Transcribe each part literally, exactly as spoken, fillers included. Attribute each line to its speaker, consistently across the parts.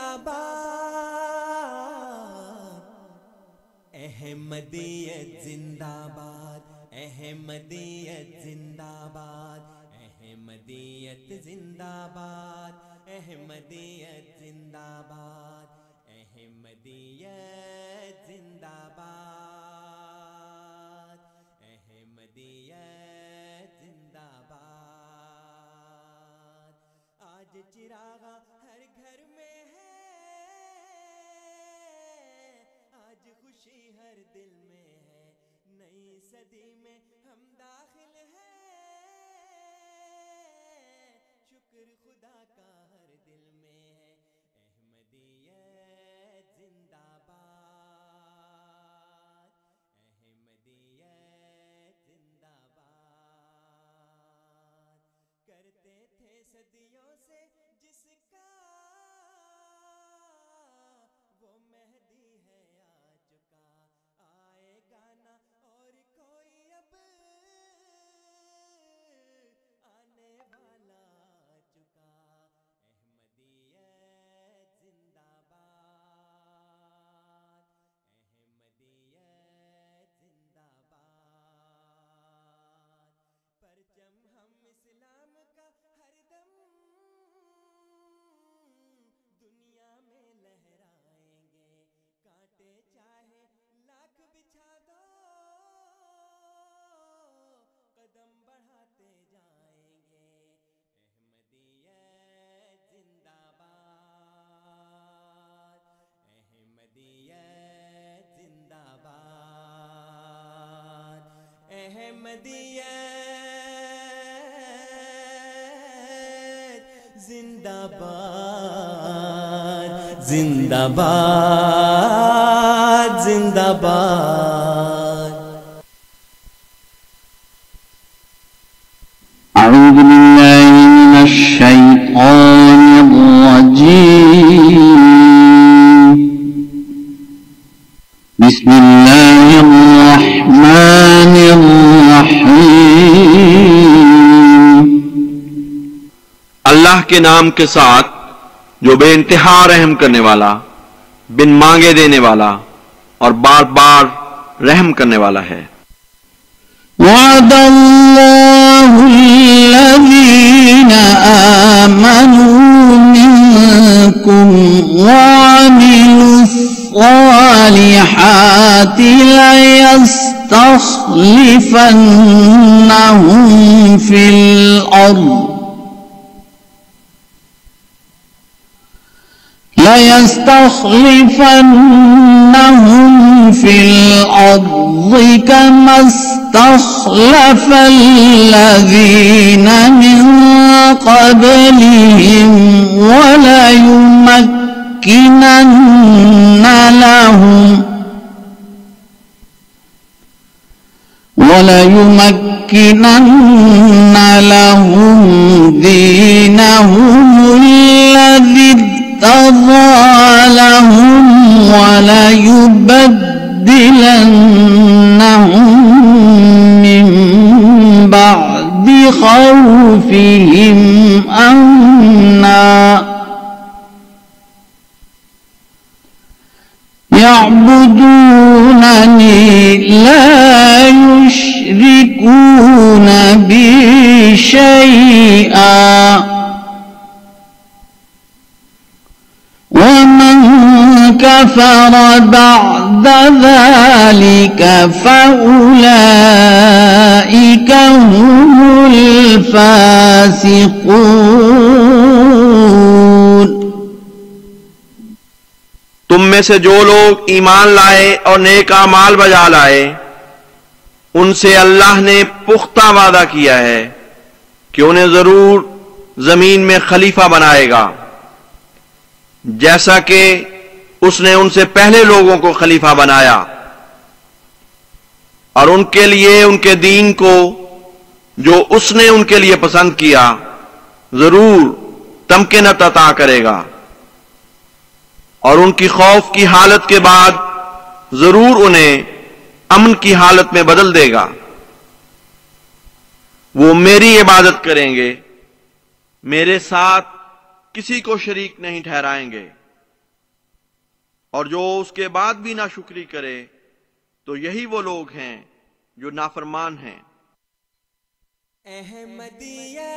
Speaker 1: باد، احمدیت زندہ باد، احمدیت زندہ باد، احمدیت زندہ باد، احمدیت زندہ باد، احمدیت زندہ باد، احمدیت زندہ باد۔ آج چراغاں ہر گھر میں ہے، آج خوشی ہر دل میں ہے، نئی صدی میں ہم داخل ہیں، شکر خدا کا ہر دل میں ہے، احمدیت زندہ باد، احمدیت زندہ باد۔ کرتے تھے صدیوں سے جس کا وہ مہدی ہے آ چکا، آئے گا نہ اور کوئی اب، آنے والا آ چکا، احمدیت زندہ باد، احمدیت زندہ باد۔ پرچم ہم اسلام کا ہر دم دنیا میں لہرائیں گے، کانٹے چاہے لاکھ بچھا دو، قدم بڑھاتے جائیں گے، احمدیت زندہ باد، احمدیت زندہ باد، احمدیت زندہ باد، زندہ باد، زندہ باد۔
Speaker 2: أعوذ بالله من الشيطان الرجيم، بسم الله الرحمن الرحيم۔
Speaker 3: اللہ کے نام کے ساتھ جو بے انتہا رحم کرنے والا، بن مانگے دینے والا اور بار بار رحم کرنے والا ہے۔
Speaker 2: وعد الله الذين آمنوا منكم وعملوا الصالحات ليستخلفنهم في الأرض لَيَسْتَخْلِفَنَّهُمْ فِي الْأَرْضِ كَمَا اسْتَخْلَفَ الَّذِينَ مِنْ قَبْلِهِمْ وَلَيُمَكِّنَنَّ لَهُمْ وَلَيُمَكِّنَنَّ لَهُمْ دِينَهُمُ الَّذِي ارْتَضَىٰ لَهُمْ وَلَيُبَدِّلَنَّهُم مِّن بَعْدِ خَوْفِهِمْ أَمْنًا يَعْبُدُونَنِي لَا يُشْرِكُونَ بِي شَيْئًا وَمَنْ كَفَرَ بَعْدَ ذَلِكَ فَأُولَئِكَ هُمُ الْفَاسِقُونَ۔
Speaker 3: تم میں سے جو لوگ ایمان لائے اور نیک اعمال بجا لائے، ان سے اللہ نے پختہ وعدہ کیا ہے کہ انہیں ضرور زمین میں خلیفہ بنائے گا، جیسا کہ اس نے ان سے پہلے لوگوں کو خلیفہ بنایا، اور ان کے لیے ان کے دین کو جو اس نے ان کے لیے پسند کیا ضرور تمکنت عطا کرے گا، اور ان کی خوف کی حالت کے بعد ضرور انہیں امن کی حالت میں بدل دے گا۔ وہ میری عبادت کریں گے، میرے ساتھ کسی کو شریک نہیں ٹھہرائیں گے، اور جو اس کے بعد بھی ناشکری کرے تو یہی وہ لوگ ہیں جو نافرمان ہیں۔
Speaker 1: احمدیہ۔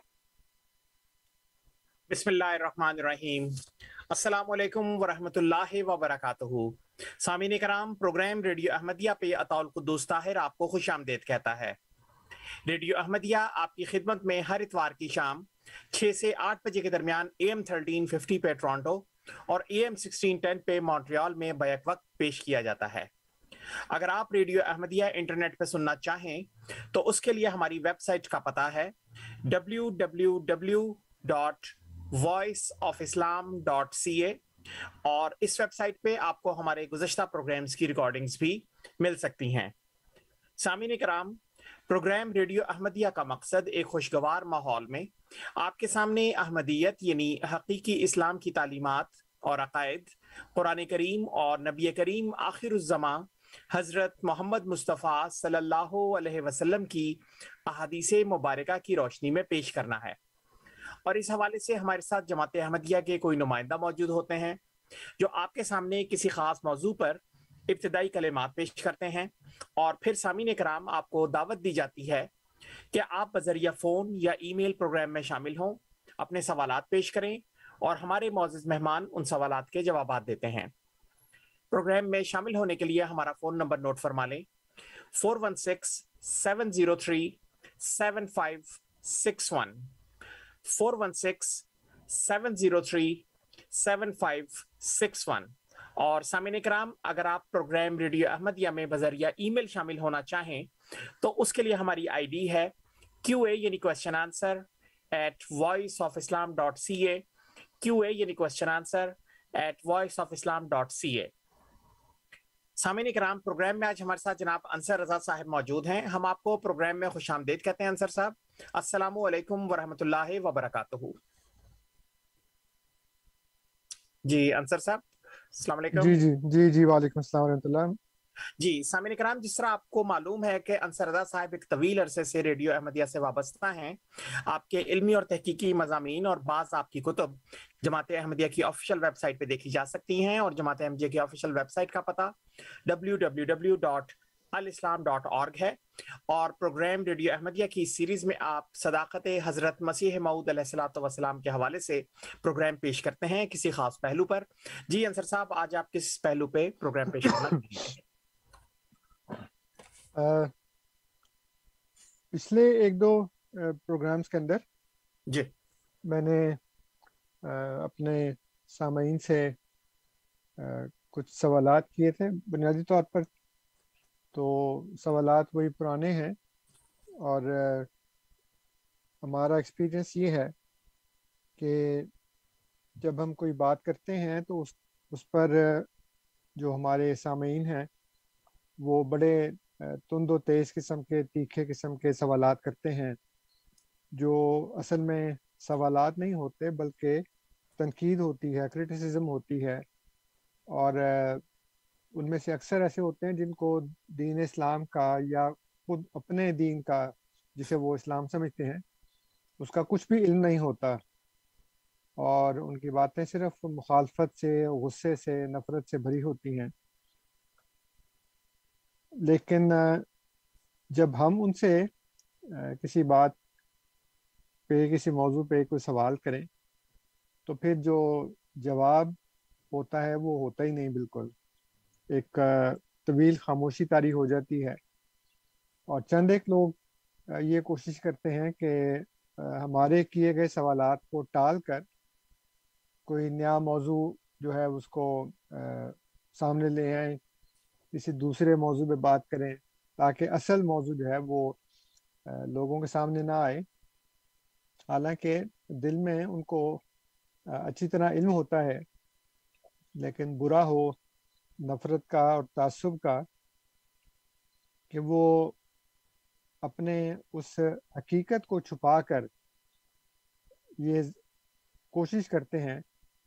Speaker 4: بسم اللہ الرحمن الرحیم۔ السلام علیکم ورحمۃ اللہ وبرکاتہ۔ سامعین کرام، پروگرام ریڈیو احمدیہ پہ عطا القدوس طاہر آپ کو خوش آمدید کہتا ہے۔ ریڈیو احمدیہ آپ کی خدمت میں ہر اتوار کی شام چھ سے آٹھ بجے کے درمیان اے ایم تھرٹین ففٹی پہ ٹورانٹو اور اے ایم سکسٹین ٹین پہ مونٹریال میں بیک وقت پیش کیا جاتا ہے۔ اگر آپ ریڈیو احمدیہ انٹرنیٹ پہ سننا چاہیں تو اس کے لیے ہماری ویب سائٹ کا پتہ ہے W W W dot voice of Islam dot C A, اور اس ویب سائٹ پہ آپ کو ہمارے گزشتہ پروگرامز کی ریکارڈنگز بھی مل سکتی ہیں۔ سامعین کرام، پروگرام ریڈیو احمدیہ کا مقصد ایک خوشگوار ماحول میں آپ کے سامنے احمدیت یعنی حقیقی اسلام کی تعلیمات اور عقائد، قرآن کریم اور نبی کریم آخر الزماں حضرت محمد مصطفیٰ صلی اللہ علیہ وسلم کی احادیث مبارکہ کی روشنی میں پیش کرنا ہے۔ اور اس حوالے سے ہمارے ساتھ جماعت احمدیہ کے کوئی نمائندہ موجود ہوتے ہیں جو آپ کے سامنے کسی خاص موضوع پر ابتدائی کلمات پیش کرتے ہیں، اور پھر سامعین کرام آپ کو دعوت دی جاتی ہے کہ آپ بذریعہ فون یا ای میل پروگرام میں شامل ہوں، اپنے سوالات پیش کریں اور ہمارے معزز مہمان ان سوالات کے جوابات دیتے ہیں۔ پروگرام میں شامل ہونے کے لیے ہمارا فون نمبر نوٹ فرما لیں، four one six seven zero three seven five six one, four one six seven zero three seven five six one. اور سامعین کرام، اگر آپ پروگرام ریڈیو احمدیہ میں بذریعہ ای میل شامل ہونا چاہیں تو اس کے لیے ہماری آئی ڈی ہے کیو اے یعنی question answer at voice of Islam dot C A, Q A یعنی question answer at voice of Islam dot C A. سامعین کرام، پروگرام میں آج ہمارے ساتھ جناب انصر رضا صاحب موجود ہیں۔ ہم آپ کو پروگرام میں خوش آمدید کہتے ہیں۔ انصر صاحب، السلام علیکم ورحمۃ اللہ وبرکاتہ۔ جی انصر صاحب، السلام علیکم۔
Speaker 5: جی جی جی جی وعلیکم السلام ورحمۃ اللہ۔
Speaker 4: جی سامعین کرام، جس طرح آپ کو معلوم ہے کہ انصر رضا صاحب ایک طویل عرصے سے ریڈیو احمدیہ سے وابستہ ہیں۔ آپ کے علمی اور تحقیقی مضامین اور بعض آپ کی کتب جماعت احمدیہ کی آفیشیل ویب سائٹ پہ دیکھی جا سکتی ہیں، اور جماعت احمدیہ کی آفیشیل ویب سائٹ کا پتہ W W W dot Alislam dot org ہے۔ اور پروگرام ریڈیو احمدیہ کی سیریز میں آپ صداقت حضرت مسیح موعود علیہ الصلوۃ والسلام کے حوالے سے پروگرام پیش کرتے ہیں کسی خاص پہلو پر۔ جی انصر صاحب، آج آپ کس پہلو پہ پروگرام پیش کرنا چاہیں گے؟
Speaker 5: پچھلے ایک دو پروگرامز کے اندر
Speaker 4: جی
Speaker 5: میں نے اپنے سامعین سے کچھ سوالات کیے تھے بنیادی طور پر، تو سوالات وہی پرانے ہیں، اور ہمارا ایکسپیرئنس یہ ہے کہ جب ہم کوئی بات کرتے ہیں تو اس اس پر جو ہمارے سامعین ہیں وہ بڑے تند و تیز قسم کے، تیکھے قسم کے سوالات کرتے ہیں، جو اصل میں سوالات نہیں ہوتے بلکہ تنقید ہوتی ہے، کرٹیسزم ہوتی ہے، اور ان میں سے اکثر ایسے ہوتے ہیں جن کو دین اسلام کا یا خود اپنے دین کا جسے وہ اسلام سمجھتے ہیں اس کا کچھ بھی علم نہیں ہوتا، اور ان کی باتیں صرف مخالفت سے، غصے سے، نفرت سے بھری ہوتی ہیں۔ لیکن جب ہم ان سے کسی بات پہ، کسی موضوع پہ کوئی سوال کریں تو پھر جو جواب ہوتا ہے وہ ہوتا ہی نہیں، بالکل ایک طویل خاموشی طاری ہو جاتی ہے، اور چند ایک لوگ یہ کوشش کرتے ہیں کہ ہمارے کیے گئے سوالات کو ٹال کر کوئی نیا موضوع جو ہے اس کو سامنے لے آئیں، کسی دوسرے موضوع پہ بات کریں تاکہ اصل موضوع جو ہے وہ لوگوں کے سامنے نہ آئے، حالانکہ دل میں ان کو اچھی طرح علم ہوتا ہے، لیکن برا ہو نفرت کا اور تعصب کا کہ وہ اپنے اس حقیقت کو چھپا کر یہ کوشش کرتے ہیں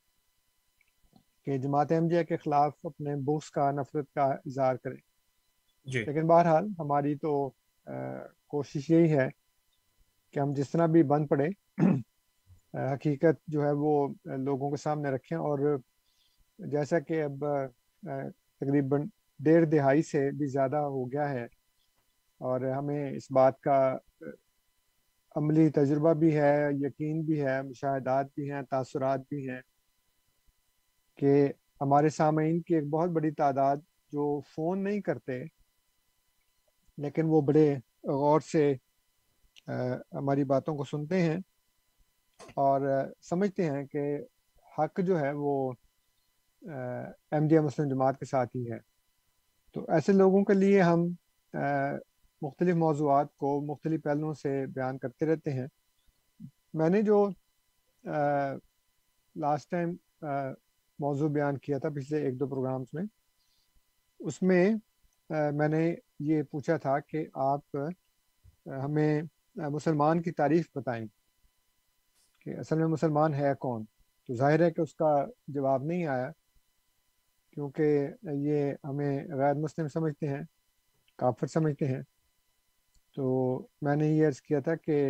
Speaker 5: کہ جماعت احمدیہ کے خلاف اپنے بغض کا، نفرت کا اظہار کریں۔
Speaker 4: جی
Speaker 5: لیکن بہرحال ہماری تو کوشش یہی ہے کہ ہم جس طرح بھی بن پڑے حقیقت جو ہے وہ لوگوں کے سامنے رکھیں، اور جیسا کہ اب تقریباً ڈیڑھ دہائی سے بھی زیادہ ہو گیا ہے اور ہمیں اس بات کا عملی تجربہ بھی ہے، یقین بھی ہے، مشاہدات بھی ہیں، تاثرات بھی ہیں کہ ہمارے سامعین کی ایک بہت بڑی تعداد جو فون نہیں کرتے لیکن وہ بڑے غور سے ہماری باتوں کو سنتے ہیں اور سمجھتے ہیں کہ حق جو ہے وہ احمدیہ مسلم جماعت کے ساتھ ہی ہے۔ تو ایسے لوگوں کے لیے ہم مختلف موضوعات کو مختلف پہلوؤں سے بیان کرتے رہتے ہیں۔ میں نے جو لاسٹ ٹائم موضوع بیان کیا تھا پچھلے ایک دو پروگرامز میں، اس میں میں نے یہ پوچھا تھا کہ آپ ہمیں مسلمان کی تعریف بتائیں کہ اصل میں مسلمان ہے کون۔ تو ظاہر ہے کہ اس کا جواب نہیں آیا کیونکہ یہ ہمیں غیر مسلم سمجھتے ہیں، کافر سمجھتے ہیں۔ تو میں نے یہ عرض کیا تھا کہ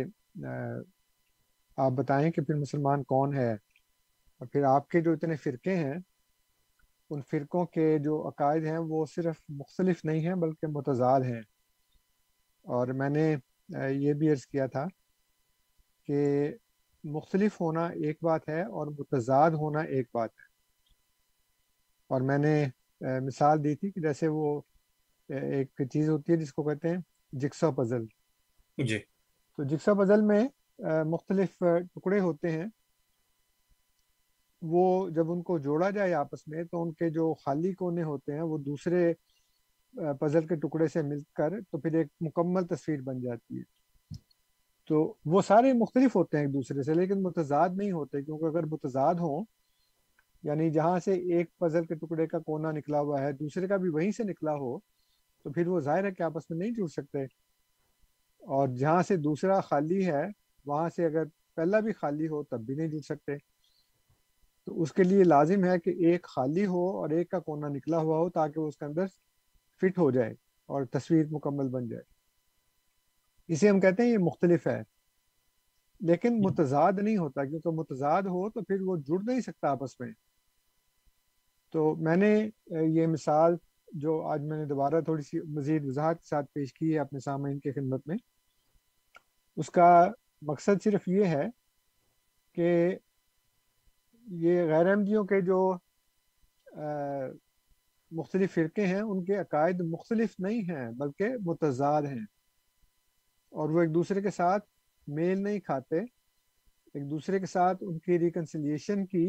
Speaker 5: آپ بتائیں کہ پھر مسلمان کون ہے، اور پھر آپ کے جو اتنے فرقے ہیں ان فرقوں کے جو عقائد ہیں وہ صرف مختلف نہیں ہیں بلکہ متضاد ہیں۔ اور میں نے یہ بھی عرض کیا تھا کہ مختلف ہونا ایک بات ہے اور متضاد ہونا ایک بات ہے، اور میں نے مثال دی تھی کہ جیسے وہ ایک چیز ہوتی ہے جس کو کہتے ہیں جگسا پزل۔
Speaker 4: جی،
Speaker 5: تو جگسا پزل میں مختلف ٹکڑے ہوتے ہیں، وہ جب ان کو جوڑا جائے آپس میں تو ان کے جو خالی کونے ہوتے ہیں وہ دوسرے پزل کے ٹکڑے سے مل کر تو پھر ایک مکمل تصویر بن جاتی ہے۔ تو وہ سارے مختلف ہوتے ہیں ایک دوسرے سے لیکن متضاد نہیں ہوتے، کیونکہ اگر متضاد ہوں یعنی جہاں سے ایک پزل کے ٹکڑے کا کونا نکلا ہوا ہے دوسرے کا بھی وہیں سے نکلا ہو تو پھر وہ ظاہر ہے کہ آپس میں نہیں جڑ سکتے، اور جہاں سے دوسرا خالی ہے وہاں سے اگر پہلا بھی خالی ہو تب بھی نہیں جڑ سکتے۔ تو اس کے لیے لازم ہے کہ ایک خالی ہو اور ایک کا کونا نکلا ہوا ہو تاکہ وہ اس کے اندر فٹ ہو جائے اور تصویر مکمل بن جائے۔ اسے ہم کہتے ہیں یہ مختلف ہے، لیکن متضاد نہیں ہوتا، کیونکہ متضاد ہو تو پھر وہ جڑ نہیں سکتا آپس میں۔ تو میں نے یہ مثال جو آج میں نے دوبارہ تھوڑی سی مزید وضاحت کے ساتھ پیش کی ہے اپنے سامعین کی خدمت میں، اس کا مقصد صرف یہ ہے کہ یہ غیر احمدیوں کے جو مختلف فرقے ہیں ان کے عقائد مختلف نہیں ہیں بلکہ متضاد ہیں، اور وہ ایک دوسرے کے ساتھ میل نہیں کھاتے، ایک دوسرے کے ساتھ ان کی ریکنسیلیشن کی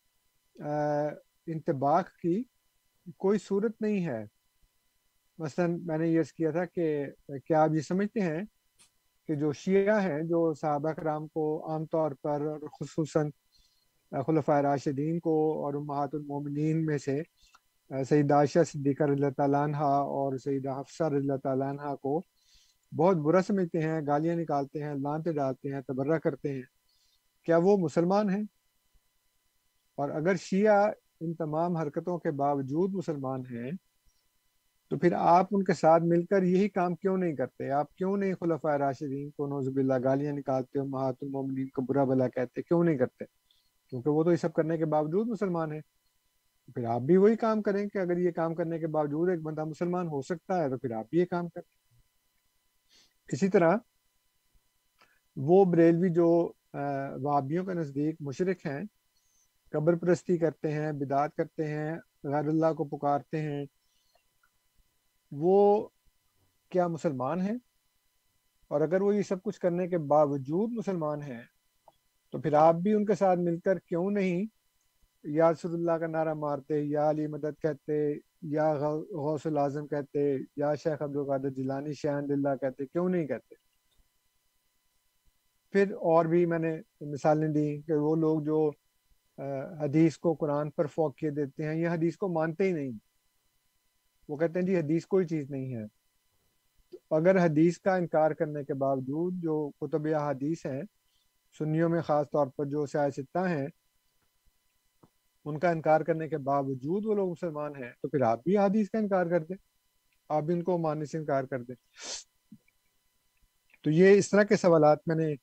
Speaker 5: انطباق کی کوئی صورت نہیں ہے۔ مثلا میں نے یہ عرض کیا تھا کہ کیا آپ یہ سمجھتے ہیں کہ جو شیعہ ہیں جو صحابہ کرام کو عام طور پر اور خصوصاً خلفائے راشدین کو اور امہات المومنین میں سے سیدہ عائشہ صدیقہ رضی اللہ تعالیٰ عنہ اور سیدہ حفصہ رضی اللہ تعالیٰ عنہ کو بہت برا سمجھتے ہیں، گالیاں نکالتے ہیں، لعنتیں ڈالتے ہیں، تبرہ کرتے ہیں، کیا وہ مسلمان ہیں؟ اور اگر شیعہ ان تمام حرکتوں کے باوجود مسلمان ہیں تو پھر آپ ان کے ساتھ مل کر یہی کام کیوں نہیں کرتے؟ آپ کیوں نہیں خلفائے راشدین کو نعوذ باللہ گالیاں نکالتے، امہات المومنین کو برا بھلا کہتے؟ کیوں نہیں کرتے؟ کیونکہ وہ تو یہ سب کرنے کے باوجود مسلمان ہیں۔ پھر آپ بھی وہی کام کریں کہ اگر یہ کام کرنے کے باوجود ایک بندہ مسلمان ہو سکتا ہے تو پھر آپ بھی یہ کام کریں۔ اسی طرح وہ بریلوی جو وہابیوں کے نزدیک مشرک ہیں، قبر پرستی کرتے ہیں، بدعت کرتے ہیں، غیر اللہ کو پکارتے ہیں، وہ کیا مسلمان ہیں؟ اور اگر وہ یہ سب کچھ کرنے کے باوجود مسلمان ہیں تو پھر آپ بھی ان کے ساتھ مل کر کیوں نہیں یا رسول اللہ کا نعرہ مارتے، یا علی مدد کہتے، یا غوث العظم کہتے، یا شیخ عبدالقادر جیلانی شیخ للہ کہتے؟ کیوں نہیں کہتے؟ پھر اور بھی میں نے مثالیں دی کہ وہ لوگ جو حدیث کو قرآن پر فوقیت دیتے ہیں، یہ حدیث کو مانتے ہی نہیں، وہ کہتے ہیں جی حدیث کوئی چیز نہیں ہے۔ اگر حدیث کا انکار کرنے کے باوجود جو کتب احادیث ہیں، سنیوں میں خاص طور پر جو سیاستہ ہیں، ان کا انکار کرنے کے باوجود وہ لوگ مسلمان ہیں تو پھر آپ بھی حدیث کا انکار کر دیں، آپ بھی ان کو ماننے سے انکار کر دیں۔ تو یہ اس طرح کے سوالات میں نے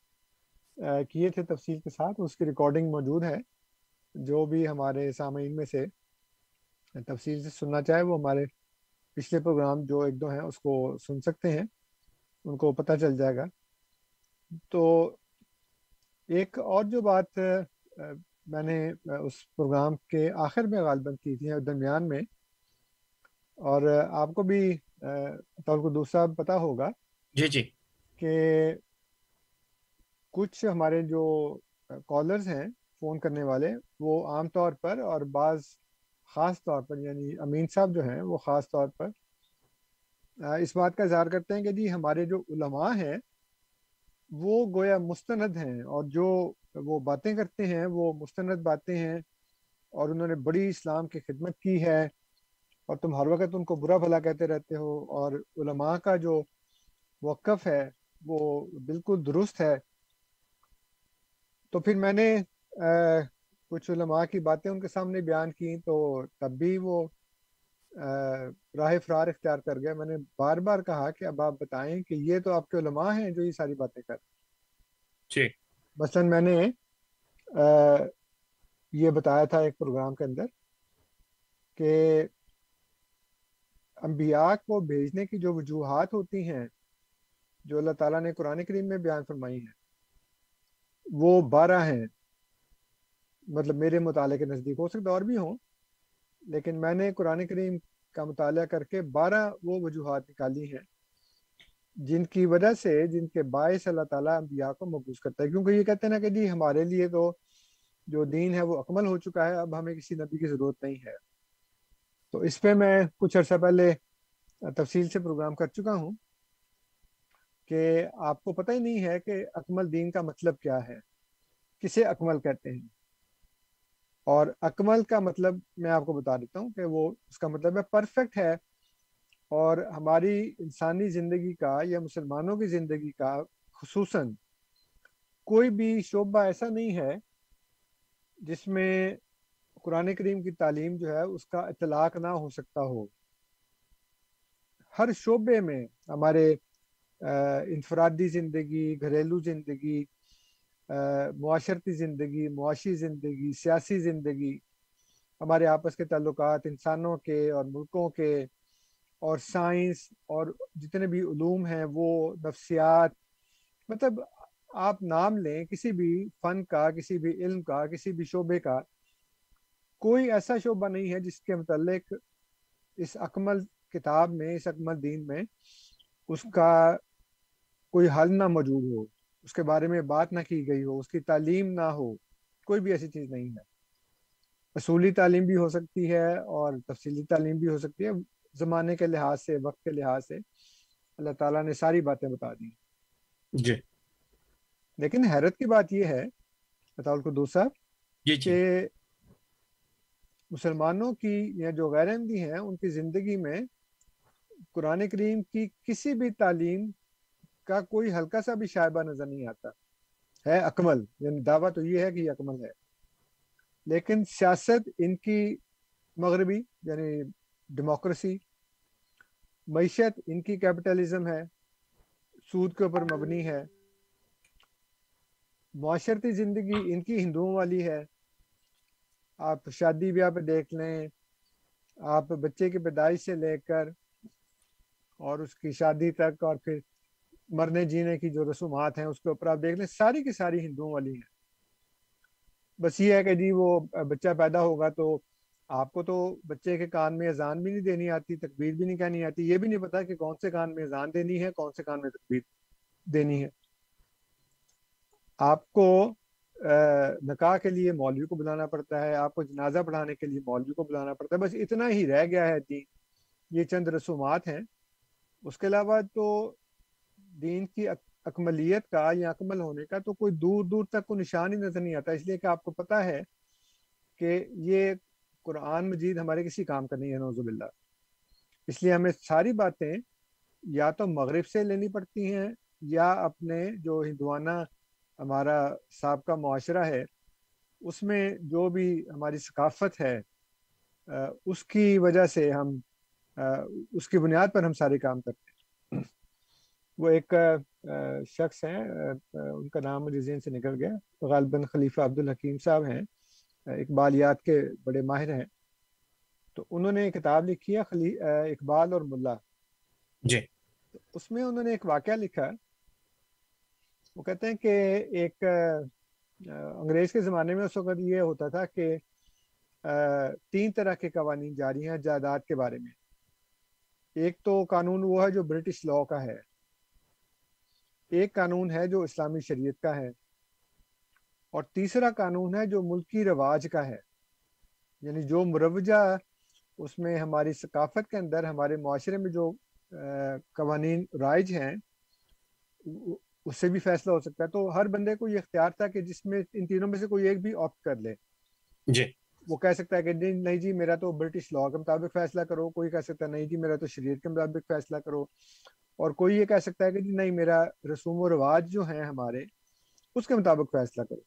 Speaker 5: کیے تھے تفصیل کے ساتھ، اس کی ریکارڈنگ موجود ہے، جو بھی ہمارے سامعین میں سے تفصیل سے سننا چاہے وہ ہمارے پچھلے پروگرام جو ایک دو ہیں اس کو سن سکتے ہیں، ان کو پتہ چل جائے گا۔ تو ایک اور جو بات میں نے اس پروگرام کے آخر میں غالباً کی تھی درمیان میں، اور آپ کو بھی طول قدوس صاحب پتہ ہوگا
Speaker 4: جی جی
Speaker 5: کہ کچھ ہمارے جو کالرز ہیں فون کرنے والے، وہ عام طور پر اور بعض خاص طور پر، یعنی امین صاحب جو ہیں وہ خاص طور پر اس بات کا اظہار کرتے ہیں کہ جی ہمارے جو علماء ہیں وہ گویا مستند ہیں، اور جو وہ باتیں کرتے ہیں وہ مستند باتیں ہیں، اور انہوں نے بڑی اسلام کی خدمت کی ہے، اور تم ہر وقت ان کو برا بھلا کہتے رہتے ہو، اور علماء کا جو وقف ہے وہ بالکل درست ہے۔ تو پھر میں نے کچھ علماء کی باتیں ان کے سامنے بیان کی، تو تب بھی وہ راہ فرار اختیار کر گئے۔ میں نے بار بار کہا کہ اب آپ بتائیں کہ یہ تو آپ کے علماء ہیں جو یہ ساری باتیں کر
Speaker 4: جی
Speaker 5: مثلا میں نے یہ بتایا تھا ایک پروگرام کے اندر کہ انبیاء کو بھیجنے کی جو وجوہات ہوتی ہیں جو اللہ تعالیٰ نے قرآن کریم میں بیان فرمائی ہیں وہ بارہ ہیں، مطلب میرے مطالعے کے نزدیک، ہو سکتا اور بھی ہوں، لیکن میں نے قرآن کریم کا مطالعہ کر کے بارہ وہ وجوہات نکالی ہیں جن کی وجہ سے، جن کے باعث اللہ تعالیٰ انبیاء کو مبعوث کرتا ہے، کیونکہ یہ کہتے ہیں نا کہ جی ہمارے لیے تو جو دین ہے وہ اکمل ہو چکا ہے، اب ہمیں کسی نبی کی ضرورت نہیں ہے۔ تو اس پہ میں کچھ عرصہ پہلے تفصیل سے پروگرام کر چکا ہوں کہ آپ کو پتہ ہی نہیں ہے کہ اکمل دین کا مطلب کیا ہے، کسے اکمل کہتے ہیں۔ اور اکمل کا مطلب میں آپ کو بتا دیتا ہوں کہ وہ اس کا مطلب ہے پرفیکٹ ہے، اور ہماری انسانی زندگی کا یا مسلمانوں کی زندگی کا خصوصاً کوئی بھی شعبہ ایسا نہیں ہے جس میں قرآن کریم کی تعلیم جو ہے اس کا اطلاق نہ ہو سکتا ہو۔ ہر شعبے میں، ہمارے انفرادی زندگی، گھریلو زندگی، معاشرتی زندگی، معاشی زندگی، سیاسی زندگی، ہمارے آپس کے تعلقات انسانوں کے اور ملکوں کے، اور سائنس اور جتنے بھی علوم ہیں وہ، نفسیات، مطلب آپ نام لیں کسی بھی فن کا، کسی بھی علم کا، کسی بھی شعبے کا، کوئی ایسا شعبہ نہیں ہے جس کے متعلق اس اکمل کتاب میں، اس اکمل دین میں اس کا کوئی حل نہ موجود ہو، اس کے بارے میں بات نہ کی گئی ہو، اس کی تعلیم نہ ہو۔ کوئی بھی ایسی چیز نہیں ہے۔ اصولی تعلیم بھی ہو سکتی ہے اور تفصیلی تعلیم بھی ہو سکتی ہے، زمانے کے لحاظ سے، وقت کے لحاظ سے اللہ تعالیٰ نے ساری باتیں بتا دی۔
Speaker 4: جی
Speaker 5: لیکن حیرت کی بات یہ ہے بطول قدوس صاحب
Speaker 4: جی جی
Speaker 5: کہ مسلمانوں کی یا جو غیر احمدی ہیں ان کی زندگی میں قرآن کریم کی کسی بھی تعلیم کا کوئی ہلکا سا بھی شائبہ نظر نہیں آتا ہے اکمل، یعنی دعویٰ تو یہ ہے کہ یہ اکمل ہے، لیکن سیاست ان کی مغربی یعنی ڈیموکریسی، معیشت ان کی کیپٹلزم ہے، سود کے اوپر مبنی ہے، معاشرتی زندگی ان کی ہندوؤں والی ہے۔ آپ شادی بیاہ پہ دیکھ لیں، آپ بچے کی پیدائش سے لے کر اور اس کی شادی تک، اور پھر مرنے جینے کی جو رسومات ہیں اس کے اوپر آپ دیکھ لیں، ساری کی ساری ہندوؤں والی ہیں۔ بس یہ ہے کہ جی وہ بچہ پیدا ہوگا تو آپ کو تو بچے کے کان میں اذان بھی نہیں دینی آتی، تکبیر بھی نہیں کہنی آتی، یہ بھی نہیں پتا کہ کون سے کان میں اذان دینی ہے، کون سے کان میں تکبیر دینی ہے۔ آپ کو نکاح کے لیے مولوی کو بلانا پڑتا ہے، آپ کو جنازہ پڑھانے کے لیے مولوی کو بلانا پڑتا ہے، بس اتنا ہی رہ گیا ہے دین، یہ چند رسومات ہیں۔ اس کے علاوہ تو دین کی اکملیت کا یا اکمل ہونے کا تو کوئی دور دور تک کوئی نشان ہی نظر نہیں آتا، اس لیے کہ آپ کو پتہ ہے کہ یہ قرآن مجید ہمارے کسی کام کا نہیں ہے، نعوذ باللہ۔ اس لیے ہمیں ساری باتیں یا تو مغرب سے لینی پڑتی ہیں، یا اپنے جو ہندوانہ ہمارا سابقہ معاشرہ ہے اس میں جو بھی ہماری ثقافت ہے اس کی وجہ سے ہم اس کی بنیاد پر ہم سارے کام کرتے ہیں۔ وہ ایک شخص ہیں، ان کا نام مجھے ذہن سے نکل گیا، غالباً خلیفہ عبدالحکیم صاحب ہیں، اقبالیات کے بڑے ماہر ہیں۔ تو انہوں نے کتاب لکھی ہے خلی اقبال اور ملا
Speaker 4: جی.
Speaker 5: اس میں انہوں نے ایک واقعہ لکھا. وہ کہتے ہیں کہ ایک انگریز کے زمانے میں اس وقت یہ ہوتا تھا کہ تین طرح کے قوانین جاری ہیں جائیداد کے بارے میں. ایک تو قانون وہ ہے جو برٹش لاء کا ہے, ایک قانون ہے جو اسلامی شریعت کا ہے, اور تیسرا قانون ہے جو ملکی رواج کا ہے. یعنی جو مروجہ اس میں ہماری ثقافت کے اندر ہمارے معاشرے میں جو قوانین رائج ہیں اس سے بھی فیصلہ ہو سکتا ہے. تو ہر بندے کو یہ اختیار تھا کہ جس میں ان تینوں میں سے کوئی ایک بھی آپٹ کر لے.
Speaker 4: جی.
Speaker 5: وہ کہہ سکتا ہے کہ نہیں جی میرا تو برٹش لاء کے مطابق فیصلہ کرو, کوئی کہہ سکتا ہے نہیں جی میرا تو شریعت کے مطابق فیصلہ کرو, اور کوئی یہ کہہ سکتا ہے کہ جی نہیں میرا رسوم و رواج جو ہیں ہمارے اس کے مطابق فیصلہ کرو.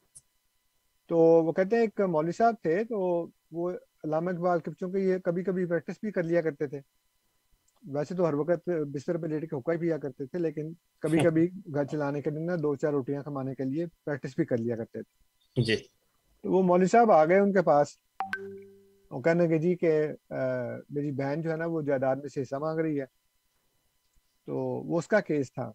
Speaker 5: تو وہ کہتے ہیں ایک مولوی صاحب تھے, تو وہ علامہ اقبال کے چونکہ یہ کبھی کبھی پریکٹس بھی کر لیا کرتے تھے. ویسے تو ہر وقت بستر پہ لیٹ کے حقہ ہی پیا کرتے تھے, لیکن کبھی کبھی گھر چلانے کے لیے دو چار روٹیاں کمانے کے لیے پریکٹس بھی کر لیا کرتے تھے.
Speaker 4: جی.
Speaker 5: تو وہ مولوی صاحب آ گئے ان کے پاس, وہ کہنے کہ جی کہ میری بہن جو ہے نا وہ جائیداد میں سے حصہ مانگ رہی ہے. تو وہ اس کا کیس تھا.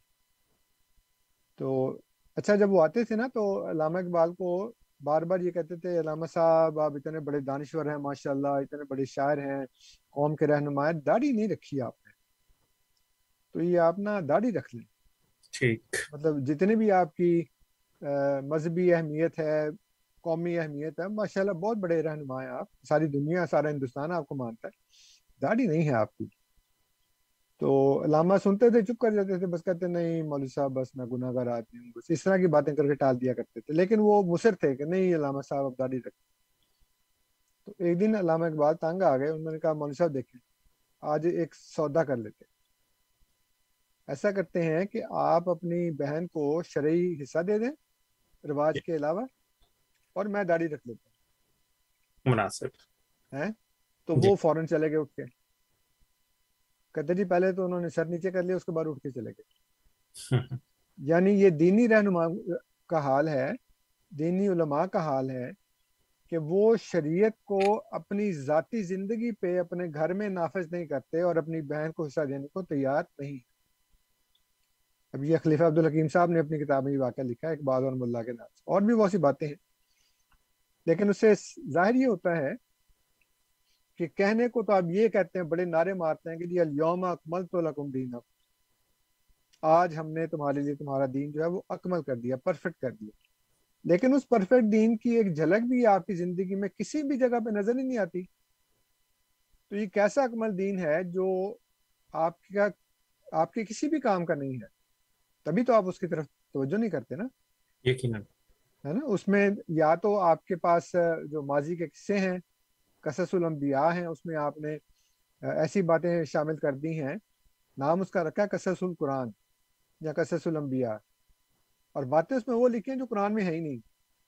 Speaker 5: تو اچھا جب وہ آتے تھے نا تو علامہ اقبال کو بار بار یہ کہتے تھے علامہ صاحب آپ اتنے بڑے دانشور ہیں ماشاءاللہ, اتنے بڑے شاعر ہیں, قوم کے رہنما, داڑھی نہیں رکھی آپ نے, تو یہ آپ نا داڑھی رکھ لیں.
Speaker 4: ٹھیک.
Speaker 5: مطلب جتنے بھی آپ کی مذہبی اہمیت ہے, قومی اہمیت ہے, ماشاءاللہ بہت بڑے رہنما ہیں آپ, ساری دنیا سارا ہندوستان آپ کو مانتا ہے, داڑھی نہیں ہے آپ کی. تو علامہ سنتے تھے چپ کر جاتے تھے, بس کہتے نہیں مولوی صاحب بس میں گناہ گار آدمی ہوں, بس اس طرح کی باتیں کر کے ٹال دیا کرتے تھے. لیکن وہ مصر تھے کہ نہیں علامہ صاحب اب داڑھی رکھتے. تو ایک دن علامہ اقبال تنگ آ گئے, انہوں نے کہا مولوی صاحب دیکھیں آج ایک سودا کر لیتے, ایسا کرتے ہیں کہ آپ اپنی بہن کو شرعی حصہ دے دیں رواج کے علاوہ, اور میں داڑھی رکھ لیتا ہوں.
Speaker 4: مناسب
Speaker 5: ہے. تو وہ فوراً چلے گئے اٹھ کے. کہتے جی پہلے تو انہوں نے سر نیچے کر لیا, اس کے بعد اٹھ کے چلے گئے. یعنی یہ دینی رہنما کا حال ہے, دینی علماء کا حال ہے کہ وہ شریعت کو اپنی ذاتی زندگی پہ اپنے گھر میں نافذ نہیں کرتے اور اپنی بہن کو حصہ دینے کو تیار نہیں. اب یہ خلیفہ عبدالحکیم صاحب نے اپنی کتاب میں یہ واقعہ لکھا ہے اقبال اور ملا کے نام سے, اور بھی بہت سی باتیں ہیں. لیکن اس سے ظاہر یہ ہوتا ہے کہ کہنے کو تو آپ یہ کہتے ہیں, بڑے نعرے مارتے ہیں کہ جی الیوم اکملت لکم دینکم, آج ہم نے تمہارے لیے تمہارا دین جو ہے وہ اکمل کر دیا, پرفیکٹ کر دیا. لیکن اس پرفیکٹ دین کی ایک جھلک بھی آپ کی زندگی میں کسی بھی جگہ پہ نظر ہی نہیں آتی. تو یہ کیسا اکمل دین ہے جو آپ کا آپ کے کسی بھی کام کا نہیں ہے, تبھی تو آپ اس کی طرف توجہ نہیں کرتے نا.
Speaker 4: یقیناً
Speaker 5: ہے نا. اس میں یا تو آپ کے پاس جو ماضی کے قصے ہیں, قصص الانبیاء ہیں, اس میں آپ نے ایسی باتیں شامل کر دی ہیں, نام اس کا رکھا ہے قصص القرآن یا قصص الانبیاء, اور باتیں اس میں وہ لکھی ہیں جو قرآن میں ہے ہی نہیں.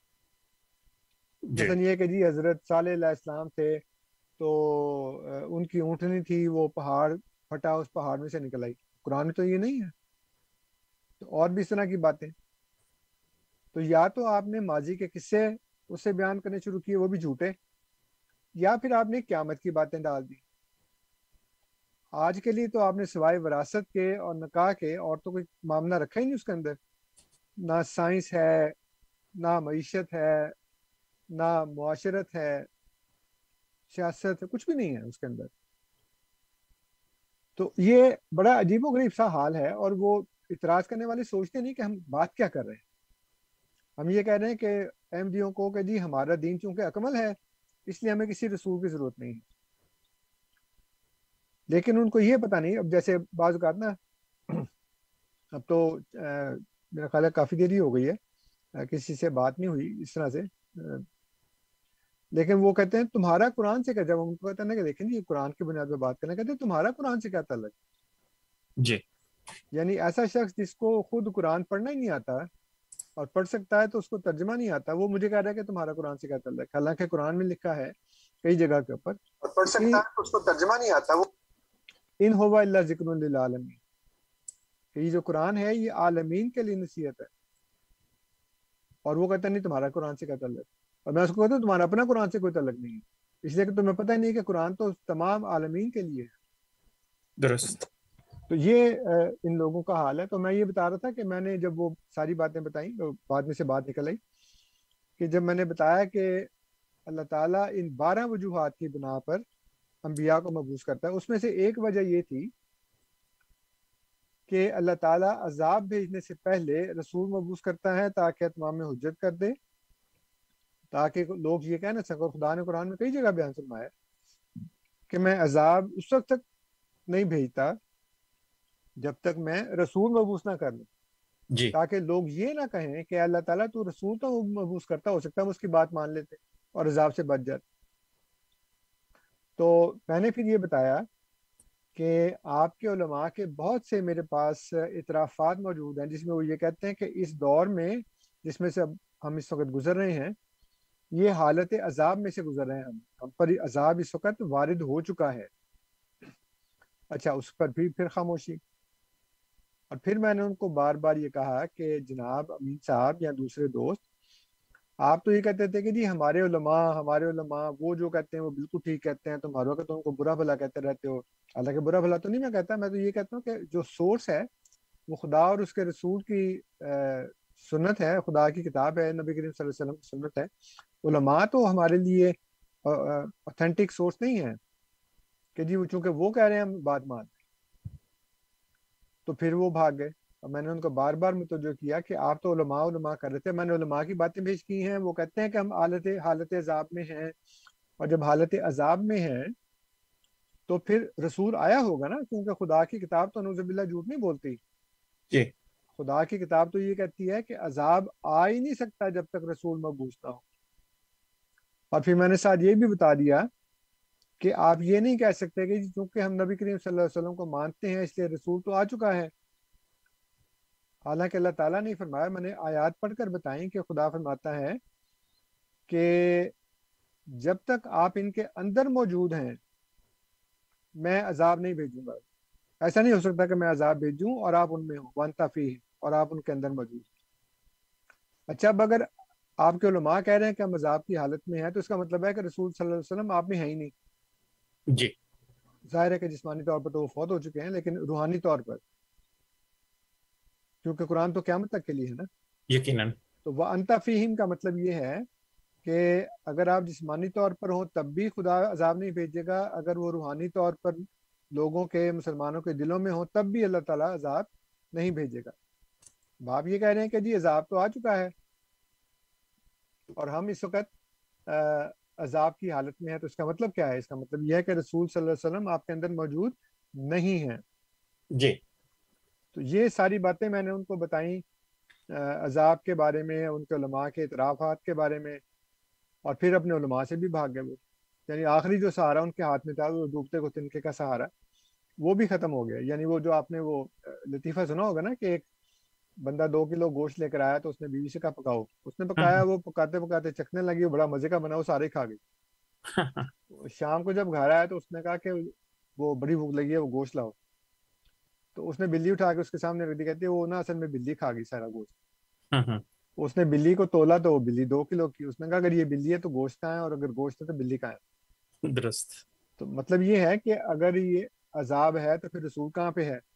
Speaker 4: جی.
Speaker 5: مثلا یہ کہ جی حضرت صالح علیہ السلام تھے تو ان کی اونٹنی تھی, وہ پہاڑ پھٹا اس پہاڑ میں سے نکل آئی, قرآن میں تو یہ نہیں ہے. تو اور بھی اس طرح کی باتیں. تو یا تو آپ نے ماضی کے قصے اس سے بیان کرنے شروع کیے, وہ بھی جھوٹے, یا پھر آپ نے قیامت کی باتیں ڈال دی. آج کے لیے تو آپ نے سوائے وراثت کے اور نکاح کے اور تو کوئی معاملہ رکھا ہی نہیں اس کے اندر. نہ سائنس ہے, نہ معیشت ہے, نہ معاشرت ہے, سیاست ہے, کچھ بھی نہیں ہے اس کے اندر. تو یہ بڑا عجیب و غریب سا حال ہے, اور وہ اعتراض کرنے والے سوچتے نہیں کہ ہم بات کیا کر رہے ہیں. ہم یہ کہہ رہے ہیں کہ احمدیوں کو کہ جی ہمارا دین چونکہ اکمل ہے اس لیے ہمیں کسی رسول کی ضرورت نہیں ہے. لیکن ان کو یہ پتہ نہیں, اب جیسے بعض اوقات نا, اب تو میرا خیال ہے کافی دیری ہو گئی ہے, کسی سے بات نہیں ہوئی اس طرح سے, لیکن وہ کہتے ہیں تمہارا قرآن سے کیا, جب ہم کو کہتے ہیں کہ دیکھیں جی قرآن کی بنیاد پہ بات کرنا, کہتے ہیں تمہارا قرآن سے کیا تعلق.
Speaker 4: جی.
Speaker 5: یعنی ایسا شخص جس کو خود قرآن پڑھنا ہی نہیں آتا اور پڑھ سکتا ہے تو اس کو ترجمہ نہیں آتا, وہ مجھے کہہ رہا ہے کہ تمہارا قرآن سے کیا تعلق. حالانکہ قرآن میں لکھا ہے کئی جگہ کے اوپر اور پڑھ سکتا ہے تو اس کو ترجمہ نہیں آتا, وہ ان ہوا الا ذکر للعالمین, کہ یہ جو قرآن ہے یہ عالمین کے لیے نصیحت ہے. اور وہ کہتا نہیں تمہارا قرآن سے کیا تعلق, اور میں اس کو کہتا ہوں تمہارا اپنا قرآن سے کوئی تعلق نہیں ہے. اس لیے کہ تمہیں پتہ ہی نہیں کہ قرآن تو تمام عالمین کے لیے ہے۔
Speaker 4: درست۔
Speaker 5: تو یہ ان لوگوں کا حال ہے۔ تو میں یہ بتا رہا تھا کہ میں نے جب وہ ساری باتیں بتائیں تو بعد میں سے بات نکل آئی کہ جب میں نے بتایا کہ اللہ تعالیٰ ان بارہ وجوہات کی بنا پر انبیاء کو مبعوث کرتا ہے، اس میں سے ایک وجہ یہ تھی کہ اللہ تعالیٰ عذاب بھیجنے سے پہلے رسول مبعوث کرتا ہے تاکہ اتمام حجت کر دے، تاکہ لوگ یہ کہنا سکیں۔ خدا نے قرآن میں کئی جگہ بیان فرمایا کہ میں عذاب اس وقت تک نہیں بھیجتا جب تک میں رسول مبعوث نہ کر لوں،
Speaker 4: جی،
Speaker 5: تاکہ لوگ یہ نہ کہیں کہ اللہ تعالیٰ تو رسول تو مبعوث کرتا، ہو سکتا ہے ہم اس کی بات مان لیتے اور عذاب سے بچ جاتے۔ تو میں نے پھر یہ بتایا کہ آپ کے علماء کے بہت سے میرے پاس اعترافات موجود ہیں جس میں وہ یہ کہتے ہیں کہ اس دور میں جس میں سے اب ہم اس وقت گزر رہے ہیں، یہ حالت عذاب میں سے گزر رہے ہیں، ہم ہم پر عذاب اس وقت وارد ہو چکا ہے۔ اچھا، اس پر بھی پھر خاموشی۔ اور پھر میں نے ان کو بار بار یہ کہا کہ جناب امین صاحب یا دوسرے دوست، آپ تو یہ کہتے تھے کہ جی ہمارے علماء ہمارے علماء وہ جو کہتے ہیں وہ بالکل ٹھیک کہتے ہیں، تم ہر وقت ان کو برا بھلا کہتے رہتے ہو۔ حالانکہ برا بھلا تو نہیں میں کہتا، میں تو یہ کہتا ہوں کہ جو سورس ہے وہ خدا اور اس کے رسول کی سنت ہے، خدا کی کتاب ہے، نبی کریم صلی اللہ علیہ وسلم کی سنت ہے۔ علماء تو ہمارے لیے اوتھینٹک سورس نہیں ہے کہ جی وہ چونکہ وہ کہہ رہے ہیں ہم بات مان۔ تو پھر وہ بھاگ گئے۔ اور میں نے ان کو بار بار متوجہ کیا کہ آپ تو علماء علماء کر رہے تھے، میں نے علماء کی باتیں پیش کی ہیں، وہ کہتے ہیں کہ ہم حالت حالت عذاب میں ہیں، اور جب حالت عذاب میں ہیں تو پھر رسول آیا ہوگا نا، کیونکہ خدا کی کتاب تو نعوذ باللہ جھوٹ نہیں بولتی۔
Speaker 4: جی،
Speaker 5: خدا کی کتاب تو یہ کہتی ہے کہ عذاب آ ہی نہیں سکتا جب تک رسول مبعوث نہ ہو۔ اور پھر میں نے ساتھ یہ بھی بتا دیا کہ آپ یہ نہیں کہہ سکتے کہ چونکہ ہم نبی کریم صلی اللہ علیہ وسلم کو مانتے ہیں اس لیے رسول تو آ چکا ہے۔ حالانکہ اللہ تعالیٰ نے فرمایا، میں نے آیات پڑھ کر بتائیں کہ خدا فرماتا ہے کہ جب تک آپ ان کے اندر موجود ہیں میں عذاب نہیں بھیجوں گا۔ ایسا نہیں ہو سکتا کہ میں عذاب بھیجوں اور آپ ان میں ہوں، وانتا فیہ، اور آپ ان کے اندر موجود ہیں۔ اچھا، اب اگر آپ کے علماء کہہ رہے ہیں کہ ہم عذاب کی حالت میں ہیں تو اس کا مطلب ہے کہ رسول صلی اللہ علیہ وسلم آپ میں ہے ہی نہیں۔
Speaker 4: جی،
Speaker 5: ظاہر ہے کہ جسمانی طور پر تو وہ فوت ہو چکے ہیں، لیکن روحانی طور پر، کیونکہ قرآن تو قیامت تک کے لیے ہے نا۔
Speaker 4: یقیناً۔
Speaker 5: تو وہ انتا فیہم کا مطلب یہ ہے کہ اگر آپ جسمانی طور پر ہوں تب بھی خدا عذاب نہیں بھیجے گا، اگر وہ روحانی طور پر لوگوں کے مسلمانوں کے دلوں میں ہوں تب بھی اللہ تعالیٰ عذاب نہیں بھیجے گا۔ باپ یہ کہہ رہے ہیں کہ جی عذاب تو آ چکا ہے اور ہم اس وقت عذاب کی حالت میں ہے، تو اس کا مطلب کیا ہے؟ اس کا مطلب یہ ہے کہ رسول صلی اللہ علیہ وسلم آپ کے اندر موجود نہیں ہیں۔
Speaker 4: جی،
Speaker 5: تو یہ ساری باتیں میں نے ان کو بتائیں عذاب کے بارے میں، ان کے علماء کے اعترافات کے بارے میں، اور پھر اپنے علماء سے بھی بھاگ گئے وہ۔ یعنی آخری جو سہارا ان کے ہاتھ میں تھا وہ ڈوبتے کو تنکے کا سہارا، وہ بھی ختم ہو گیا۔ یعنی وہ جو آپ نے وہ لطیفہ سنا ہوگا نا کہ ایک بندہ دو کلو گوشت لے کر آیا تو اس نے بیوی سے کہا پکاؤ، اس نے پکایا، وہ پکاتے پکاتے چکھنے لگی، وہ بڑا مزے کا بنا، وہ سارے کھا گئی۔ شام کو جب گھر آیا تو اس نے کہا کہ وہ بڑی بھوک لگی ہے، وہ گوشت لاؤ۔ تو اس نے بلی اٹھا کے اس کے سامنے رکھ دی، کہتی ہے وہ نا اصل میں بلی کھا گئی سارا گوشت۔ اس نے بلی کو تولا تو وہ بلی دو کلو کی۔ اس نے کہا اگر یہ بلی ہے تو گوشت کہاں ہے، اور اگر گوشت ہے تو بلی کہاں ہے؟
Speaker 4: درست۔
Speaker 5: تو مطلب یہ ہے کہ اگر یہ عذاب ہے تو پھر رسول کہاں پہ ہے،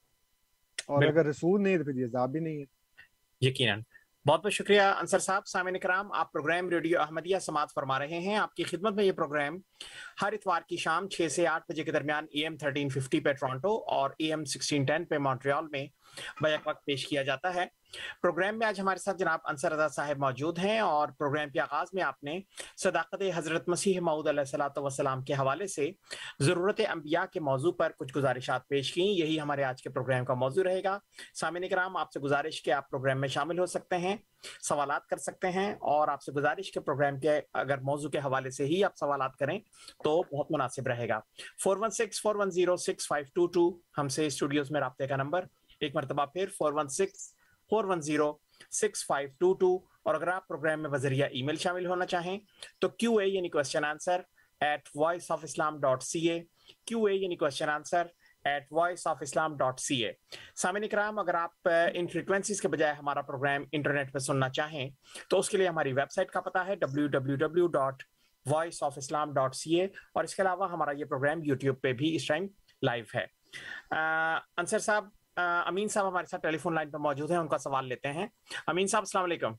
Speaker 5: اور اگر رسول نہیں ہے تو پھر یہ عذاب بھی نہیں ہے۔
Speaker 4: یقیناً۔ بہت بہت شکریہ انصر صاحب۔ سامعین کرام، آپ پروگرام ریڈیو احمدیہ سماعت فرما رہے ہیں۔ آپ کی خدمت میں یہ پروگرام ہر اتوار کی شام چھ سے آٹھ بجے کے درمیان اے ایم تھرٹین ففٹی پہ ٹورانٹو اور اے ایم سکسٹین ٹین پہ مونٹریال میں بیک وقت پیش کیا جاتا ہے۔ پروگرام میں آج ہمارے ساتھ جناب انصر رضا صاحب موجود ہیں، اور پروگرام کے آغاز میں آپ نے صداقت حضرت مسیح موعود علیہ الصلوۃ والسلام کے حوالے سے ضرورت انبیاء کے موضوع پر کچھ گزارشات پیش کی۔ یہی ہمارے آج کے پروگرام کا موضوع رہے گا۔ سامعین کرام، آپ سے گزارش کہ آپ پروگرام میں شامل ہو سکتے ہیں، سوالات کر سکتے ہیں، اور آپ سے گزارش کے پروگرام کے اگر موضوع کے حوالے سے ہی آپ سوالات کریں تو بہت مناسب رہے گا۔ Four one six four one zero six five two two ہم سے اسٹوڈیوز میں رابطے کا نمبر، ایک مرتبہ پھر four one six four one zero six five two two. اور اگر آپ پروگرام میں بذریعہ ای میل شامل ہونا چاہیں تو کیو اے یعنی question answer at voice of Islam dot C A, Q A یعنی question answer at voice of Islam dot C A. سامعین اکرام، اگر آپ ان فریکوینسیز کے بجائے ہمارا پروگرام انٹرنیٹ پہ سننا چاہیں تو اس کے لیے ہماری ویب سائٹ کا پتہ ہے W W W dot voice of Islam dot C A, اور اس کے علاوہ ہمارا یہ پروگرام یوٹیوب پہ بھی اس ٹائم لائیو ہے۔ انصر صاحب، امین صاحب ہمارے ساتھ ٹیلی فون لائن پہ موجود ہیں، ان کا سوال لیتے ہیں۔ امین صاحب السلام علیکم۔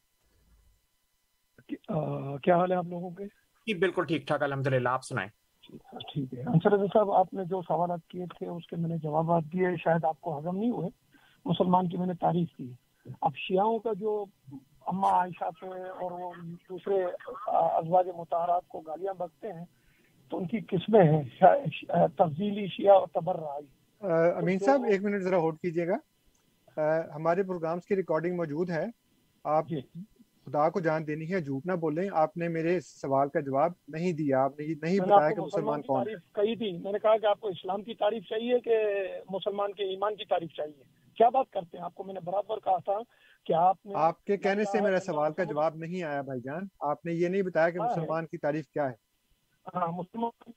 Speaker 6: کیا حال ہے آپ لوگوں کے؟
Speaker 4: جی بالکل ٹھیک ٹھاک الحمدللہ، آپ سنائیں۔
Speaker 6: ٹھیک ہے انصر رضا صاحب، آپ نے جو سوالات کیے تھے اس کے میں نے جوابات دیے، شاید آپ کو ہضم نہیں ہوئے۔ مسلمان کی میں نے تعریف کی۔ اب شیعوں کا جو اما عائشہ پہ اور وہ دوسرے ازواج مطہرات کو گالیاں بکتے ہیں تو ان کی قسمیں ہیں، تفضیلی شیعہ اور تبرعی۔
Speaker 5: امین صاحب ایک منٹ ذرا ہولڈ کیجیے گا، ہمارے پروگرامز کی ریکارڈنگ موجود ہے، آپ خدا کو جان دینی ہے، جھوٹ نہ بولیں۔ آپ نے میرے سوال کا جواب نہیں دیا، آپ نے نہیں بتایا کہ مسلمان کون ہے۔
Speaker 6: کہی تھی میں نے، کہا کہ آپ کو اسلام کی تعریف چاہیے کہ مسلمان کے ایمان کی تعریف چاہیے؟ کیا بات کرتے ہیں؟ آپ کو میں نے برابر کہا تھا کہ آپ نے،
Speaker 5: آپ کے کہنے سے میرا سوال کا جواب نہیں آیا بھائی جان، آپ نے یہ نہیں بتایا کہ مسلمان کی تعریف کیا ہے۔
Speaker 6: ہاں، مسلمان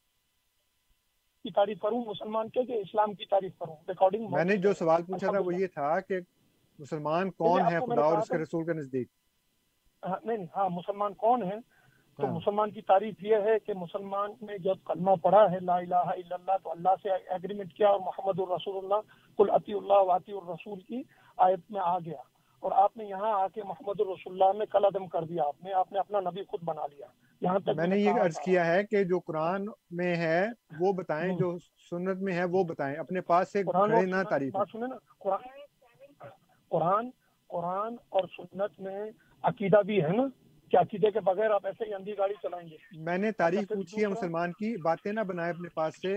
Speaker 6: کی تعریف کروں مسلمان کے کہ اسلام کی تعریف کروں؟ ریکارڈنگ
Speaker 5: میں نے جو سوال پوچھا تھا وہ یہ تھا کہ مسلمان کون ہے خدا اور اس کے رسول کے نزدیک؟
Speaker 6: نہیں نہیں ہاں، مسلمان کون ہے تو مسلمان کی تعریف یہ ہے کہ مسلمان نے جب کلمہ پڑھا ہے لا الہ الا اللہ تو اللہ سے ایگریمنٹ کیا اور محمد الرسول اللہ قل اطیعوا اللہ واطیعوا الرسول کی آیت میں آ گیا، اور آپ نے یہاں آ کے محمد الرسول اللہ میں کل عدم کر دیا، آپ نے آپ نے اپنا نبی خود بنا لیا۔ یہاں تک
Speaker 5: میں نے یہ عرض کیا ہے کہ جو قرآن میں ہے وہ بتائیں، جو سنت میں ہے وہ بتائیں، اپنے پاس سے کھڑے نہ تعریف۔
Speaker 6: بات سنیں نا، قرآن قرآن قرآن اور سنت میں عقیدہ بھی ہے نا، کہ عقیدے کے بغیر آپ ایسے ہی اندھی گاڑی چلائیں گے؟ میں
Speaker 5: نے تعریف پوچھی ہے مسلمان کی، باتیں نہ بنائے اپنے پاس سے،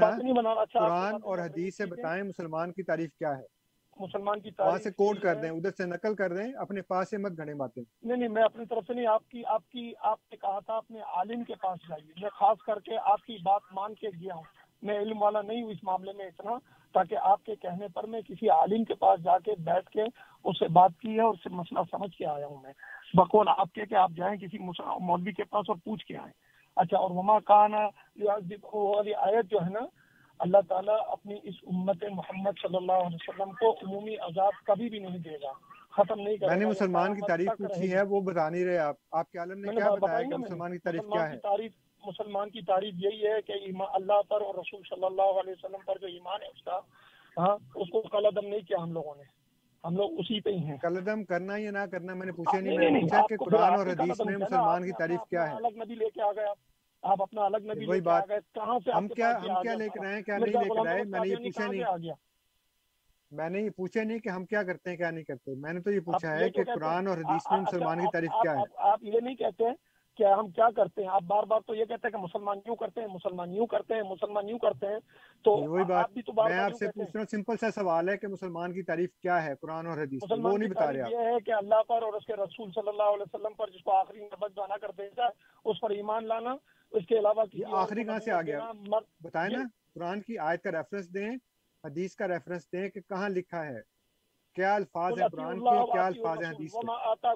Speaker 5: قرآن اور حدیث سے بتائیں مسلمان کی تعریف کیا ہے۔
Speaker 6: مسلمان کی
Speaker 5: وہاں سے کوٹ کر دیں، ادھر سے نقل کر دیں، اپنے پاس سے مت گھڑیں باتیں۔
Speaker 6: نہیں نہیں میں اپنی طرف سے نہیں، آپ کی آپ کی آپ نے کہا تھا اپنے عالم کے پاس جائیے، میں خاص کر کے آپ کی بات مان کے گیا ہوں، میں علم والا نہیں ہوں اس معاملے میں اتنا، تاکہ آپ کے کہنے پر میں کسی عالم کے پاس جا کے بیٹھ کے اس سے بات کی ہے اور اس سے مسئلہ سمجھ کے آیا ہوں میں، بقول آپ کے کہ آپ جائیں کسی مولوی کے پاس اور پوچھ کے آئیں۔ اچھا، اور وما کان والی آیت جو ہے نا، اللہ تعالیٰ اپنی اس امت محمد صلی اللہ علیہ وسلم کو عمومی عذاب کبھی بھی نہیں دے گا، ختم نہیں کرے گا۔
Speaker 5: میں نے مسلمان کی تعریف پوچھی ہے، وہ بتا نہیں رہے آپ، آپ کے عالم نے کیا بتایا کہ مسلمان کی تعریف کیا ہے؟
Speaker 6: تعریف مسلمان کی تعریف یہی ہے کہ ایمان اللہ پر اور رسول صلی اللہ علیہ وسلم پر جو ایمان ہے اس کا، ہاں اس کو کل عدم نہیں کیا ہم لوگوں نے، ہم لوگ اسی پہ ہی ہیں۔
Speaker 5: کل عدم کرنا یا نہ کرنا میں نے پوچھا نہیں، میں نے پوچھا کہ قرآن اور حدیث میں مسلمان کی تعریف کیا ہے۔
Speaker 6: الگ نبی لے کے آ گئے آپ، اپنا الگ نبی لے کے آ گئے، کہاں سے
Speaker 5: ہم کیا ہم کیا لے کر آئے کیا نہیں لے کر آئے؟ میں نے یہ پوچھا نہیں، میں نے یہ پوچھا نہیں کہ ہم کیا کرتے ہیں کیا نہیں کرتے، میں نے تو یہ پوچھا ہے کہ قرآن اور حدیث میں مسلمان کی تعریف کیا ہے۔
Speaker 6: آپ یہ نہیں کہتے کہ ہم کیا کرتے ہیں، آپ بار بار تو یہ کہتے ہیں کہ مسلمان یوں کرتے ہیں، مسلمان یوں کرتے ہیں، مسلمان یوں کرتے ہیں، تو
Speaker 5: وہی بات میں آپ سے پوچھ رہا ہوں، سمپل سا سوال ہے کہ مسلمان کی تعریف کیا ہے قرآن اور حدیث میں، وہ نہیں بتا رہے آپ۔
Speaker 6: یہ ہے کہ اللہ پر اور اس کے رسول صلی اللہ علیہ وسلم پر، جس کو آخری نبوت بنا کر بھیجا ہے، اس پر ایمان لانا، اس کے علاوہ
Speaker 5: آخری کہاں سے آ گیا بتائیں نا، قرآن کی آیت کا ریفرنس دیں، حدیث کا ریفرنس دیں کہ کہاں لکھا ہے، کیا الفاظ ہیں قرآن کے، کیا الفاظ ہیں حدیث کے۔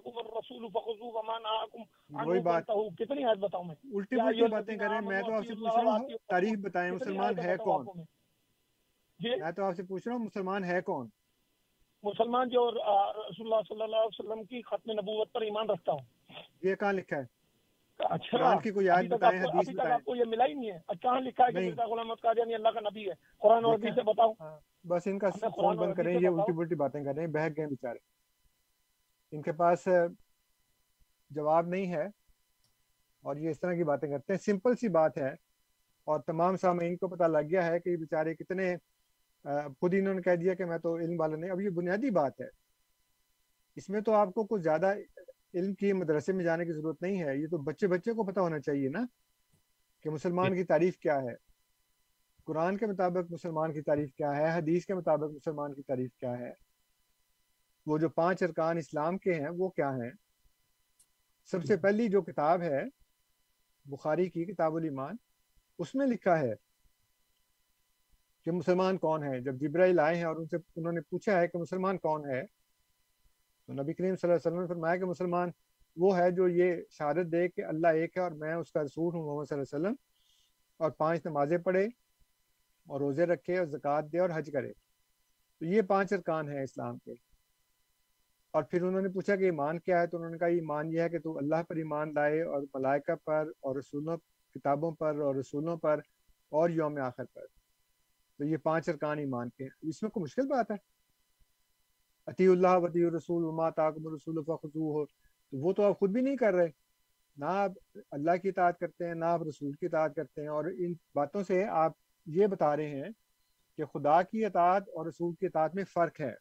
Speaker 5: وہی بات،
Speaker 6: کتنی آیت بتاؤں میں؟
Speaker 5: الٹی پلٹی باتیں کر رہے ہیں۔ میں تو آپ سے پوچھ رہا ہوں تعریف بتائیں مسلمان ہے کون، میں تو آپ سے پوچھ رہا ہوں مسلمان ہے کون؟
Speaker 6: مسلمان جو رسول اللہ صلی اللہ علیہ وسلم کی ختم نبوت پر ایمان رکھتا ہوں۔
Speaker 5: یہ کہاں لکھا ہے؟
Speaker 6: اچھا،
Speaker 5: قرآن کی کوئی آیت بتائیں، حدیث بتائیں۔
Speaker 6: آپ کو یہ ملا ہی نہیں ہے، کہاں لکھا ہے کہ مرزا غلام احمد قادیانی اللہ کا نبی ہے؟ قرآن اور حدیث سے بتاؤ۔
Speaker 5: بس ان کا فون بند کریں، یہ الٹی پلٹی باتیں کر رہے ہیں، بہک گئے بیچارے، ان کے پاس جواب نہیں ہے اور یہ اس طرح کی باتیں کرتے ہیں۔ سمپل سی بات ہے اور تمام سامعین کو پتہ لگ گیا ہے کہ یہ بیچارے کتنے، خود ہی انہوں نے کہہ دیا کہ میں تو علم والا نہیں۔ اب یہ بنیادی بات ہے، اس میں تو آپ کو کچھ زیادہ علم کی مدرسے میں جانے کی ضرورت نہیں ہے، یہ تو بچے بچے کو پتہ ہونا چاہیے نا کہ مسلمان کی تعریف کیا ہے، قرآن کے مطابق مسلمان کی تعریف کیا ہے، حدیث کے مطابق مسلمان کی تعریف کیا ہے، وہ جو پانچ ارکان اسلام کے ہیں وہ کیا ہیں۔ سب سے پہلی جو کتاب ہے بخاری کی کتاب الایمان، اس میں لکھا ہے کہ مسلمان کون ہے۔ جب جبرائیل آئے ہیں اور ان سے انہوں نے پوچھا ہے کہ مسلمان کون ہے، تو نبی کریم صلی اللہ علیہ وسلم نے فرمایا کہ مسلمان وہ ہے جو یہ شہادت دے کہ اللہ ایک ہے اور میں اس کا رسول ہوں محمد صلی اللہ علیہ وسلم، اور پانچ نمازیں پڑھے اور روزے رکھے اور زکوٰۃ دے اور حج کرے۔ تو یہ پانچ ارکان ہیں اسلام کے۔ اور پھر انہوں نے پوچھا کہ ایمان کیا ہے، تو انہوں نے کہا ایمان یہ ہے کہ تو اللہ پر ایمان لائے اور ملائکہ پر اور رسولوں کتابوں پر اور رسولوں پر اور یوم آخر پر. تو یہ پانچ ارکان ایمان کے ہیں. اس میں کوئی مشکل بات ہے؟ اطیع اللہ و اطیع الرسول وما آتاکم الرسول فخذوہ، تو وہ تو آپ خود بھی نہیں کر رہے، نہ آپ اللہ کی اطاعت کرتے ہیں نہ آپ رسول کی اطاعت کرتے ہیں، اور ان باتوں سے آپ یہ بتا رہے ہیں کہ خدا کی اطاعت اور رسول کی اطاعت میں فرق ہے.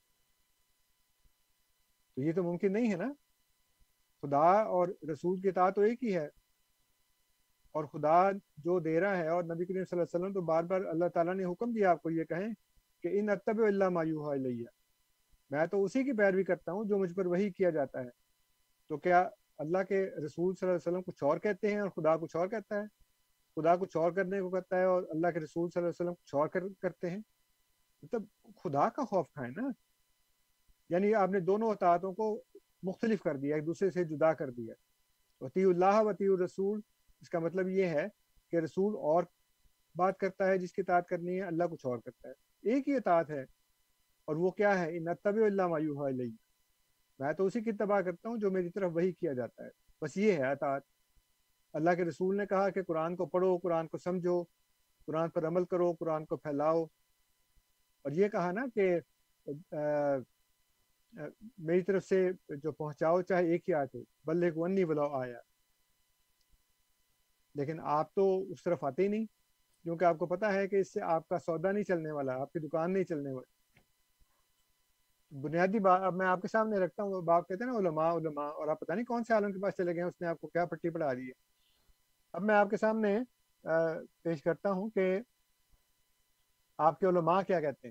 Speaker 5: تو یہ تو ممکن نہیں ہے نا. خدا اور رسول کی اطاعت تو ایک ہی ہے، اور خدا جو دے رہا ہے، اور نبی کریم صلی اللہ علیہ وسلم تو بار بار اللہ تعالیٰ نے حکم دیا آپ کو یہ کہیں کہ ان اتبع الا ما یوحی الیہ، میں تو اسی کی پیروی کرتا ہوں جو مجھ پر وحی کیا جاتا ہے. تو کیا اللہ کے رسول صلی اللہ علیہ وسلم کچھ اور کہتے ہیں اور خدا کچھ اور کہتا ہے؟ خدا کچھ اور کرنے کو کہتا ہے اور اللہ کے رسول صلی اللہ علیہ وسلم کچھ اور کر کرتے ہیں. مطلب خدا کا خوف کھائیں نا. یعنی آپ نے دونوں اطاعتوں کو مختلف کر دیا، ایک دوسرے سے جدا کر دیا. اطیع اللہ و اطیع الرسول، اس کا مطلب یہ ہے کہ رسول اور بات کرتا ہے جس کی اطاعت کرنی ہے، اللہ کچھ اور کرتا ہے. ایک ہی اطاعت ہے، اور وہ کیا ہے؟ ان اتبع الا ما یوحی الیہ، میں تو اسی کی اتباع کرتا ہوں جو میری طرف وحی کیا جاتا ہے. بس یہ ہے اطاعت. اللہ کے رسول نے کہا کہ قرآن کو پڑھو، قرآن کو سمجھو، قرآن پر عمل کرو، قرآن کو پھیلاؤ. اور یہ کہا نا کہ آ, آ, میری طرف سے جو پہنچاؤ چاہے ایک ہی آیت ہو، بلغ عنی ولو آیا. لیکن آپ تو اس طرف آتے ہی نہیں، کیونکہ آپ کو پتہ ہے کہ اس سے آپ کا سودا نہیں چلنے والا، آپ کی دکان نہیں چلنے والی. بنیادی بات اب میں آپ کے سامنے رکھتا ہوں. باپ کہتے ہیں نا علماء علماء، اور آپ پتہ نہیں کون سے عالم کے پاس چلے گئے ہیں، اس نے آپ کو کیا پٹی پڑھا دی ہے. اب میں آپ کے سامنے پیش کرتا ہوں کہ آپ کے علماء کیا کہتے ہیں.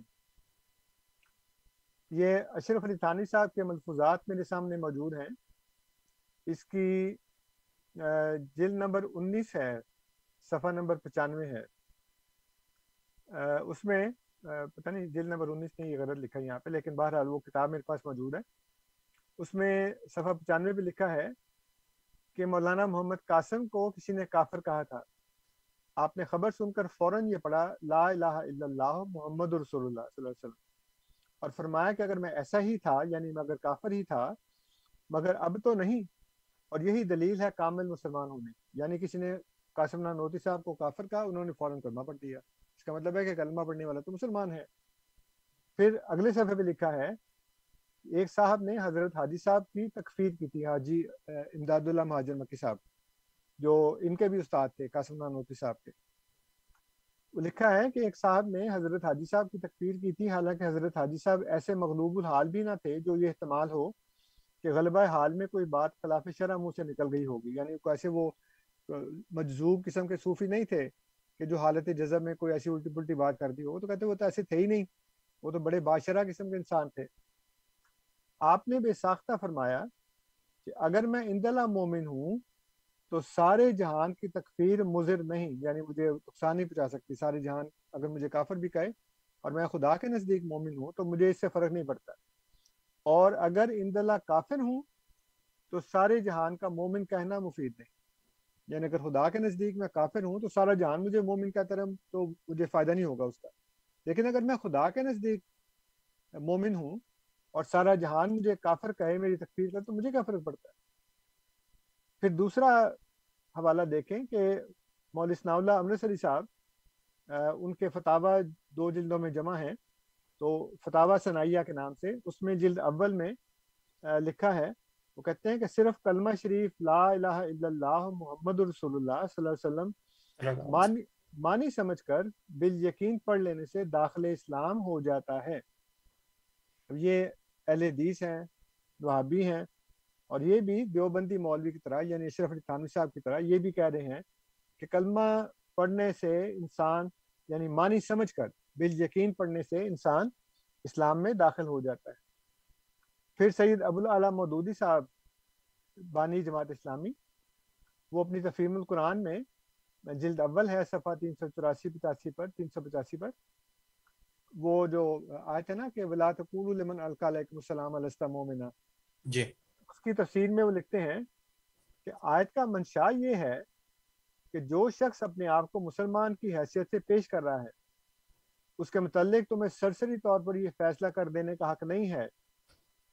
Speaker 5: یہ اشرف علی تھانوی صاحب کے ملفوظات میرے سامنے موجود ہیں. اس کی جلد نمبر انیس ہے، صفحہ نمبر پچانوے ہے. اس میں پتہ نہیں جلد نمبر انیس میں یہ غلط لکھا ہے یہاں پہ، لیکن بہرحال وہ کتاب میرے پاس موجود ہے. اس میں صفحہ پچانوے پہ لکھا ہے کہ مولانا محمد قاسم کو کسی نے کافر کہا تھا. آپ نے خبر سن کر فوراً یہ پڑھا لا الہ الا اللہ محمد رسول اللہ صلی اللہ علیہ وسلم، اور فرمایا کہ اگر میں ایسا ہی تھا، یعنی میں اگر کافر ہی تھا مگر اب تو نہیں، اور یہی دلیل ہے کامل مسلمان ہونے. یعنی کسی نے قاسم نانوتوی صاحب کو کافر کہا، انہوں نے فوراً کلمہ پڑھ دیا. اس کا مطلب ہے کہ کلمہ پڑھنے والا تو مسلمان ہے. پھر اگلے صفحے پہ لکھا ہے ایک صاحب نے حضرت حاجی صاحب کی تکفیر کی تھی، حاجی امداد اللہ مہاجر مکی صاحب، جو ان کے بھی استاد تھے قاسم نانوتوی صاحب کے. وہ لکھا ہے کہ ایک صاحب نے حضرت حاجی صاحب کی تکفیر کی تھی، حالانکہ حضرت حاجی صاحب ایسے مغلوب الحال بھی نہ تھے جو یہ احتمال ہو کہ غلبہ حال میں کوئی بات خلاف شرع منہ سے نکل گئی ہوگی. یعنی ایسے وہ مجذوب قسم کے صوفی نہیں تھے کہ جو حالت جذب میں کوئی ایسی الٹی پلٹی بات کر دی ہو. تو کہتے وہ تو ایسے تھے ہی نہیں، وہ تو بڑے باشرہ قسم کے انسان تھے. آپ نے بے ساختہ فرمایا کہ اگر میں اندلہ مومن ہوں تو سارے جہان کی تکفیر مضر نہیں، یعنی مجھے نقصان نہیں پہنچا سکتی. سارے جہان اگر مجھے کافر بھی کہے اور میں خدا کے نزدیک مومن ہوں تو مجھے اس سے فرق نہیں پڑتا. اور اگر اندلہ کافر ہوں تو سارے جہان کا مومن کہنا مفید نہیں. یعنی اگر خدا کے نزدیک میں کافر ہوں تو سارا جہان مجھے مومن کہتا رہے تو مجھے فائدہ نہیں ہوگا اس کا. لیکن اگر میں خدا کے نزدیک مومن ہوں اور سارا جہان مجھے کافر کہے، میری تکفیر کر، تو مجھے کیا فرق پڑتا ہے. پھر دوسرا حوالہ دیکھیں کہ مولوی ثناء اللہ امرتسری صاحب، ان کے فتاوی دو جلدوں میں جمع ہیں، تو فتاوی ثنائیہ کے نام سے، اس میں جلد اول میں لکھا ہے، وہ کہتے ہیں کہ صرف کلمہ شریف لا الہ الا اللہ محمد رسول اللہ صلی اللہ علیہ وسلم معنی معنی سمجھ کر بالیقین پڑھ لینے سے داخل اسلام ہو جاتا ہے. اب یہ اہل حدیث ہیں، وہابی ہیں، اور یہ بھی دیوبندی مولوی کی طرح، یعنی اشرف علی تھانوی صاحب کی طرح، یہ بھی کہہ رہے ہیں کہ کلمہ پڑھنے سے انسان، یعنی معنی سمجھ کر بالیقین پڑھنے سے انسان اسلام میں داخل ہو جاتا ہے. پھر سید ابوالعلا مودودی صاحب، بانی جماعت اسلامی، وہ اپنی تفہیم القرآن میں جلد اول ہے، صفحہ تین سو چوراسی پچاسی پر تین سو پچاسی پر، وہ جو آیت ہے نا کہ وَلَا تَقُولُوا لِمَنْ أَلْقَىٰ عَلَيْكُمُ السَّلَامَ لَسْتَ مُؤْمِنًا،
Speaker 4: جی،
Speaker 5: اس کی تفسیر میں وہ لکھتے ہیں کہ آیت کا منشا یہ ہے کہ جو شخص اپنے آپ کو مسلمان کی حیثیت سے پیش کر رہا ہے، اس کے متعلق تمہیں سرسری طور پر یہ فیصلہ کر دینے کا حق نہیں ہے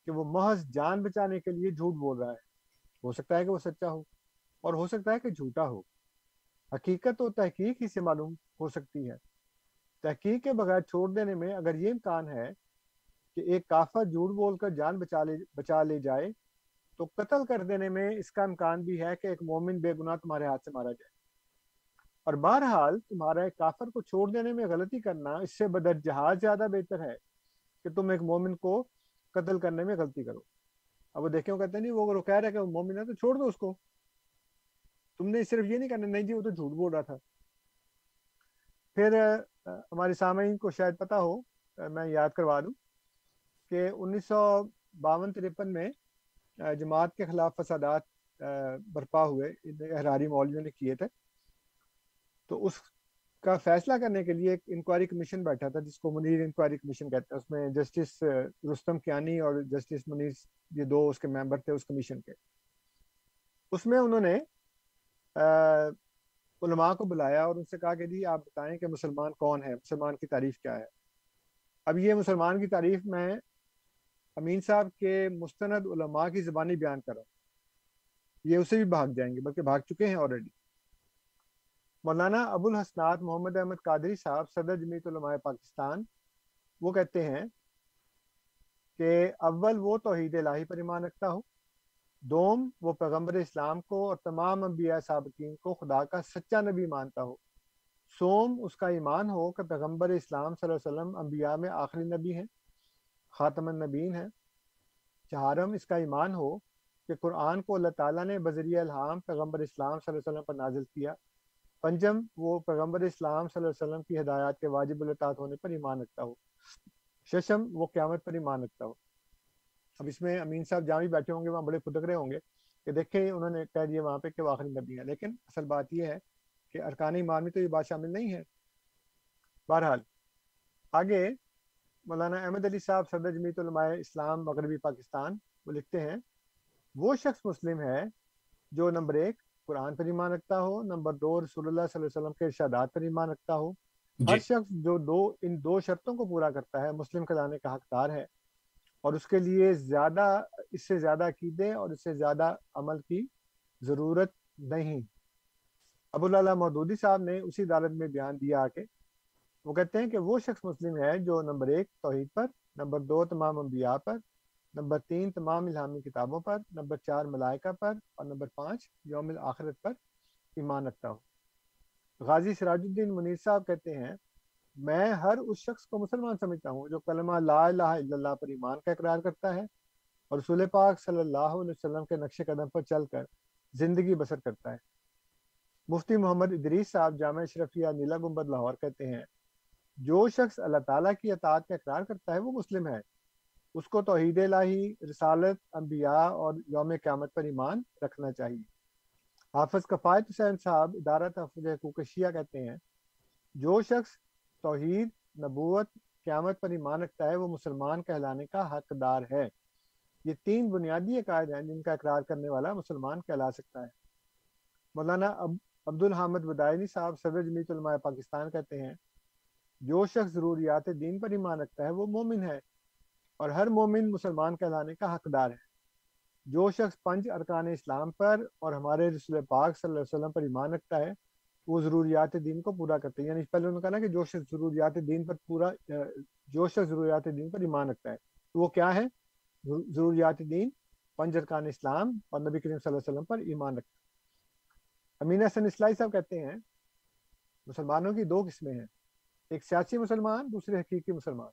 Speaker 5: کہ وہ محض جان بچانے کے لیے جھوٹ بول رہا ہے۔ ہو سکتا ہے کہ وہ سچا ہو اور ہو سکتا ہے کہ جھوٹا ہو، حقیقت تو تحقیق ہی سے معلوم ہو سکتی ہے۔ تحقیق کے بغیر چھوڑ دینے میں اگر یہ امکان ہے کہ ایک کافر جھوٹ بول کر جان بچا لے بچا لے جائے، تو قتل کر دینے میں اس کا امکان بھی ہے کہ ایک مومن بے گناہ تمہارے ہاتھ سے مارا جائے۔ اور بہرحال تمہارا ایک کافر کو چھوڑ دینے میں غلطی کرنا اس سے بدرجہاد زیادہ بہتر ہے کہ تم ایک مومن کو قتل کرنے میں غلطی کرو۔ اب وہ دیکھیں، وہ کہتے ہیں نہیں، وہ کہہ رہا ہے کہ وہ مومن ہے تو چھوڑ دو اس کو، تم نے صرف یہ نہیں کرنا نہیں جی وہ تو جھوٹ بول رہا تھا۔ پھر ہمارے سامعین کو شاید پتہ ہو، میں یاد کروا دوں کہ انیس سو باون ترپن میں جماعت کے خلاف فسادات برپا ہوئے، احراری مولویوں نے کیے تھے، تو اس کا فیصلہ کرنے کے لیے ایک انکوائری کمیشن بیٹھا تھا جس کو منیر انکوائری کمیشن کہتے ہیں۔ اس میں جسٹس رستم کیانی اور جسٹس منیر، یہ دو اس کے ممبر تھے اس کمیشن کے۔ اس میں انہوں نے علماء کو بلایا اور ان سے کہا کہ جی آپ بتائیں کہ مسلمان کون ہے، مسلمان کی تعریف کیا ہے۔ اب یہ مسلمان کی تعریف میں امین صاحب کے مستند علماء کی زبانی بیان کر رہا ہوں، یہ اسے بھی بھاگ جائیں گے، بلکہ بھاگ چکے ہیں آلریڈی۔ مولانا ابو الحسنات محمد احمد قادری صاحب صدر جمعیت علماء پاکستان، وہ کہتے ہیں کہ اول وہ توحید الہی پر ایمان رکھتا ہو، دوم وہ پیغمبر اسلام کو اور تمام انبیاء سابقین کو خدا کا سچا نبی مانتا ہو، سوم اس کا ایمان ہو کہ پیغمبر اسلام صلی اللہ علیہ وسلم انبیاء میں آخری نبی ہیں، خاتم النبیین ہیں، چہارم اس کا ایمان ہو کہ قرآن کو اللہ تعالیٰ نے بذریعہ الہام پیغمبر اسلام صلی اللہ علیہ وسلم پر نازل کیا، پنجم وہ پیغمبر اسلام صلی اللہ علیہ وسلم کی ہدایات کے واجب الاطاعت ہونے پر ایمان رکھتا ہو، ششم وہ قیامت پر ایمان رکھتا ہو۔ اب اس میں امین صاحب جہاں بھی بیٹھے ہوں گے وہاں بڑے خدک رہے ہوں گے کہ دیکھیں انہوں نے کہہ دیا وہاں پہ کہ وہ آخری نبی ہے، لیکن اصل بات یہ ہے کہ ارکان ایمان میں تو یہ بات شامل نہیں ہے۔ بہرحال آگے مولانا احمد علی صاحب صدر جمعیت علماء اسلام مغربی پاکستان، وہ لکھتے ہیں وہ شخص مسلم ہے جو نمبر ایک قرآن پر ایمان رکھتا ہو، نمبر دو رسول اللہ صلی اللہ علیہ وسلم کے ارشادات پر ایمان رکھتا ہو۔ ہر شخص جو دو ان دو شرطوں کو پورا کرتا ہے مسلم کہلانے کا حقدار ہے، اور اس کے لیے زیادہ اس سے زیادہ عقیدے اور اس سے زیادہ عمل کی ضرورت نہیں۔ ابو العلا مودودی صاحب نے اسی عدالت میں بیان دیا کہ وہ کہتے ہیں کہ وہ شخص مسلم ہے جو نمبر ایک توحید پر، نمبر دو تمام انبیاء پر، نمبر تین تمام الہامی کتابوں پر، نمبر چار ملائکہ پر، اور نمبر پانچ یوم الآخرت پر ایمان رکھتا ہو۔ غازی سراج الدین منیر صاحب کہتے ہیں میں ہر اس شخص کو مسلمان سمجھتا ہوں جو کلمہ لا الہ الا اللہ پر ایمان کا اقرار کرتا ہے اور رسول پاک صلی اللہ علیہ وسلم کے نقش قدم پر چل کر زندگی بسر کرتا ہے۔ مفتی محمد ادریس صاحب جامع اشرفیہ نیلا گنبد لاہور کہتے ہیں جو شخص اللہ تعالیٰ کی اطاعت کا اقرار کرتا ہے وہ مسلم ہے، اس کو توحید الہی، رسالت، انبیاء اور یوم قیامت پر ایمان رکھنا چاہیے۔ حافظ کفایت حسین صاحب ادارہ تحفظ حقوق شیعہ کہتے ہیں جو شخص توحید، نبوت، قیامت پر ایمان رکھتا ہے وہ مسلمان کہلانے کا حقدار ہے۔ یہ تین بنیادی عقائد ہیں جن کا اقرار کرنے والا مسلمان کہلا سکتا ہے۔ مولانا عبد الحامد ودائنی صاحب صدر جمعیت علماء پاکستان کہتے ہیں جو شخص ضروریات دین پر ایمان رکھتا ہے وہ مومن ہے اور ہر مومن مسلمان کہلانے کا حقدار ہے۔ جو شخص پنج ارکان اسلام پر اور ہمارے رسول پاک صلی اللہ علیہ وسلم پر ایمان رکھتا ہے وہ ضروریات دین کو پورا کرتے ہیں، یعنی پہلے انہوں نے کہا نا کہ جو شخص ضروریات دین پر پورا جو شخص ضروریات دین پر ایمان رکھتا ہے تو وہ کیا ہے؟ ضروریات دین، پنج ارکان اسلام اور نبی کریم صلی اللہ علیہ وسلم پر ایمان رکھتا ہے۔ امین حسن اسلائی صاحب کہتے ہیں مسلمانوں کی دو قسمیں ہیں، ایک سیاسی مسلمان، دوسرے حقیقی مسلمان۔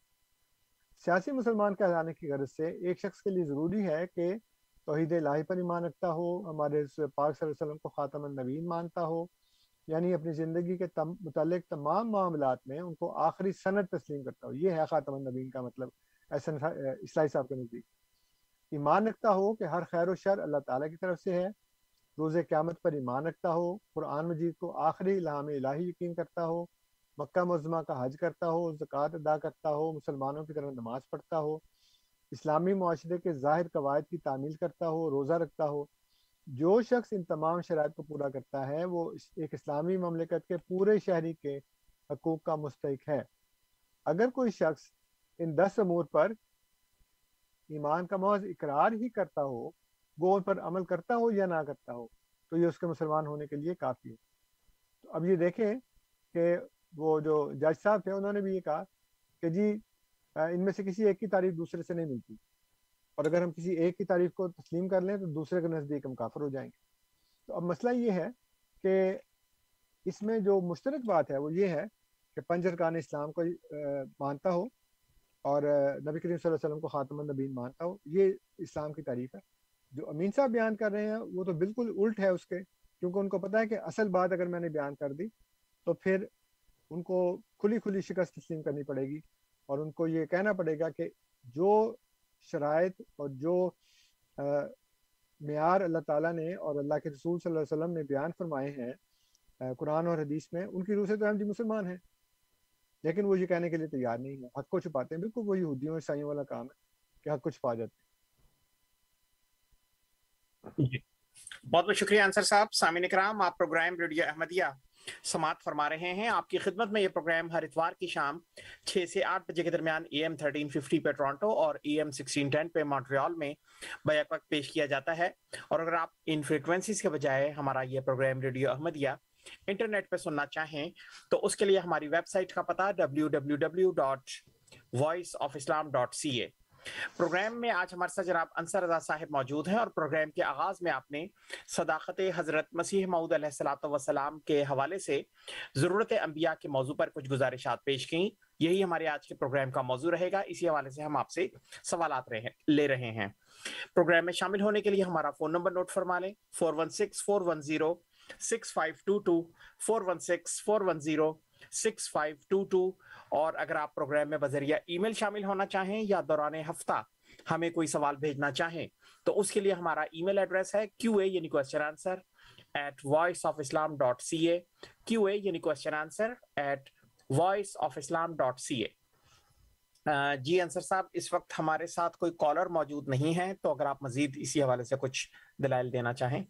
Speaker 5: سیاسی مسلمان کہلانے کی غرض سے ایک شخص کے لیے ضروری ہے کہ توحید الہی پر ایمان رکھتا ہو، ہمارے رسول پاک صلی اللہ علیہ وسلم کو خاتم النبیین مانتا ہو، یعنی اپنی زندگی کے تم متعلق تمام معاملات میں ان کو آخری سند تسلیم کرتا ہو۔ یہ ہے خاتم النبیین کا مطلب ایسا اسلائی صاحب کے نزدیک۔ ایمان رکھتا ہو کہ ہر خیر و شر اللہ تعالیٰ کی طرف سے ہے، روز قیامت پر ایمان رکھتا ہو، قرآن مجید کو آخری الہام الہی یقین کرتا ہو، مکہ معظمہ کا حج کرتا ہو، زکوٰۃ ادا کرتا ہو، مسلمانوں کی طرح نماز پڑھتا ہو، اسلامی معاشرے کے ظاہر قواعد کی تعمیل کرتا ہو، روزہ رکھتا ہو۔ جو شخص ان تمام شرائط کو پورا کرتا ہے وہ ایک اسلامی مملکت کے پورے شہری کے حقوق کا مستحق ہے۔ اگر کوئی شخص ان دس امور پر ایمان کا محض اقرار ہی کرتا ہو، وہ ان پر عمل کرتا ہو یا نہ کرتا ہو، تو یہ اس کے مسلمان ہونے کے لیے کافی ہے۔ تو اب یہ دیکھیں کہ وہ جو جج صاحب تھے انہوں نے بھی یہ کہا کہ جی ان میں سے کسی ایک کی تعریف دوسرے سے نہیں ملتی، اور اگر ہم کسی ایک کی تعریف کو تسلیم کر لیں تو دوسرے کے نزدیک ہم کافر ہو جائیں گے۔ تو اب مسئلہ یہ ہے کہ اس میں جو مشترک بات ہے وہ یہ ہے کہ پنج ارکان اسلام کو مانتا ہو اور نبی کریم صلی اللہ علیہ وسلم کو خاتم النبیین مانتا ہو، یہ اسلام کی تعریف ہے۔ جو امین صاحب بیان کر رہے ہیں وہ تو بالکل الٹ ہے اس کے، کیونکہ ان کو پتہ ہے کہ اصل بات اگر میں نے بیان کر دی تو پھر ان کو کھلی کھلی شکست تسلیم کرنی پڑے گی، اور ان کو یہ کہنا پڑے گا کہ جو شرائط اور جو معیار اللہ تعالیٰ نے اور اللہ کے رسول صلی اللہ علیہ وسلم نے بیان فرمائے ہیں قرآن اور حدیث میں، ان کی روح سے تو ہم جی مسلمان ہیں، لیکن وہ یہ کہنے کے لیے تیار نہیں ہے، حق کو چھپاتے ہیں۔ بالکل وہ یہودیوں اور عیسائیوں والا کام ہے کہ حق کو چھپا جاتے ہیں۔
Speaker 4: جی بہت بہت شکریہ انصر صاحب۔ سامعین اکرام، آپ پروگرام ریڈیو احمدیہ سماعت فرما رہے ہیں۔ آپ کی خدمت میں یہ پروگرام ہر اتوار کی شام چھ سے آٹھ بجے کے درمیان اے ایم تھرٹین ففٹی پہ ٹورانٹو اور اے ایم سکسٹین ٹین پہ مونٹریال میں بیک وقت پیش کیا جاتا ہے۔ اور اگر آپ ان فریکوینسیز کے بجائے ہمارا یہ پروگرام ریڈیو احمدیہ انٹرنیٹ پہ سننا چاہیں تو اس کے لیے ہماری ویب سائٹ کا پتہ W W W dot voice of Islam dot C A. Program میں آج ہمارے ساتھ جناب انصر رضا صاحب موجود ہیں، اور پروگرام کے آغاز میں آپ نے صداقت حضرت مسیح موعود علیہ الصلوۃ والسلام کے حوالے سے ضرورت انبیاء کے موضوع پر کچھ گزارشات پیش کیں۔ یہی ہمارے آج کے پروگرام کا موضوع رہے گا، اسی حوالے سے ہم آپ سے سوالات لے رہے ہیں۔ پروگرام میں شامل ہونے کے لیے ہمارا فون نمبر نوٹ فرما لیں، four one six four one zero six five two two, four one six four one zero six five two two. اور اگر آپ پروگرام میں بذریعہ ای میل شامل ہونا چاہیں یا دوران ہفتہ ہمیں کوئی سوال بھیجنا چاہیں تو اس کے لیے ہمارا ای میل ایڈریس ہے کیو اے یعنی question answer at voice of Islam dot C A, Q A یعنی question answer at voice of Islam dot C A. جی انصر صاحب، اس وقت ہمارے ساتھ کوئی کالر موجود نہیں ہے، تو اگر آپ مزید اسی حوالے سے کچھ دلائل دینا چاہیں۔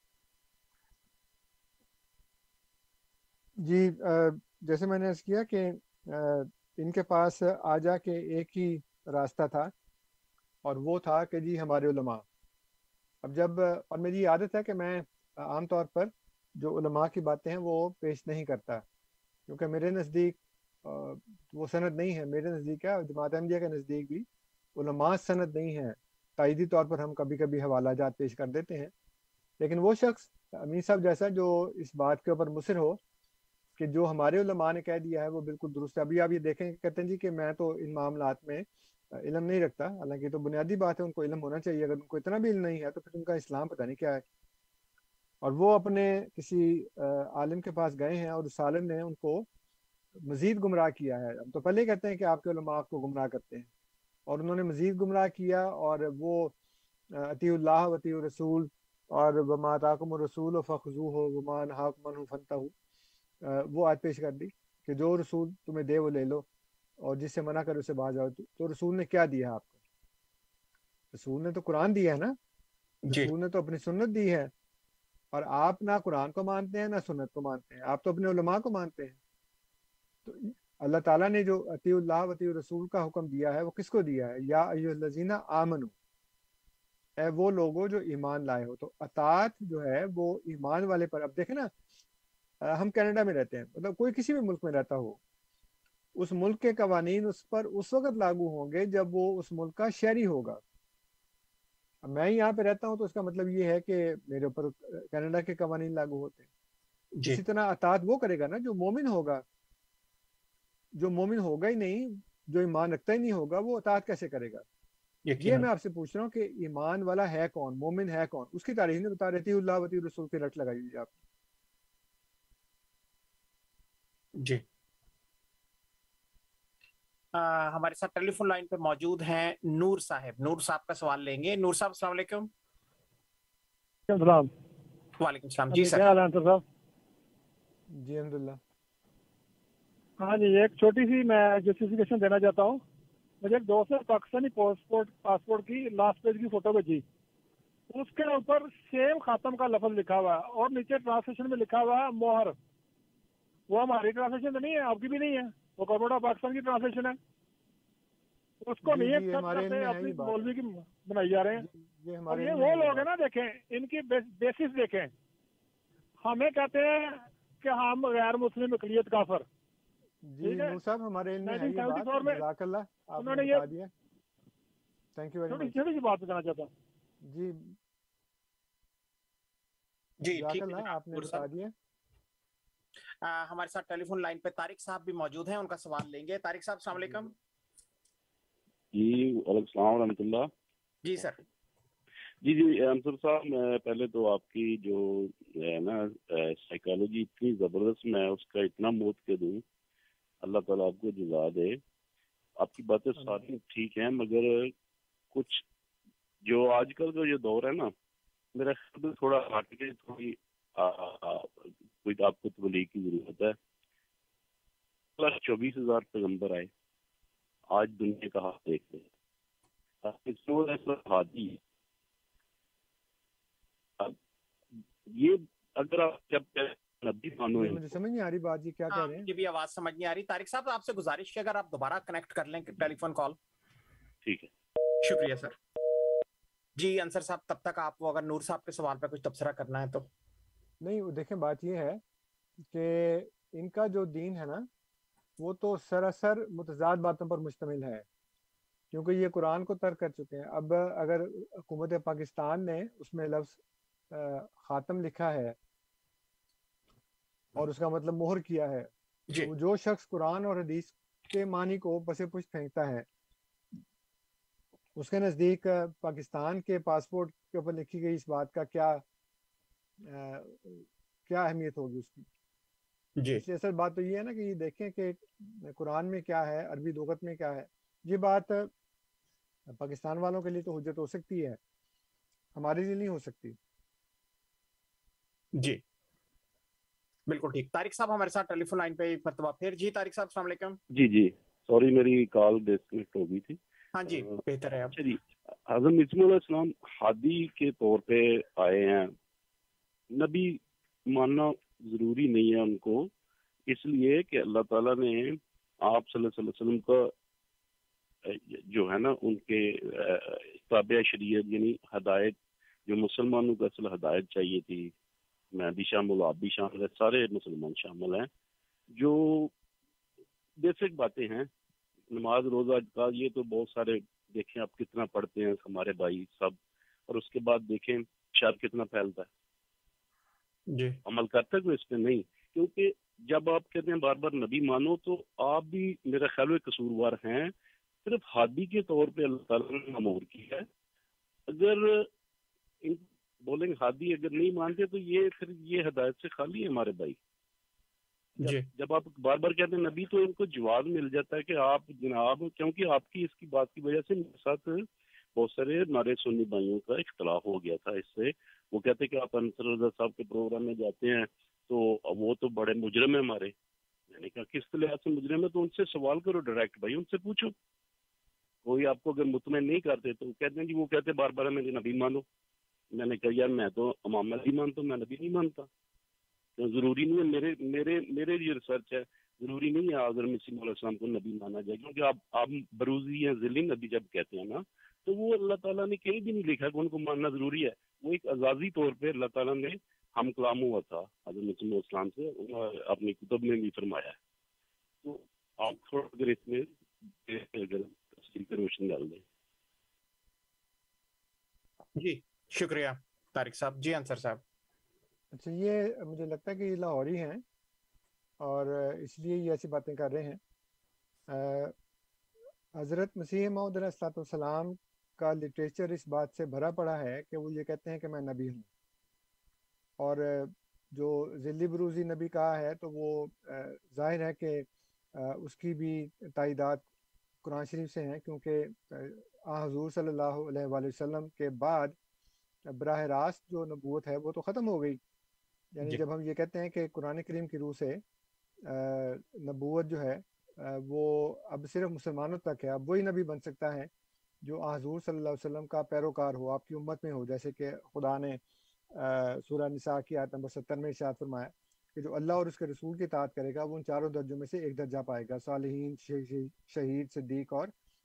Speaker 5: جی جیسے میں نے عرض کیا کہ ان کے پاس آ جا کے ایک ہی راستہ تھا، اور وہ تھا کہ جی ہمارے علماء۔ اب جب اور میری عادت ہے کہ میں عام طور پر جو علماء کی باتیں ہیں وہ پیش نہیں کرتا، کیونکہ میرے نزدیک وہ سند نہیں ہے۔ میرے نزدیک ہے، جماعت احمدیہ کے نزدیک بھی علماء سند نہیں ہے۔ تائیدی طور پر ہم کبھی کبھی حوالہ جات پیش کر دیتے ہیں، لیکن وہ شخص امین صاحب جیسا جو اس بات کے اوپر مصر ہو کہ جو ہمارے علماء نے کہہ دیا ہے وہ بالکل درست ہے۔ ابھی آپ یہ دیکھیں، کہتے ہیں جی کہ میں تو ان معاملات میں علم نہیں رکھتا، حالانکہ تو بنیادی بات ہے، ان کو علم ہونا چاہیے۔ اگر ان کو اتنا بھی علم نہیں ہے تو پھر ان کا اسلام پتہ نہیں کیا ہے۔ اور وہ اپنے کسی عالم کے پاس گئے ہیں اور اس عالم نے ان کو مزید گمراہ کیا ہے۔ ہم تو پہلے کہتے ہیں کہ آپ کے علماء کو گمراہ کرتے ہیں، اور انہوں نے مزید گمراہ کیا، اور وہ اطیعوا اللہ و اطیعوا الرسول اور وما آتاکم الرسول فخذوہ وما نہاکم عنہ فانتہوا، وہ آیت پیش کر دی کہ جو رسول تمہیں دے وہ لے لو، اور جس سے منع کرے اسے باز آؤ۔ تو رسول نے کیا دیا آپ کو؟ رسول نے تو قرآن دیا ہے نا، رسول نے تو اپنی سنت دی ہے، اور آپ نہ قرآن کو مانتے ہیں نہ سنت کو مانتے ہیں، آپ تو اپنے علماء کو مانتے ہیں۔ تو اللہ تعالیٰ نے جو اطیعوا اللہ و اطیعوا الرسول کا حکم دیا ہے وہ کس کو دیا ہے؟ یا ایھا الذین آمنوا، اے وہ لوگوں جو ایمان لائے ہو۔ تو اطاعت جو ہے وہ ایمان والے پر۔ اب دیکھیں نا، ہم کینیڈا میں رہتے ہیں، مطلب کوئی کسی بھی ملک میں رہتا ہو، اس ملک کے قوانین اس پر اس وقت لاگو ہوں گے جب وہ اس ملک کا شہری ہوگا۔ اب میں یہاں پہ رہتا ہوں تو اس کا مطلب یہ ہے کہ میرے اوپر کینیڈا کے قوانین لاگو ہوتے ہیں۔
Speaker 4: جی۔
Speaker 5: اسی طرح اطاعت وہ کرے گا نا جو مومن ہوگا۔ جو مومن ہوگا ہی نہیں، جو ایمان رکھتا ہی نہیں ہوگا، وہ اطاعت کیسے کرے گا؟ یہ میں آپ سے پوچھ رہا ہوں کہ ایمان والا ہے کون، مومن ہے کون؟ اس کی تاریخ نہیں بتا رہی تھی، اللہ و اطیعوا الرسول کی رٹ لگائی ہوئی آپ۔
Speaker 4: جی آ, ہمارے ساتھ ٹیلی فون لائن پہ موجود ہیں نور صاحب۔ نور صاحب کا سوال لیں گے۔ نور صاحب السلام علیکم۔
Speaker 6: السلام۔
Speaker 4: وعلیکم السلام۔ جی سر۔
Speaker 6: کیا حال ہے انصر صاحب؟
Speaker 5: جی الحمدللہ۔
Speaker 6: ہاں جی، ایک چھوٹی سی میں جسٹیفیکیشن دینا چاہتا ہوں۔ مجھے ایک دوست نے پاکستانی پاسپورٹ پاسپورٹ کی لاسٹ پیج کی فوٹو بھیجی، اس کے اوپر سیم خاتم کا لفظ لکھا ہوا ہے، اور نیچے ٹرانسلیشن میں لکھا ہوا ہے مہر۔ وہ ہماری ٹرانسلیشن تو نہیں ہے، آپ کی بھی نہیں ہے، وہ گورنمنٹ آف پاکستان کی ٹرانسلیشن ہے۔ اس کو
Speaker 5: جی
Speaker 6: نہیں
Speaker 5: جی
Speaker 6: ایکسپٹ
Speaker 5: ہمارے علم
Speaker 6: کرتے،
Speaker 5: میں ہے
Speaker 6: اپنی
Speaker 5: یہ بات،
Speaker 6: مولوی کی بنائی جا رہے ہیں.
Speaker 5: جی یہ
Speaker 6: اور
Speaker 5: ہمارے
Speaker 6: یہ
Speaker 5: علم
Speaker 6: وہ
Speaker 5: میں ہے یہ
Speaker 6: لوگ ہیں
Speaker 5: بات.
Speaker 6: نا، دیکھیں ان کی بیسس دیکھیں، ہمیں کہتے ہیں کہ ہم غیر مسلم اقلیت کافر.
Speaker 5: جی
Speaker 6: ٹھیک ہے،
Speaker 5: نور صاحب ہمارے علم میں ہے
Speaker 6: نائنٹین
Speaker 5: یہ
Speaker 6: سیونٹی
Speaker 5: بات،
Speaker 6: فور میں
Speaker 5: جزاک اللہ آپ
Speaker 6: انہوں
Speaker 5: نے
Speaker 6: نے یہ
Speaker 5: بتا دیا، تھینک یو ویری
Speaker 6: چھوٹی
Speaker 5: مچ.
Speaker 6: چھوٹی سی بات بتانا چاہتا ہوں.
Speaker 5: جی
Speaker 4: جی
Speaker 5: جزاک
Speaker 4: ٹھیک ہے
Speaker 5: اللہ
Speaker 4: جناب
Speaker 5: آپ نے
Speaker 4: نور
Speaker 5: بتا
Speaker 4: صاحب.
Speaker 5: دیا.
Speaker 4: آ، ہمارے ساتھ ٹیلی فون لائن پہ طارق صاحب بھی موجود ہیں، ان کا سوال لیں گے. طارق صاحب السلام
Speaker 5: جی
Speaker 4: علیکم.
Speaker 7: جی وعلیکم السلام ورحمۃ اللہ.
Speaker 4: جی سر.
Speaker 7: جی جی انصر صاحب، میں پہلے تو آپ کی جو ہے نا سائیکالوجی اتنی زبردست، میں اس کا اتنا موت کے دوں، اللہ تعالیٰ آپ کو جزا دے. آپ کی باتیں ساری ٹھیک ہیں، مگر کچھ جو آج کل کا جو دور ہے نا، میرا خیال میں تھوڑا ہٹ کے تھوڑی کوئی آپ کو تبلیغ کی ضرورت ہے. پلس چوبیس ہزار پیغمبر آئے، آج دنیا کا حال دیکھ لیں، ہاتھی یہ اگر آپ جب نبی مانو
Speaker 5: جی مجھے سمجھ نہیں آ رہی بات، جی کیا کہہ
Speaker 4: ہاں
Speaker 5: رہے ہیں؟
Speaker 4: مجھے بھی آواز سمجھ نہیں آ رہی. طارق صاحب آپ سے گزارش ہے اگر آپ دوبارہ کنیکٹ کر لیں ٹیلی فون کال.
Speaker 7: ٹھیک ہے،
Speaker 4: شکریہ سر. جی انصر صاحب، تب تک آپ کو اگر نور صاحب کے سوال پہ کچھ تبصرہ کرنا ہے تو.
Speaker 5: نہیں دیکھیں بات یہ ہے کہ ان کا جو دین ہے نا وہ تو سراسر متضاد باتوں پر مشتمل ہے، کیونکہ یہ قرآن کو ترک کر چکے ہیں. اب اگر حکومت پاکستان نے اس میں لفظ خاتم لکھا ہے اور اس کا مطلب مہر کیا ہے،
Speaker 4: جی
Speaker 5: تو جو شخص قرآن اور حدیث کے معنی کو پس پشت پھینکتا ہے، اس کے نزدیک پاکستان کے پاسپورٹ کے اوپر لکھی گئی اس بات کا کیا کیا اہمیت ہوگی اس کی.
Speaker 4: جی
Speaker 5: اس لیے اصل بات تو یہ ہے نا کہ یہ دیکھیں کہ قرآن میں کیا ہے، عربی لغت میں کیا ہے. یہ بات پاکستان والوں کے لیے تو حجت ہو سکتی ہے، ہمارے لیے نہیں ہو سکتی.
Speaker 4: جی بالکل ٹھیک. طارق صاحب ہمارے ساتھ ٹیلی فون لائن پہ ایک مرتبہ پھر. جی طارق صاحب السلام علیکم.
Speaker 7: جی جی سوری میری کال ڈسکنیکٹ ہو گئی تھی.
Speaker 4: ہاں جی بہتر ہے اب.
Speaker 7: اچھا جی، حضرت مسیح علیہ السلام ہادی کے طور پہ آئے ہیں، نبی ماننا ضروری نہیں ہے ان کو، اس لیے کہ اللہ تعالیٰ نے آپ صلی اللہ علیہ وسلم کا جو ہے نا ان کے تابع شریعت یعنی ہدایت، جو مسلمانوں کو اصل ہدایت چاہیے تھی، میں بھی شامل آپ بھی شامل ہے، سارے مسلمان شامل ہیں. جو بیسک باتیں ہیں، نماز روزہ کا، یہ تو بہت سارے دیکھیں آپ کتنا پڑھتے ہیں ہمارے بھائی سب، اور اس کے بعد دیکھیں شر کتنا پھیلتا ہے.
Speaker 4: جی
Speaker 7: عمل کرتے کوئی اس پہ نہیں، کیونکہ جب آپ کہتے ہیں بار بار نبی مانو، تو آپ بھی میرا خیال میں قصوروار ہیں. صرف ہادی کے طور پہ اللہ تعالیٰ نے مامور کی ہے. اگر ان بولیں گے ہادی اگر نہیں مانتے تو یہ پھر یہ ہدایت سے خالی ہے ہمارے بھائی. جب
Speaker 4: جی
Speaker 7: جب آپ بار بار کہتے ہیں نبی، تو ان کو جواب مل جاتا ہے کہ آپ جناب، کیونکہ آپ کی اس کی بات کی وجہ سے میرے ساتھ بہت سارے ہمارے سنی بھائیوں کا اختلاف ہو گیا تھا. اس سے وہ کہتے ہیں کہ آپ انصر رضا صاحب کے پروگرام میں جاتے ہیں تو وہ تو بڑے مجرم ہیں ہمارے. میں نے کہا کس لحاظ سے مجرم ہے؟ تو ان سے سوال کرو ڈائریکٹ بھائی، ان سے پوچھو. کوئی آپ کو اگر مطمئن نہیں کرتے تو کہتے ہیں جی وہ کہتے بار بار میں نبی مانو. میں نے کہا یار میں تو امام علی مانتا ہوں، میں نبی نہیں مانتا. ضروری نہیں ہے، میرے میرے میرے یہ ریسرچ ہے، ضروری نہیں ہے اگر مسیح علیہ السلام کو نبی مانا جائے، کیونکہ آپ آپ بروزی یا ذلی نبی جب کہتے ہیں نا، تو وہ اللہ تعالیٰ نے کہیں بھی نہیں لکھا کہ ان کو ماننا ضروری ہے. وہ ایک اعزازی طور پہ اللہ تعالیٰ نے ہم کلام ہوا تھا حضرت مسیح علیہ السلام سے، اپنی کتب میں بھی فرمایا ہے. تو آپ تھوڑا اگر اس میں اگر تفصیل پہ روشنی ڈال دیں.
Speaker 4: جی شکریہ طارق صاحب. جی انصر صاحب.
Speaker 5: اچھا یہ مجھے لگتا ہے کہ یہ لاہوری ہیں اور اس لیے یہ ایسی باتیں کر رہے ہیں. حضرت مسیح موعود علیہ الصلوۃ والسلام کا لٹریچر اس بات سے بھرا پڑا ہے کہ وہ یہ کہتے ہیں کہ میں نبی ہوں، اور جو ذلی بروزی نبی کہا ہے تو وہ ظاہر ہے کہ اس کی بھی تائیدات قرآن شریف سے ہیں، کیونکہ حضور صلی اللہ علیہ وآلہ وسلم کے بعد براہ راست جو نبوت ہے وہ تو ختم ہو گئی. یعنی
Speaker 4: جی
Speaker 5: جب ہم یہ کہتے ہیں کہ قرآن کریم کی روح سے نبوت جو ہے وہ اب صرف مسلمانوں تک ہے، اب وہی نبی بن سکتا ہے جو حضور صلی اللہ علیہ وسلم کا پیروکار ہو، آپ کی امت میں ہو. جیسے کہ خدا نے سورہ نساء کی آیت نمبر ستر میں ارشاد فرمایا کہ جو اللہ اور اس کے رسول کی اطاعت کرے گا وہ ان چاروں درجوں میں سے ایک درجہ پائے گا، صالحین، شہید، صدیق اور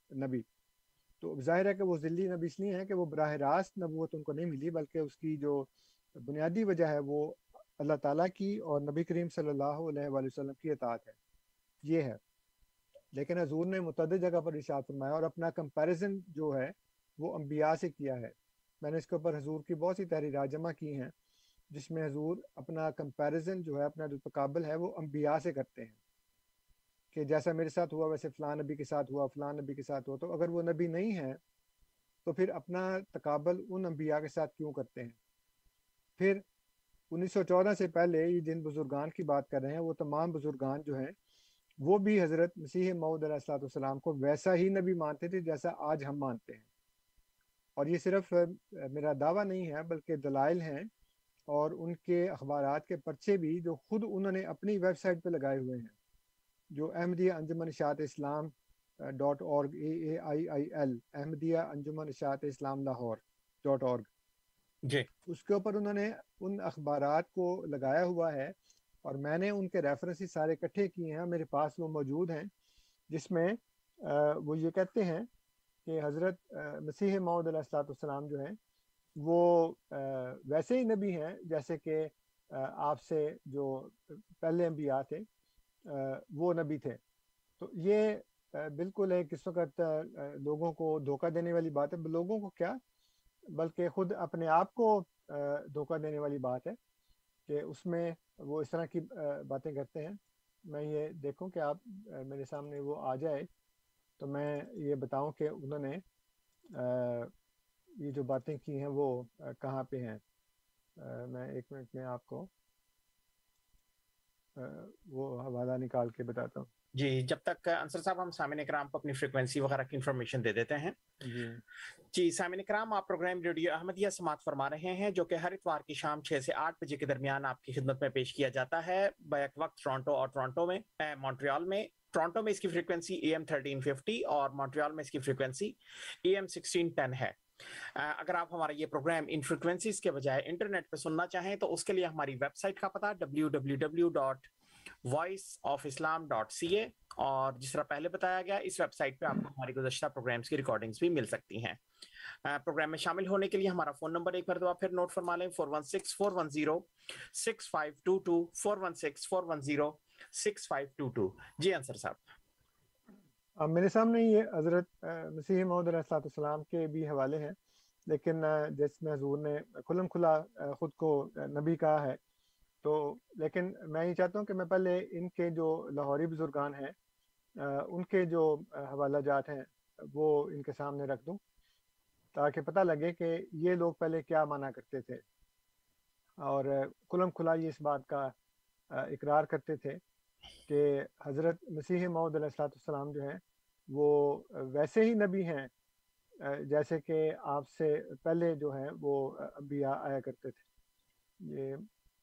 Speaker 5: نبی. تو ظاہر ہے کہ وہ ذلی نبی اس لیے ہیں کہ وہ براہ راست نبوت ان کو نہیں ملی، بلکہ اس کی جو بنیادی وجہ ہے وہ اللہ تعالیٰ کی اور نبی کریم صلی اللہ علیہ وآلہ وسلم کی اطاعت ہے. یہ ہے. لیکن حضور نے متعدد جگہ پر ارشاد فرمایا اور اپنا کمپیریزن جو ہے وہ انبیاء سے کیا ہے. میں نے اس کے اوپر حضور کی بہت سی تحریرات جمع کی ہیں جس میں حضور اپنا کمپیریزن جو ہے، اپنا جو تقابل ہے وہ انبیاء سے کرتے ہیں کہ جیسا میرے ساتھ ہوا ویسے فلاں نبی کے ساتھ ہوا، فلاں نبی کے ساتھ ہوا. تو اگر وہ نبی نہیں ہے تو پھر اپنا تقابل ان انبیاء کے ساتھ کیوں کرتے ہیں؟ پھر انیس سو چودہ سے پہلے یہ جن بزرگان کی بات کر رہے ہیں وہ تمام بزرگان جو ہیں وہ بھی حضرت مسیح موعود علیہ الصلوۃ والسلام کو ویسا ہی نبی مانتے تھے جیسا آج ہم مانتے ہیں. اور یہ صرف میرا دعویٰ نہیں ہے بلکہ دلائل ہیں اور ان کے اخبارات کے پرچے بھی جو خود انہوں نے اپنی ویب سائٹ پہ لگائے ہوئے ہیں، جو Ahmadiyya Anjuman Ishaat Islam dot org A A I I L Ahmadiyya Anjuman Ishaat Islam Lahore dot org
Speaker 4: جی،
Speaker 5: اس کے اوپر انہوں نے ان اخبارات کو لگایا ہوا ہے اور میں نے ان کے ریفرنسز سارے اکٹھے کیے ہیں، میرے پاس وہ موجود ہیں، جس میں وہ یہ کہتے ہیں کہ حضرت مسیح موعود علیہ الصلوۃ والسلام جو ہیں وہ ویسے ہی نبی ہیں جیسے کہ آپ سے جو پہلے انبیاء تھے وہ نبی تھے. تو یہ بالکل ایک اس وقت لوگوں کو دھوکہ دینے والی بات ہے، لوگوں کو کیا بلکہ خود اپنے آپ کو دھوکہ دینے والی بات ہے کہ اس میں وہ اس طرح کی باتیں کرتے ہیں. میں یہ دیکھوں کہ آپ میرے سامنے وہ آ جائے تو میں یہ بتاؤں کہ انہوں نے یہ جو باتیں کی ہیں وہ کہاں پہ ہیں. میں ایک منٹ میں آپ کو وہ حوالہ نکال کے بتاتا ہوں.
Speaker 4: جی، جب تک انصر صاحب ہم سامعین اکرام کو اپنی فریکوینسی وغیرہ کی انفارمیشن دے دیتے ہیں.
Speaker 5: جی
Speaker 4: جی سامعین اکرام، آپ پروگرام ریڈیو احمدیہ سماعت فرما رہے ہیں جو کہ ہر اتوار کی شام چھ سے آٹھ بجے کے درمیان آپ کی خدمت میں پیش کیا جاتا ہے بیک وقت ٹورانٹو اور ٹورانٹو میں مونٹریال میں. ٹورانٹو میں اس کی frequency A M thirteen fifty اور مونٹریال میں اس کی frequency A M sixteen ten ہے. اگر آپ ہمارا یہ پروگرام ان فریکوینسیز کے بجائے انٹرنیٹ پہ سننا چاہیں تو اس کے لیے ہماری ویب سائٹ کا پتہ W W W dot voice of Islam dot C A, اور جس طرح پہلے بتایا گیا اس ویب سائٹ پہ آپ کو ہماری گزشتہ پروگرامز کی ریکارڈنگز بھی مل سکتی ہیں. پروگرام میں شامل ہونے کے لیے ہمارا فون نمبر ایک مرتبہ پھر نوٹ فرما لیں، four one six four one zero six five two two four one six four one zero six five two two. جی انصر صاحب،
Speaker 5: اب میرے سامنے یہ حضرت مسیح موعود علیہ الصلوۃ والسلام کے بھی حوالے ہیں، لیکن جس میں حضور نے کھلم کھلا خود کو نبی کہا ہے. تو لیکن میں یہ چاہتا ہوں کہ میں پہلے ان کے جو لاہوری بزرگان ہیں ان کے جو حوالہ جات ہیں وہ ان کے سامنے رکھ دوں تاکہ پتہ لگے کہ یہ لوگ پہلے کیا مانا کرتے تھے، اور کھلم کھلا یہ اس بات کا اقرار کرتے تھے کہ حضرت مسیح موعود علیہ الصلوۃ والسلام جو ہیں وہ ویسے ہی نبی ہیں جیسے کہ آپ سے پہلے جو ہیں وہ انبیاء آیا کرتے تھے. یہ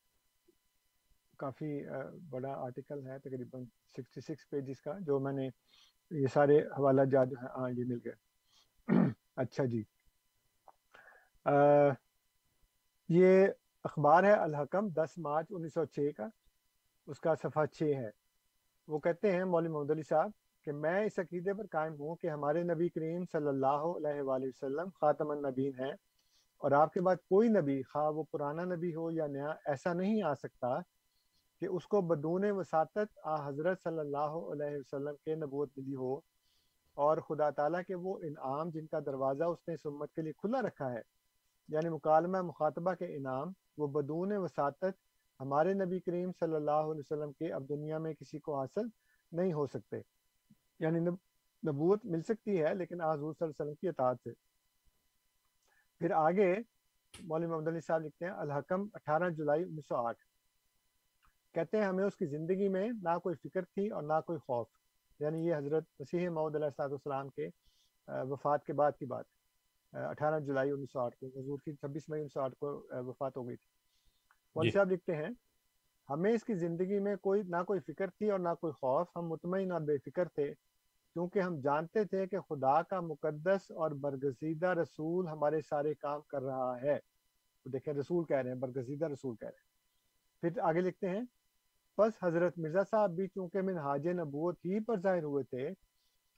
Speaker 5: کافی بڑا آرٹیکل ہے، تقریباً سکسٹی سکس پیجز کا، جو میں نے یہ سارے حوالہ جات جو ہیں ہاں یہ مل گئے. اچھا جی، آ, یہ اخبار ہے الحکم دس مارچ انیس سو چھ کا، اس کا صفحہ چھ ہے. وہ کہتے ہیں مولوی محمد علی صاحب کہ میں اس عقیدے پر قائم ہوں کہ ہمارے نبی کریم صلی اللہ علیہ وآلہ وسلم خاتم النبیین ہیں، اور آپ کے بعد کوئی نبی خواہ وہ پرانا نبی ہو یا نیا ایسا نہیں آ سکتا کہ اس کو بدون وساطت آ حضرت صلی اللہ علیہ وسلم کے نبوت ملی ہو، اور خدا تعالیٰ کے وہ انعام جن کا دروازہ اس نے اس امت کے لیے کھلا رکھا ہے، یعنی مکالمہ مخاطبہ کے انعام، وہ بدون وساطت ہمارے نبی کریم صلی اللہ علیہ وسلم کے اب دنیا میں کسی کو حاصل نہیں ہو سکتے. یعنی نبوت مل سکتی ہے لیکن حضور صلی اللہ علیہ وسلم کی اطاعت سے. پھر آگے مولوی محمد علی صاحب لکھتے ہیں الحکم اٹھارہ جولائی انیس سو آٹھ، کہتے ہیں ہمیں اس کی زندگی میں نہ کوئی فکر تھی اور نہ کوئی خوف. یعنی یہ حضرت مسیح موعود علیہ السلام کے وفات کے بعد کی بات، اٹھارہ جولائی انیس سو آٹھ کو، حضور کی چھبیس مئی انیس سو آٹھ کو وفات ہو گئی تھی. مولوی صاحب لکھتے ہیں ہمیں اس کی زندگی میں کوئی نہ کوئی فکر تھی اور نہ کوئی خوف، ہم مطمئن اور بے فکر تھے کیونکہ ہم جانتے تھے کہ خدا کا مقدس اور برگزیدہ رسول ہمارے سارے کام کر رہا ہے. دیکھیں رسول کہہ رہے ہیں، برگزیدہ رسول کہہ رہے ہیں. پھر آگے لکھتے ہیں بس حضرت مرزا صاحب بھی چونکہ منہاج نبوت ہی پر ظاہر ہوئے تھے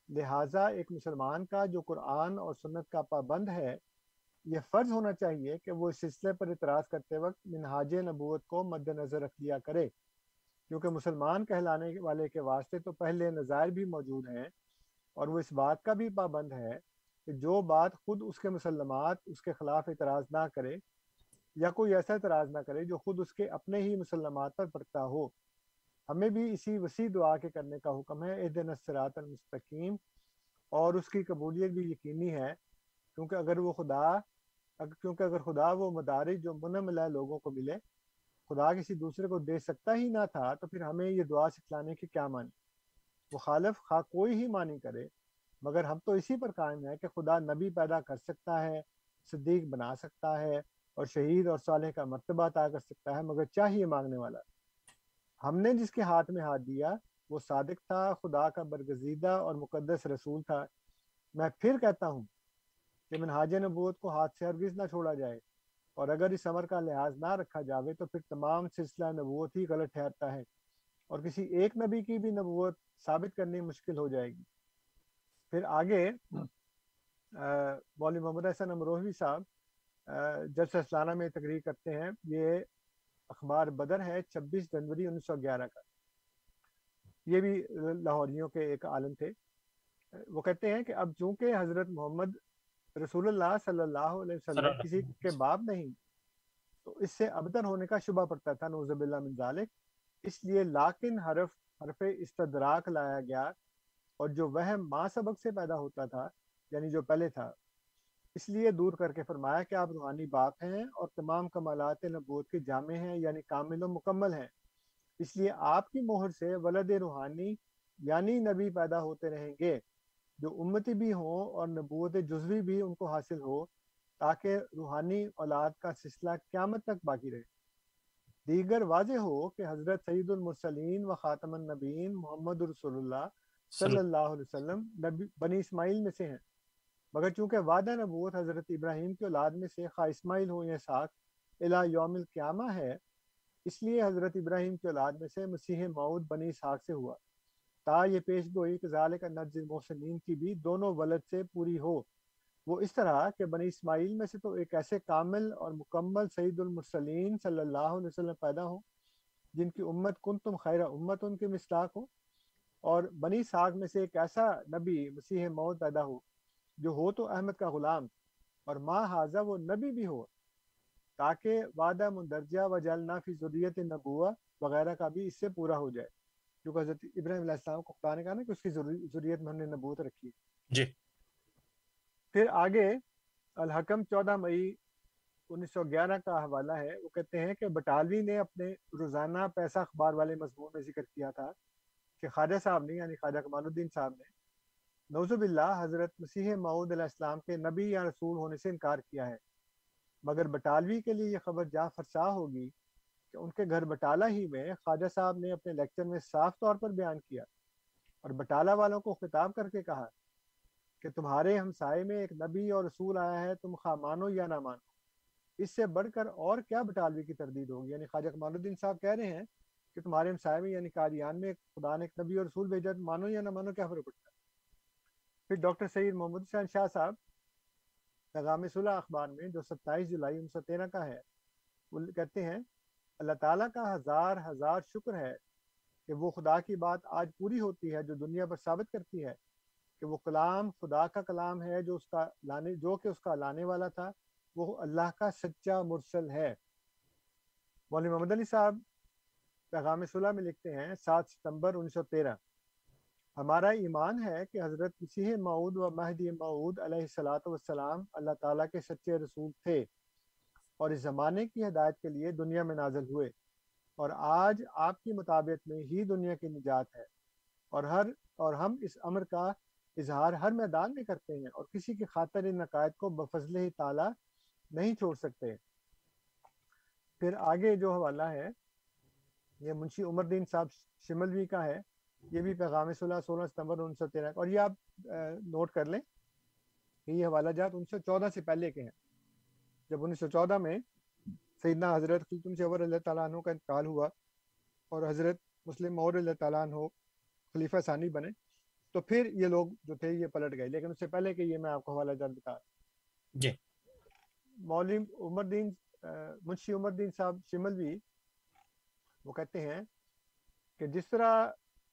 Speaker 5: لہٰذا ایک مسلمان کا جو قرآن اور سنت کا پابند ہے یہ فرض ہونا چاہیے کہ وہ اس سلسلے پر اعتراض کرتے وقت منہاج نبوت کو مد نظر رکھ لیا کرے، کیونکہ مسلمان کہلانے والے کے واسطے تو پہلے نظائر بھی موجود ہیں، اور وہ اس بات کا بھی پابند ہے کہ جو بات خود اس کے مسلمات اس کے خلاف اعتراض نہ کرے، یا کوئی ایسا اعتراض نہ کرے جو خود اس کے اپنے ہی مسلمات پر پڑتا ہو۔ ہمیں بھی اسی وسیع دعا کے کرنے کا حکم ہے، اہدنا الصراط المستقیم، اور اس کی قبولیت بھی یقینی ہے، کیونکہ اگر وہ خدا کیونکہ اگر خدا وہ مدارج جو منعم علیہ لوگوں کو ملے خدا کسی دوسرے کو دے سکتا ہی نہ تھا، تو پھر ہمیں یہ دعا سکھلانے کی کیا معنی؟ مخالف خواہ کوئی ہی معنی کرے، مگر ہم تو اسی پر قائم ہے کہ خدا نبی پیدا کر سکتا ہے، صدیق بنا سکتا ہے، اور شہید اور صالح کا مرتبہ عطا کر سکتا ہے، مگر چاہیے مانگنے والا۔ ہم نے جس کے ہاتھ میں ہاتھ دیا وہ صادق تھا، خدا کا برگزیدہ اور مقدس رسول تھا۔ میں پھر کہتا ہوں کہ منہاج نبوت کو ہاتھ سے ہرگز نہ چھوڑا جائے، اور اگر اس امر کا لحاظ نہ رکھا جاوے تو پھر تمام سلسلہ نبوت ہی غلط ٹھہرتا ہے، اور کسی ایک نبی کی بھی نبوت ثابت کرنی مشکل ہو جائے گی۔ پھر آگے مولوی محمد حسن امروہوی صاحب جلسہ سالانہ میں تقریر کرتے ہیں، یہ اخبار بدر ہے چھبیس جنوری انیس سو گیارہ کا، یہ بھی لاہوریوں کے ایک عالم تھے۔ وہ کہتے ہیں کہ اب چونکہ حضرت محمد رسول اللہ صلی اللہ علیہ وسلم کسی کے باپ نہیں، تو اس سے ابتر ہونے کا شبہ پڑتا تھا، نعوذ باللہ من ذالک، اس لیے لاکن حرف حرف استدراک لایا گیا، اور جو وہم ما سبق سے پیدا ہوتا تھا یعنی جو پہلے تھا، اس لیے دور کر کے فرمایا کہ آپ روحانی باپ ہیں اور تمام کمالات نبوت کے جامع ہیں، یعنی کامل و مکمل ہیں، اس لیے آپ کی مہر سے ولد روحانی یعنی نبی پیدا ہوتے رہیں گے جو امتی بھی ہوں اور نبوت جزوی بھی ان کو حاصل ہو، تاکہ روحانی اولاد کا سلسلہ قیامت تک باقی رہے۔ دیگر واضح ہو کہ حضرت سید المرسلین و خاتم النبیین محمد رسول اللہ صلی اللہ علیہ وسلم نبی بنی اسماعیل میں سے ہیں، مگر چونکہ وعدہ نبوت حضرت ابراہیم کی اولاد میں سے خواہ اسماعیل ہو یا اسحاق الی یوم القیامہ ہے، اس لیے حضرت ابراہیم کی اولاد میں سے مسیح موعود بنی اسحاق سے ہوا، تا یہ پیش گوئی کہ ذالک نجزی المحسنین کی بھی دونوں ولد سے پوری ہو۔ وہ اس طرح کہ بنی اسماعیل میں سے تو ایک ایسے کامل اور مکمل سید المرسلین صلی اللہ علیہ وسلم پیدا ہو جن کی امت کنتم خیر امت ان کے مصداق ہو، اور بنی اسحاق میں سے ایک ایسا نبی مسیح موعود پیدا ہو جو ہو تو احمد کا غلام، اور ما حاضہ وہ نبی بھی ہو، تاکہ وعدہ مندرجہ وجعلنا فی ذریت نبوہ وغیرہ کا بھی اس سے پورا ہو جائے، جو حضرت ابراہیم علیہ السلام کو خدا نے کہا نا کہ اس کی ذریت میں ہم نے نبوت رکھی ہے۔
Speaker 4: جی
Speaker 5: پھر آگے الحکم چودہ مئی انیس سو گیارہ کا حوالہ ہے، وہ کہتے ہیں کہ بٹالوی نے اپنے روزانہ پیسہ اخبار والے مضمون میں ذکر کیا تھا کہ خواجہ صاحب نے یعنی خواجہ کمال الدین صاحب نے نعوذ باللہ حضرت مسیح موعود علیہ السلام کے نبی یا رسول ہونے سے انکار کیا ہے، مگر بٹالوی کے لیے یہ خبر جا فرسا ہوگی کہ ان کے گھر بٹالہ ہی میں خواجہ صاحب نے اپنے لیکچر میں صاف طور پر بیان کیا اور بٹالہ والوں کو خطاب کر کے کہا کہ تمہارے ہمسائے میں ایک نبی اور رسول آیا ہے، تم خواہ مانو یا نہ مانو، اس سے بڑھ کر اور کیا بٹالوی کی تردید ہوگی۔ یعنی خواجہ کمال الدین صاحب کہہ رہے ہیں کہ تمہارے ہمسائے میں یعنی قادیان میں خدا نے ایک نبی اور رسول بھیجا، مانو یا نہ مانو، کیا فرق پڑتا ہے۔ پھر ڈاکٹر سید محمد حسین شاہ صاحب پیغام صلح اخبار میں جو ستائیس جولائی انیس سو تیرہ کا ہے، وہ کہتے ہیں اللہ تعالیٰ کا ہزار ہزار شکر ہے کہ وہ خدا کی بات آج پوری ہوتی ہے جو دنیا پر ثابت کرتی ہے کہ وہ کلام خدا کا کلام ہے جو اس کا لانے جو کہ اس کا لانے والا تھا وہ اللہ کا سچا مرسل ہے۔ مولوی محمد علی صاحب پیغام صلح میں لکھتے ہیں سات ستمبر انیس سو تیرہ، ہمارا ایمان ہے کہ حضرت مسیح موعود و مہدی موعود علیہ الصلاۃ والسلام اللہ تعالیٰ کے سچے رسول تھے اور اس زمانے کی ہدایت کے لیے دنیا میں نازل ہوئے، اور آج آپ کی مطابقت میں ہی دنیا کی نجات ہے، اور ہر اور ہم اس امر کا اظہار ہر میدان میں کرتے ہیں اور کسی کی خاطر ان عقائد کو بفضل ہی تعالیٰ نہیں چھوڑ سکتے۔ پھر آگے جو حوالہ ہے یہ منشی عمر الدین صاحب شملوی کا ہے، یہ بھی پیغام صلح سولہ ستمبر انیس سو تیرہ، اور یہ آپ نوٹ کر لیں کہ یہ حوالہ جات انیس سو چودہ سے پہلے کے ہیں، جب انیس سو چودہ میں سیدنا حضرت خلتم شور اللہ تعالیٰ عنہ کا انتقال ہوا اور حضرت مسلم موعود اللہ تعالیٰ عنہ خلیفہ ثانی بنے، تو پھر یہ لوگ جو تھے یہ پلٹ گئے. لیکن اس سے پہلے کہ یہ میں آپ کو حوالہ جات بتا
Speaker 4: جی
Speaker 5: مولوی عمر دین منشی عمر دین صاحب شملوی وہ کہتے ہیں کہ جس طرح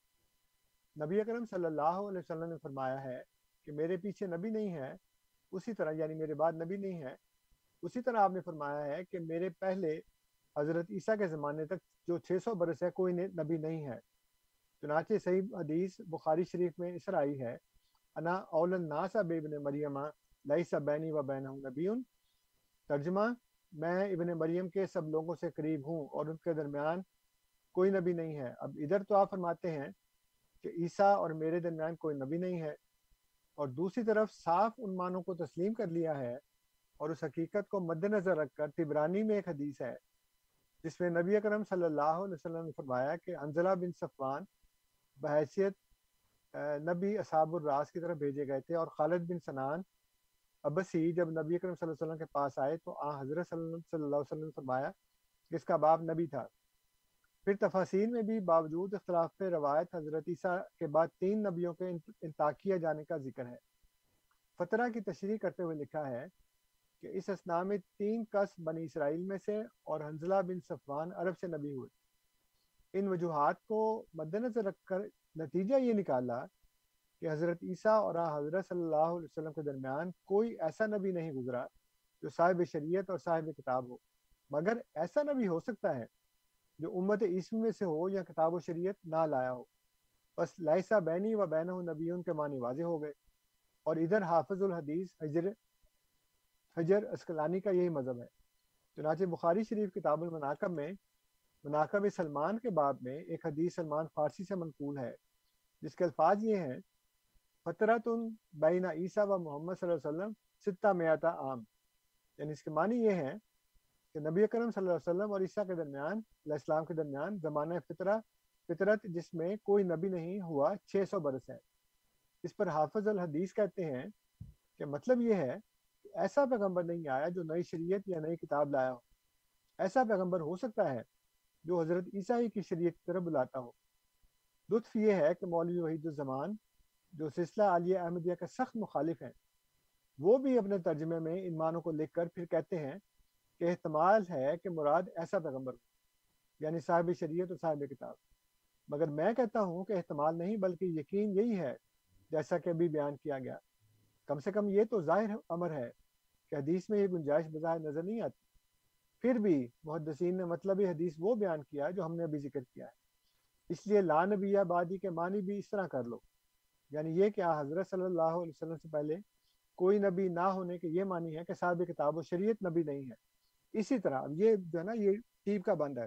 Speaker 5: نبی اکرم صلی اللہ علیہ وسلم نے فرمایا ہے کہ میرے پیچھے نبی نہیں ہے, اسی طرح یعنی میرے بعد نبی نہیں ہے, اسی طرح آپ نے فرمایا ہے کہ میرے پہلے حضرت عیسیٰ کے زمانے تک جو چھ سو برس ہے کوئی نبی نہیں ہے. چنانچہ صحیح حدیث بخاری شریف میں اس طرح آئی ہے, انا اول الناس بابن مریم لیس بینی و بینہ نبی. ترجمہ, میں ابن مریم کے سب لوگوں سے قریب ہوں اور ان کے درمیان کوئی نبی نہیں ہے. اب ادھر تو آپ فرماتے ہیں کہ عیسیٰ اور میرے درمیان کوئی نبی نہیں ہے, اور دوسری طرف صاف ان معنوں کو تسلیم کر لیا ہے اور اس حقیقت کو مد نظر رکھ کر طبرانی میں ایک حدیث ہے جس میں نبی اکرم صلی اللہ علیہ وسلم نے فرمایا کہ انزلہ بن صفوان بحیثیت نبی اصحاب الراس کی طرف بھیجے گئے تھے, اور خالد بن سنان ابسی جب نبی اکرم صلی اللہ علیہ وسلم کے پاس آئے تو آن حضرت صلی اللہ علیہ وسلم نے فرمایا کہ اس کا باپ نبی تھا. پھر تفاسیر میں بھی باوجود اختلاف روایت حضرت عیسیٰ کے بعد تین نبیوں کے انتاق کیے جانے کا ذکر ہے. فترہ کی تشریح کرتے ہوئے لکھا ہے کہ اس اثناء میں تین کس بنی اسرائیل میں سے اور حنظلہ بن صفوان عرب سے نبی ہوئے. ان وجوہات کو مد نظر رکھ کر نتیجہ یہ نکالا کہ حضرت عیسیٰ اور حضرت صلی اللہ علیہ وسلم کے درمیان کوئی ایسا نبی نہیں گزرا جو صاحب شریعت اور صاحب کتاب ہو, مگر ایسا نبی ہو سکتا ہے جو امت عیسوی میں سے ہو یا کتاب و شریعت نہ لایا ہو. بس لیسا بینی و بینہ نبیون کے معنی واضح ہو گئے. اور ادھر حافظ الحدیث حجر حجر اسقلانی کا یہی مذہب ہے. چنانچہ بخاری شریف کتاب المناقب میں مناقب سلمان کے باب میں ایک حدیث سلمان فارسی سے منقول ہے جس کے الفاظ یہ ہیں, فترۃ بین عیسیٰ و محمد صلی اللہ علیہ وسلم ستہ میات عام. یعنی اس کے معنی یہ ہیں کہ نبی اکرم صلی اللہ علیہ وسلم اور عیسیٰ کے درمیان علیہ السلام کے درمیان زمانہ فطرہ فطرت جس میں کوئی نبی نہیں ہوا چھ سو برس ہے. اس پر حافظ الحدیث کہتے ہیں کہ مطلب یہ ہے کہ ایسا پیغمبر نہیں آیا جو نئی شریعت یا نئی کتاب لایا ہو. ایسا پیغمبر ہو سکتا ہے جو حضرت عیسیٰ کی شریعت کی طرف بلاتا ہو. لطف یہ ہے کہ مولوی وحید الزمان جو سلسلہ عالیہ احمدیہ کا سخت مخالف ہیں, وہ بھی اپنے ترجمے میں ان معنوں کو لکھ کر پھر کہتے ہیں کہ احتمال ہے کہ مراد ایسا پیغمبر ہو یعنی صاحب شریعت اور صاحب کتاب. مگر میں کہتا ہوں کہ احتمال نہیں بلکہ یقین یہی ہے جیسا کہ ابھی بیان کیا گیا. کم سے کم یہ تو ظاہر امر ہے کہ حدیث میں یہ گنجائش بظاہر نظر نہیں آتی. پھر بھی محدثین نے مطلبی حدیث وہ بیان کیا جو ہم نے ابھی ذکر کیا ہے. اس لیے لا نبی بعدی کے معنی بھی اس طرح کر لو, یعنی یہ کہ حضرت صلی اللہ علیہ وسلم سے پہلے کوئی نبی نہ ہونے کے یہ معنی ہے کہ صاحب کتاب و شریعت نبی نہیں ہے. اسی طرح اب یہ جو ہے نا یہ ٹیپ کا بند ہے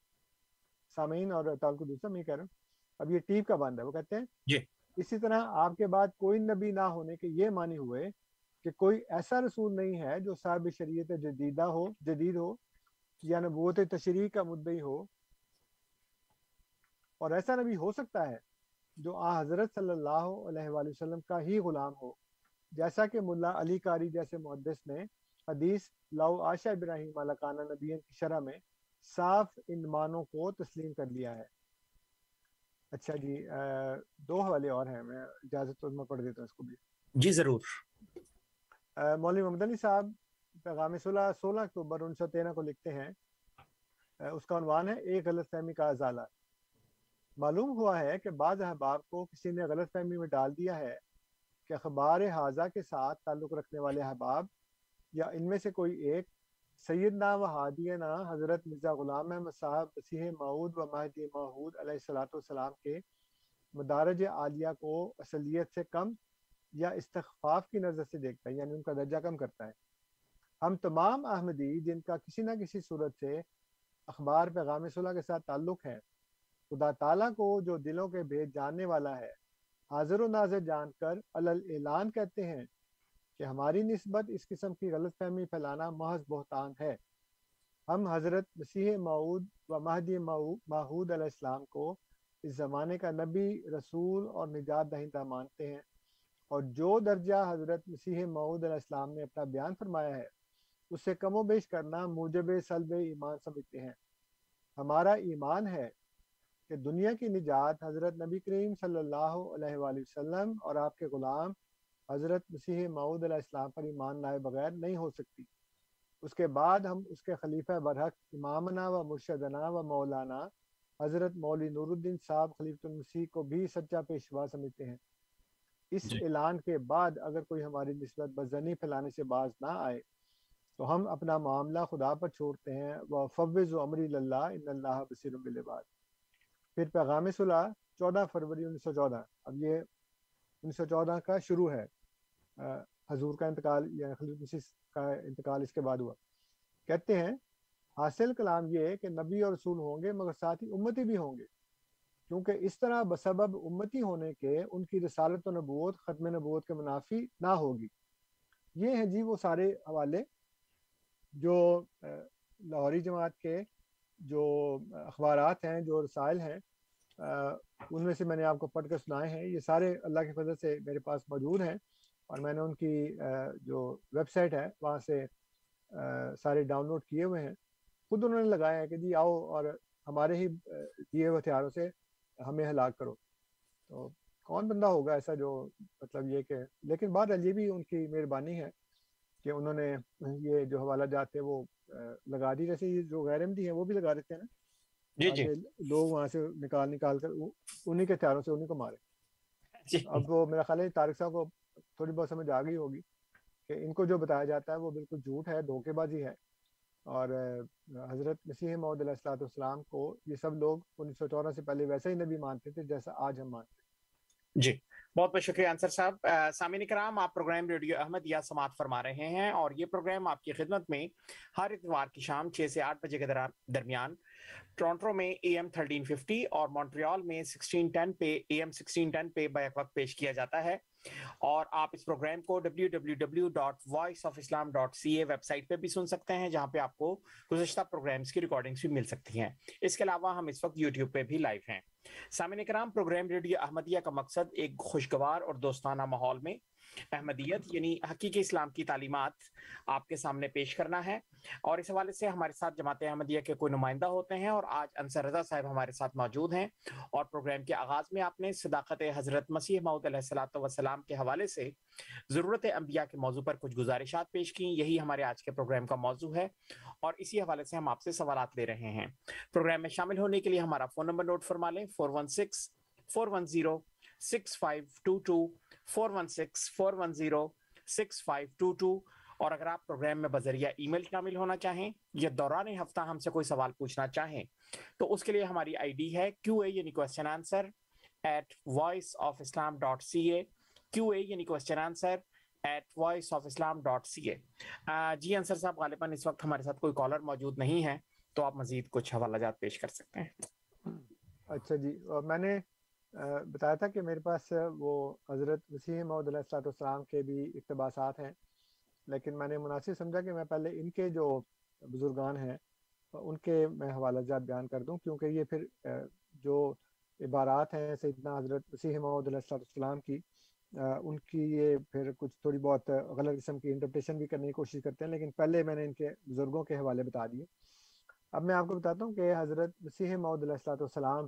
Speaker 5: سامعین اور تعلق دوسرا میں کہہ رہا ہوں, اب یہ ٹیپ کا بند ہے. وہ کہتے ہیں
Speaker 4: جی
Speaker 5: اسی طرح آپ کے بعد کوئی نبی نہ ہونے کے یہ معنی ہوئے کہ کوئی ایسا رسول نہیں ہے جو صاحب شریعت جدیدہ ہو جدید ہو یا نبوت تشریح کا مدعی ہو, اور ایسا نبی ہو سکتا ہے جو آ حضرت صلی اللہ علیہ وآلہ وسلم کا ہی غلام ہو, جیسا کہ ملا علی قاری جیسے محدث نے حدیث لو عاشا ابراہیم لکان نبیین کی شرح میں صاف ان معنوں کو تسلیم کر لیا ہے. اچھا جی, دو حوالے اور ہیں, میں اجازت تو میں پڑھ دیتا ہوں اس کو بھی.
Speaker 4: جی ضرور.
Speaker 5: مولوی محمد علی صاحب پیغام صلح سولہ اکتوبر انیس سو تیرہ کو لکھتے ہیں, اس کا عنوان ہے ایک غلط فہمی کا ازالہ. معلوم ہوا ہے کہ بعض احباب کو کسی نے غلط فہمی میں ڈال دیا ہے کہ اخبار حاضہ کے ساتھ تعلق رکھنے والے احباب یا ان میں سے کوئی ایک سیدنا و ہادینا حضرت مرزا غلام احمد صاحب مسیح موعود و مہدی موعود علیہ الصلوۃ والسلام کے مدارج عالیہ کو اصلیت سے کم یا استخفاف کی نظر سے دیکھتا ہے, یعنی ان کا درجہ کم کرتا ہے. ہم تمام احمدی جن کا کسی نہ کسی صورت سے اخبار پیغام صلح کے ساتھ تعلق ہے, خدا تعالیٰ کو جو دلوں کے بھید جاننے والا ہے حاضر و ناظر جان کر علل اعلان کہتے ہیں کہ ہماری نسبت اس قسم کی غلط فہمی پھیلانا محض بہتان ہے. ہم حضرت مسیح موعود و مہدی موعود علیہ السلام کو اس زمانے کا نبی, رسول اور نجات دہندہ مانتے ہیں, اور جو درجہ حضرت مسیح موعود علیہ السلام نے اپنا بیان فرمایا ہے اس سے کم و بیش کرنا موجب سلب ایمان سمجھتے ہیں. ہمارا ایمان ہے کہ دنیا کی نجات حضرت نبی کریم صلی اللہ علیہ وآلہ وسلم اور آپ کے غلام حضرت مسیح موعود علیہ السلام پر ایمان لائے بغیر نہیں ہو سکتی۔ اس کے بعد ہم اس کے خلیفہ برحق امامنا و مرشدنا و مولانا حضرت مولوی نور الدین صاحب خلیفۃ المسیح کو بھی سچا پیشوا سمجھتے ہیں۔ اس اعلان کے بعد اگر کوئی ہماری نسبت بدظنی پھیلانے سے باز نہ آئے تو ہم اپنا معاملہ خدا پر چھوڑتے ہیں، وَفَوِّضُ أَمْرِي إِلَى اللَّهِ إِنَّ اللَّهَ بَصِيرٌ بِالْعِبَادِ۔ پھر پیغام صلح چودہ فروری انیس سو چودہ، اب یہ انیس سو چودہ کا شروع ہے، حضور کا انتقال یا خلیفۃ مسیح کا انتقال اس کے بعد ہوا۔ کہتے ہیں حاصل کلام یہ ہے کہ نبی اور رسول ہوں گے مگر ساتھ ہی امتی بھی ہوں گے، کیونکہ اس طرح بسبب امتی ہونے کے ان کی رسالت و نبوت ختم نبوت کے منافی نہ ہوگی۔ یہ ہیں جی وہ سارے حوالے جو لاہوری جماعت کے جو اخبارات ہیں، جو رسائل ہیں، ان میں سے میں نے آپ کو پڑھ کر سنائے ہیں۔ یہ سارے اللہ کی فضل سے میرے پاس موجود ہیں اور میں نے ان کی جو ویب سائٹ ہے وہاں سے سارے ڈاؤن لوڈ کیے ہوئے ہیں۔ خود انہوں نے لگایا ہے کہ جی آؤ اور ہمارے ہی دیے ہوئے ہتھیاروں سے ہمیں ہلاک کرو۔ تو کون بندہ ہوگا ایسا جو مطلب یہ کہ، لیکن بعد یہ بھی ان کی مہربانی ہے کہ انہوں نے یہ جو حوالہ جات تھے وہ لگا دی، جیسے یہ جو غیر احمدی ہیں وہ بھی لگا دیتے ہیں نا
Speaker 4: جی جی،
Speaker 5: لوگ وہاں سے نکال نکال کر انہی کے ہتھیاروں سے انہی کو مارے۔ اب وہ میرا خیال ہے طارق صاحب کو تھوڑی بہت سمجھ آ گئی ہوگی کہ ان کو جو بتایا جاتا ہے وہ بالکل جھوٹ ہے، دھوکے بازی ہے، اور حضرت مسیح موعود علیہ الصلوۃ والسلام کو یہ سب لوگ انیس سو چودہ سے پہلے ویسا ہی نبی مانتے تھے جیسا آج ہم مانتے ہیں۔
Speaker 4: جی بہت بہت شکریہ انصر صاحب۔ سامعین کرام، آپ پروگرام ریڈیو احمدیہ سماعت فرما رہے ہیں اور یہ پروگرام آپ کی خدمت میں ہر اتوار کی شام چھ سے آٹھ بجے کے درمیان ٹورنٹو میں اے ایم تھرٹین ففٹی اور مونٹریال میں سکسٹین ٹین پہ اے ایم سکسٹین ٹین پہ بیک وقت پیش کیا جاتا ہے، اور آپ اس پروگرام کو W W W dot voice of Islam dot C A website پہ بھی سن سکتے ہیں، جہاں پہ آپ کو گزشتہ پروگرامز کی ریکارڈنگز بھی مل سکتی ہیں۔ اس کے علاوہ ہم اس وقت یوٹیوب پہ بھی لائیو ہیں۔ سامعین کرام، پروگرام ریڈیو احمدیہ کا مقصد ایک خوشگوار اور دوستانہ ماحول میں احمدیت یعنی حقیقی اسلام کی تعلیمات آپ کے سامنے پیش کرنا ہے، اور اس حوالے سے ہمارے ساتھ جماعت احمدیہ کے کوئی نمائندہ ہوتے ہیں، اور آج انصر رضا صاحب ہمارے ساتھ موجود ہیں، اور پروگرام کے آغاز میں آپ نے صداقت حضرت مسیح موعود علیہ الصلوۃ والسلام کے حوالے سے ضرورت انبیاء کے موضوع پر کچھ گزارشات پیش کی۔ یہی ہمارے آج کے پروگرام کا موضوع ہے اور اسی حوالے سے ہم آپ سے سوالات لے رہے ہیں۔ پروگرام میں شامل ہونے کے لیے ہمارا فون نمبر نوٹ فرما لیں، four one six four one zero six five two two, four one six four one zero six five two two, اور اگر آپ پروگرام میں بذریعہ ای میل شامل ہونا چاہیں یا دوران ہفتہ ہم سے کوئی سوال پوچھنا چاہیں تو اس کے لیے ہماری آئی ڈی ہے کیو اے یعنی question answer at voice of Islam dot C A, Q A یعنی question answer at voice of Islam dot C A. جی انصر صاحب، غالباً اس وقت ہمارے ساتھ کوئی کالر موجود نہیں ہے تو آپ مزید کچھ حوالہ جات پیش کر سکتے ہیں۔
Speaker 5: اچھا جی، میں نے بتایا تھا کہ میرے پاس وہ حضرت مسیح موعود علیہ الصلوۃ والسلام کے بھی اقتباسات ہیں، لیکن میں نے مناسب سمجھا کہ میں پہلے ان کے جو بزرگان ہیں ان کے میں حوالہ جات بیان کر دوں، کیونکہ یہ پھر جو عبارات ہیں سیدنا حضرت مسیح موعود علیہ الصلوۃ والسلام کی، ان کی یہ پھر کچھ تھوڑی بہت غلط قسم کی انٹرپریشن بھی کرنے کی کوشش کرتے ہیں، لیکن پہلے میں نے ان کے بزرگوں کے حوالے بتا دیے۔ اب میں آپ کو بتاتا ہوں کہ حضرت مسیح موعود علیہ الصلوۃ والسلام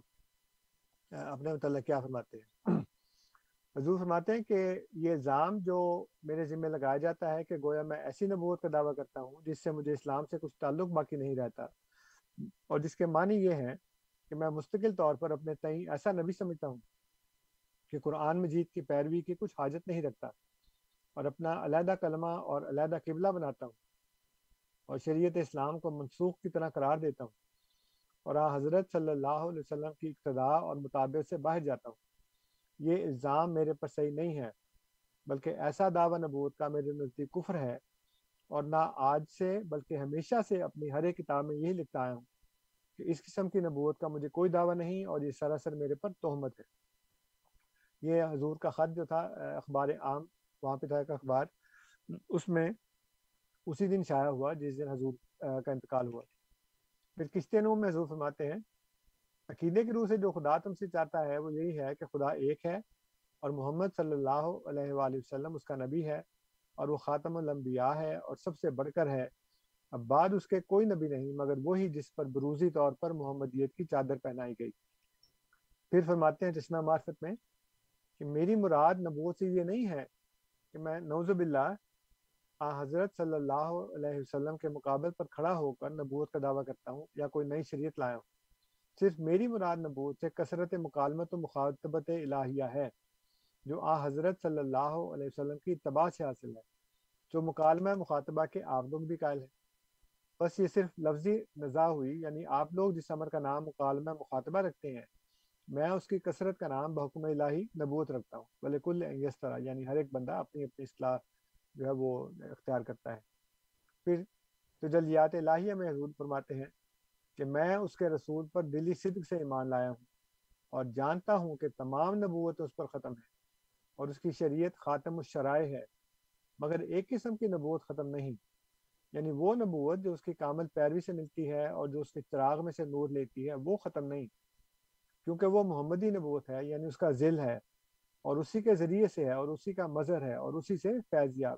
Speaker 5: اپنے متعلق کیا فرماتے ہیں۔ حضور فرماتے ہیں کہ یہ الزام جو میرے ذمہ لگایا جاتا ہے کہ گویا میں ایسی نبوت کا دعویٰ کرتا ہوں جس سے مجھے اسلام سے کچھ تعلق باقی نہیں رہتا، اور جس کے معنی یہ ہے کہ میں مستقل طور پر اپنے تئیں ایسا نبی سمجھتا ہوں کہ قرآن مجید کی پیروی کی کچھ حاجت نہیں رکھتا، اور اپنا علیحدہ کلمہ اور علیحدہ قبلہ بناتا ہوں، اور شریعت اسلام کو منسوخ کی طرح قرار دیتا ہوں، اور حضرت صلی اللہ علیہ وسلم کی اقتداء اور مطابق سے باہر جاتا ہوں۔ یہ الزام میرے پر صحیح نہیں ہے، بلکہ ایسا دعویٰ نبوت کا میرے نزدیک کفر ہے، اور نہ آج سے بلکہ ہمیشہ سے اپنی ہر ایک کتاب میں یہی لکھتا آیا ہوں کہ اس قسم کی نبوت کا مجھے کوئی دعویٰ نہیں، اور یہ سراسر میرے پر تہمت ہے۔ یہ حضور کا خط جو تھا اخبار عام، وہاں پہ تھا ایک اخبار، اس میں اسی دن شائع ہوا جس دن حضور کا انتقال ہوا۔ پھر کشتے نوح میں حضور فرماتے ہیں عقیدے کی روح سے جو خدا تم سے چاہتا ہے وہ یہی ہے کہ خدا ایک ہے، اور محمد صلی اللہ علیہ وآلہ وسلم اس کا نبی ہے، اور وہ خاتم الانبیاء ہے اور سب سے بڑھ کر ہے، اب بعد اس کے کوئی نبی نہیں مگر وہی جس پر بروزی طور پر محمدیت کی چادر پہنائی گئی۔ پھر فرماتے ہیں چشمہ معرفت میں کہ میری مراد نبوت سے یہ نہیں ہے کہ میں نعوذ باللہ آ حضرت صلی اللہ علیہ وسلم کے مقابل پر کھڑا ہو کر نبوت کا دعویٰ کرتا ہوں یا کوئی نئی شریعت لایا ہوں. صرف میری مراد نبوت سے کثرت مکالمت و مخاطبت الہیہ ہے جو آ حضرت صلی اللہ علیہ وسلم کی اتباع سے حاصل ہے، جو مکالمہ مخاطبہ کے آپ لوگ بھی قائل ہیں. بس یہ صرف لفظی نزاع ہوئی، یعنی آپ لوگ جس امر کا نام مکالمہ مخاطبہ رکھتے ہیں میں اس کی کثرت کا نام بحکم الہی نبوت رکھتا ہوں. وَلِكُلِّ أَن يَسْتَرَى، یعنی ہر ایک بندہ اپنی اپنی اصطلاح جو ہے وہ اختیار کرتا ہے. پھر تجلیات الہیہ میں حضور فرماتے ہیں کہ میں اس کے رسول پر دلی صدق سے ایمان لایا ہوں اور جانتا ہوں کہ تمام نبوت اس پر ختم ہے اور اس کی شریعت خاتم الشرائع ہے، مگر ایک قسم کی نبوت ختم نہیں، یعنی وہ نبوت جو اس کی کامل پیروی سے ملتی ہے اور جو اس کے چراغ میں سے نور لیتی ہے وہ ختم نہیں، کیونکہ وہ محمدی نبوت ہے، یعنی اس کا ذل ہے اور اسی کے ذریعے سے ہے اور اسی کا مظہر ہے اور اسی سے فیض یاب.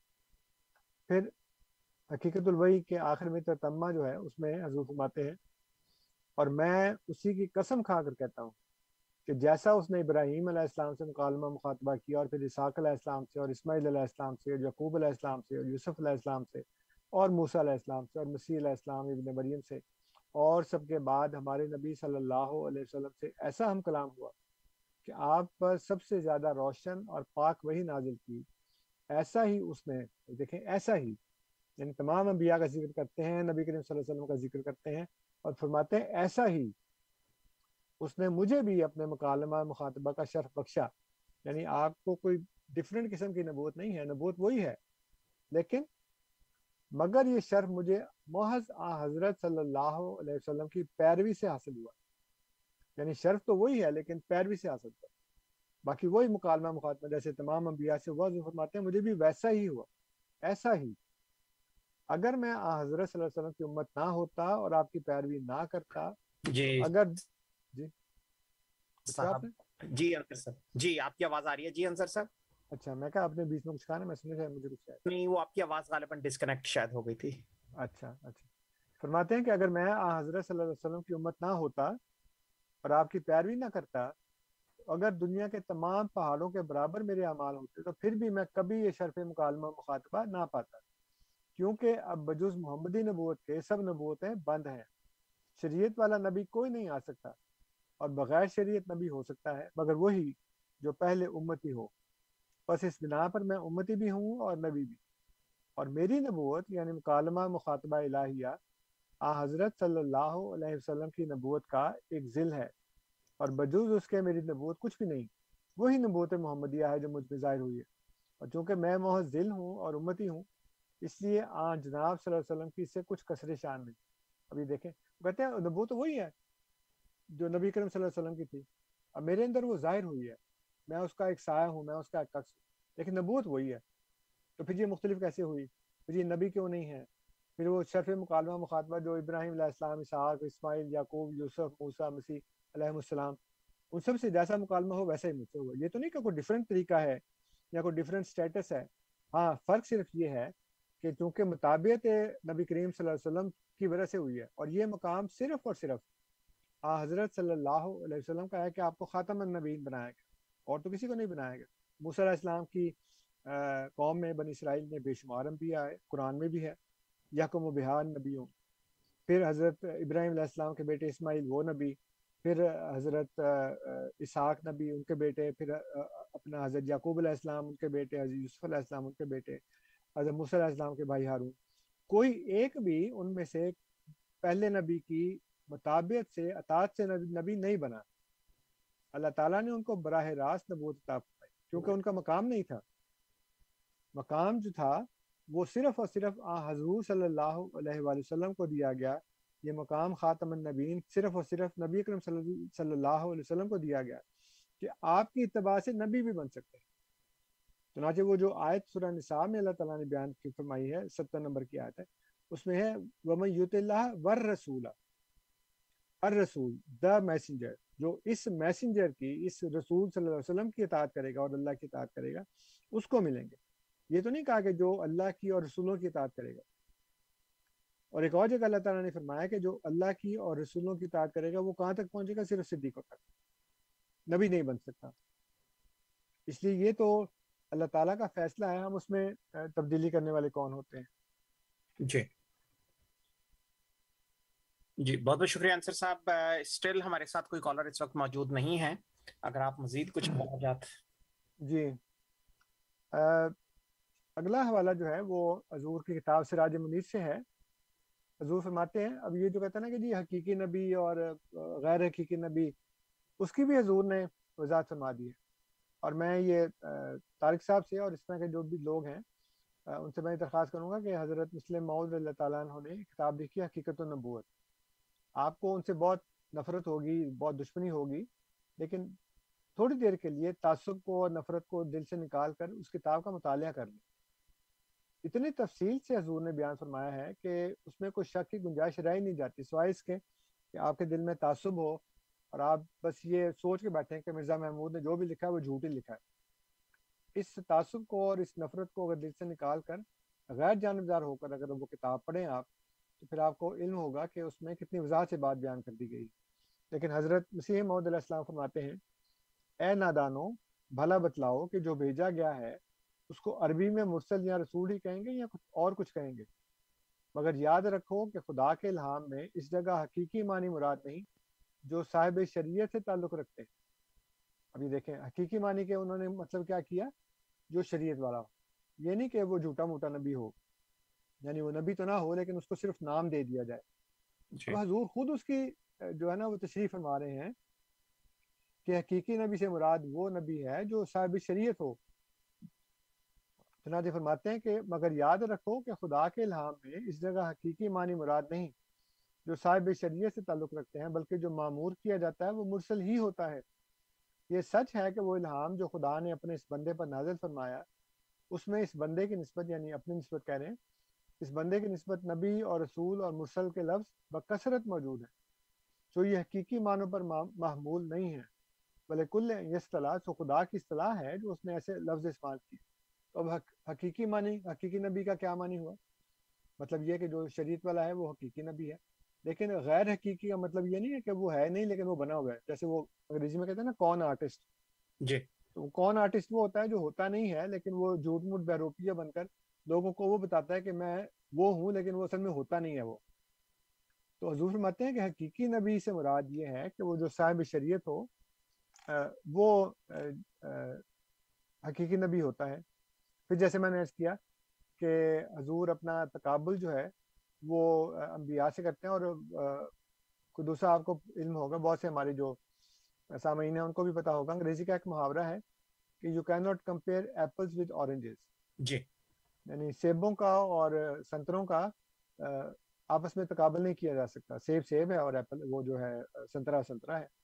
Speaker 5: پھر حقیقت الوحی کے آخر میں تتمہ جو ہے اس میں حضور فرماتے ہیں اور میں اسی کی قسم کھا کر کہتا ہوں کہ جیسا اس نے ابراہیم علیہ السلام سے مکالمہ مخاطبہ کیا اور پھر اسحاق علیہ السلام سے اور اسماعیل علیہ السلام سے اور یعقوب علیہ السلام سے اور یوسف علیہ السلام سے اور موسیٰ علیہ السلام سے اور مسیح علیہ السلام ابن مریم سے اور سب کے بعد ہمارے نبی صلی اللہ علیہ وسلم سے ایسا ہم کلام ہوا کہ آپ پر سب سے زیادہ روشن اور پاک وحی نازل کی، ایسا ہی اس نے، دیکھیں ایسا ہی، یعنی تمام انبیاء کا ذکر کرتے ہیں، نبی کریم صلی اللہ علیہ وسلم کا ذکر کرتے ہیں اور فرماتے ہیں ایسا ہی اس نے مجھے بھی اپنے مکالمہ مخاطبہ کا شرف بخشا. یعنی آپ کو کوئی ڈفرینٹ قسم کی نبوت نہیں ہے، نبوت وہی ہے، لیکن مگر یہ شرف مجھے محض آ حضرت صلی اللہ علیہ وسلم کی پیروی سے حاصل ہوا. یعنی شرف تو وہی ہے لیکن پیروی سے حاصل ہوا، باقی وہی مکالمہ مخاطبہ جیسے تمام انبیاء سے ہوا. جو فرماتے ہیں مجھے بھی ویسا ہی ہوا، ایسا ہی. اگر میں آ حضرت صلی اللہ علیہ وسلم کی امت نہ ہوتا اور آپ کی پیروی نہ کرتا،
Speaker 4: جی
Speaker 5: اگر جی
Speaker 4: صاحب جی انصر صاحب جی آپ کی آواز آ رہی ہے؟ جی انصر صاحب.
Speaker 5: اچھا میں کہا آپ نے بیچ میں کچھ کہا نا، میں سمجھ رہا مجھے کچھ شاید
Speaker 4: نہیں، وہ آپ کی آواز غالباً ڈسکنیکٹ شاید ہو گئی تھی.
Speaker 5: اچھا اچھا فرماتے ہیں کہ اگر میں آ حضرت صلی اللہ علیہ وسلم کی امت نہ ہوتا اور آپ کی پیروی نہ کرتا، اگر دنیا کے تمام پہاڑوں کے برابر میرے اعمال ہوتے تو پھر بھی میں کبھی یہ شرف مکالمہ مخاطبہ نہ پاتا، کیونکہ اب بجز محمدی نبوت کے سب نبوتیں بند ہیں. شریعت والا نبی کوئی نہیں آ سکتا اور بغیر شریعت نبی ہو سکتا ہے مگر وہی جو پہلے امتی ہو. بس اس بنا پر میں امتی بھی ہوں اور نبی بھی، اور میری نبوت یعنی مکالمہ مخاطبہ الہیہ آ حضرت صلی اللہ علیہ وسلم کی نبوت کا ایک ذل ہے، اور بجوز اس کے میری نبوت کچھ بھی نہیں. وہی نبوت محمدیہ ہے جو مجھ پہ ظاہر ہوئی ہے، اور چونکہ میں محض ذل ہوں اور امتی ہوں اس لیے آ جناب صلی اللہ علیہ وسلم کی اس سے کچھ کسر شان نہیں. ابھی دیکھیں کہتے ہیں نبوت وہی ہے جو نبی کریم صلی اللہ علیہ وسلم کی تھی، اب میرے اندر وہ ظاہر ہوئی ہے، میں اس کا ایک سایہ ہوں، میں اس کا ایک عکس ہوں، لیکن نبوت وہی ہے. تو پھر یہ مختلف کیسے ہوئی؟ پھر یہ نبی کیوں نہیں ہے؟ پھر وہ شرف مکالمہ مخاطبہ جو ابراہیم علیہ السلام، اسحاق، اسماعیل، یعقوب، یوسف، موسیٰ، مسیح علیہ السلام، ان سب سے جیسا مکالمہ ہو ویسا ہی مجھ سے ہوا. یہ تو نہیں کہ کوئی ڈفرینٹ طریقہ ہے یا کوئی ڈفرینٹ سٹیٹس ہے. ہاں فرق صرف یہ ہے کہ چونکہ مطابعت نبی کریم صلی اللہ علیہ وسلم کی وجہ سے ہوئی ہے، اور یہ مقام صرف اور صرف آ حضرت صلی اللہ علیہ وسلم کا ہے کہ آپ کو خاتم النبیین بنایا گیا، اور تو کسی کو نہیں بنایا گیا. موسیٰ علیہ السلام کی قوم میں بنی اسرائیل میں بے شمار انبیاء ہے، قرآن میں بھی ہے، یحکم و بہا نبیوں. پھر حضرت ابراہیم علیہ السلام کے بیٹے اسماعیل وہ نبی، پھر حضرت اسحاق نبی ان کے بیٹے، پھر اپنا حضرت یعقوب علیہ السلام ان کے بیٹے، حضرت یوسف علیہ السلام ان کے بیٹے، حضرت موسیٰ علیہ السلام کے بھائی ہارون. کوئی ایک بھی ان میں سے پہلے نبی کی مطابعت سے اطاعت سے نبی, نبی نہیں بنا. اللہ تعالیٰ نے ان کو براہ راست نبوت عطا فرمائی کیونکہ ان کا مقام نہیں تھا. مقام جو تھا وہ صرف اور صرف آ حضور صلی اللہ علیہ وآلہ وسلم کو دیا گیا. یہ مقام خاتم النبیین صرف اور صرف نبی اکرم صلی اللہ علیہ وسلم کو دیا گیا کہ آپ کی اتباع سے نبی بھی بن سکتے ہیں. چنانچہ وہ جو آیت سورہ نساء میں اللہ تعالیٰ نے بیان کی فرمائی ہے، ستر نمبر کی آیت ہے، اس میں ہے وَمَن یُطِعِ اللَّهَ وَالرَّسُولَ، الرسول دا میسنجر، جو اس میسنجر کی، اس رسول صلی اللہ علیہ وسلم کی اطاعت کرے گا اور اللہ کی اطاعت کرے گا اس کو ملیں گے. یہ تو نہیں کہا کہ جو اللہ کی اور رسولوں کی اطاعت کرے گا. اور ایک اور جگہ اللہ تعالیٰ نے فرمایا کہ جو اللہ کی اور رسولوں کی اطاعت کرے گا وہ کہاں تک پہنچے گا؟ صرف صدیقوں تک. نبی نہیں بن سکتا. اس لیے یہ تو اللہ تعالیٰ کا فیصلہ ہے, ہم اس میں تبدیلی کرنے والے کون ہوتے ہیں.
Speaker 4: جی جی بہت بہت شکریہ انصر صاحب. اسٹل ہمارے ساتھ کوئی کالر اس وقت موجود نہیں ہے, اگر آپ مزید کچھ ملاحظات.
Speaker 5: جی اگلا حوالہ جو ہے وہ حضور کی کتاب سراج منیر سے ہے. حضور فرماتے ہیں, اب یہ جو کہتے ہیں نا کہ جی حقیقی نبی اور غیر حقیقی نبی, اس کی بھی حضور نے وضاحت فرما دی ہے. اور میں یہ طارق صاحب سے اور اس طرح کے جو بھی لوگ ہیں ان سے میں درخواست کروں گا کہ حضرت مسلم موعود اللہ تعالیٰ عنہ نے کتاب لکھی حقیقت النبوت. آپ کو ان سے بہت نفرت ہوگی, بہت دشمنی ہوگی, لیکن تھوڑی دیر کے لیے تعصب کو اور نفرت کو دل سے نکال کر اس کتاب کا مطالعہ کر لیں. اتنی تفصیل سے حضور نے بیان فرمایا ہے کہ اس میں کوئی شک کی گنجائش رہ ہی نہیں جاتی, سوائے اس کے کہ آپ کے دل میں تعصب ہو اور آپ بس یہ سوچ کے بیٹھیں کہ مرزا محمود نے جو بھی لکھا ہے وہ جھوٹ ہی لکھا ہے. اس تعصب کو اور اس نفرت کو اگر دل سے نکال کر غیر جانبدار ہو کر اگر وہ کتاب پڑھیں آپ, تو پھر آپ کو علم ہوگا کہ اس میں کتنی وضاحت سے بات بیان کر دی گئی. لیکن حضرت مسیح موعود علیہ السلام فرماتے ہیں, اے نادانو بھلا بتلاؤ کہ جو بھیجا گیا ہے اس کو عربی میں مرسل یا رسول ہی کہیں گے یا کچھ اور کچھ کہیں گے, مگر یاد رکھو کہ خدا کے الہام میں اس جگہ حقیقی معنی مراد نہیں جو صاحب شریعت سے تعلق رکھتے ہیں. ابھی دیکھیں حقیقی معنی کے انہوں نے مطلب کیا کیا, جو شریعت والا ہو. یہ نہیں کہ وہ جھوٹا موٹا نبی ہو, یعنی وہ نبی تو نہ ہو لیکن اس کو صرف نام دے دیا جائے. تو حضور خود اس کی جو ہے نا وہ تشریح فرما رہے ہیں کہ حقیقی نبی سے مراد وہ نبی ہے جو صاحب شریعت ہو. چنانچہ فرماتے ہیں کہ مگر یاد رکھو کہ خدا کے الہام میں اس جگہ حقیقی معنی مراد نہیں جو صاحب شریعت سے تعلق رکھتے ہیں, بلکہ جو معمور کیا جاتا ہے وہ مرسل ہی ہوتا ہے. یہ سچ ہے کہ وہ الہام جو خدا نے اپنے اس بندے پر نازل فرمایا, اس میں اس بندے کی نسبت یعنی اپنی نسبت کہہ رہے ہیں, اس بندے کی نسبت نبی اور رسول اور مرسل کے لفظ بکثرت موجود ہیں, جو یہ حقیقی معنوں پر محمول نہیں ہے, بلکہ کل یہ اصطلاح تو خدا کی اصطلاح ہے جو اس نے ایسے لفظ استعمال کیے. تو اب حقیقی معنی, حقیقی نبی کا کیا معنی ہوا؟ مطلب یہ کہ جو شریعت والا ہے وہ حقیقی نبی ہے. لیکن غیر حقیقی کا مطلب یہ نہیں ہے کہ وہ ہے نہیں لیکن وہ بنا ہوا ہے. جیسے وہ انگریزی میں کہتے ہیں نا کون آرٹسٹ.
Speaker 4: جی
Speaker 5: تو کون آرٹسٹ وہ ہوتا ہے جو ہوتا نہیں ہے لیکن وہ جھوٹ موٹ بہروپیہ بن کر لوگوں کو وہ بتاتا ہے کہ میں وہ ہوں لیکن وہ اصل میں ہوتا نہیں ہے وہ. تو حضور فرماتے ہیں کہ حقیقی نبی سے مراد یہ ہے کہ وہ جو صاحب شریعت ہو وہ حقیقی نبی ہوتا ہے. پھر جیسے میں نے عرض کیا کہ حضور اپنا تقابل جو ہے وہ انبیاء سے کرتے ہیں, اور کوئی دوسرا آپ کو علم ہوگا, بہت سے ہمارے جو سامعین ہیں ان کو بھی پتا ہوگا, انگریزی کا ایک محاورہ ہے کہ you can not compare apples with oranges.
Speaker 4: جی
Speaker 5: یعنی سیبوں کا اور سنتروں کا آپس میں تقابل نہیں کیا جا سکتا. سیب سیب ہے اور ایپل وہ جو ہے سنترا سنترا ہے.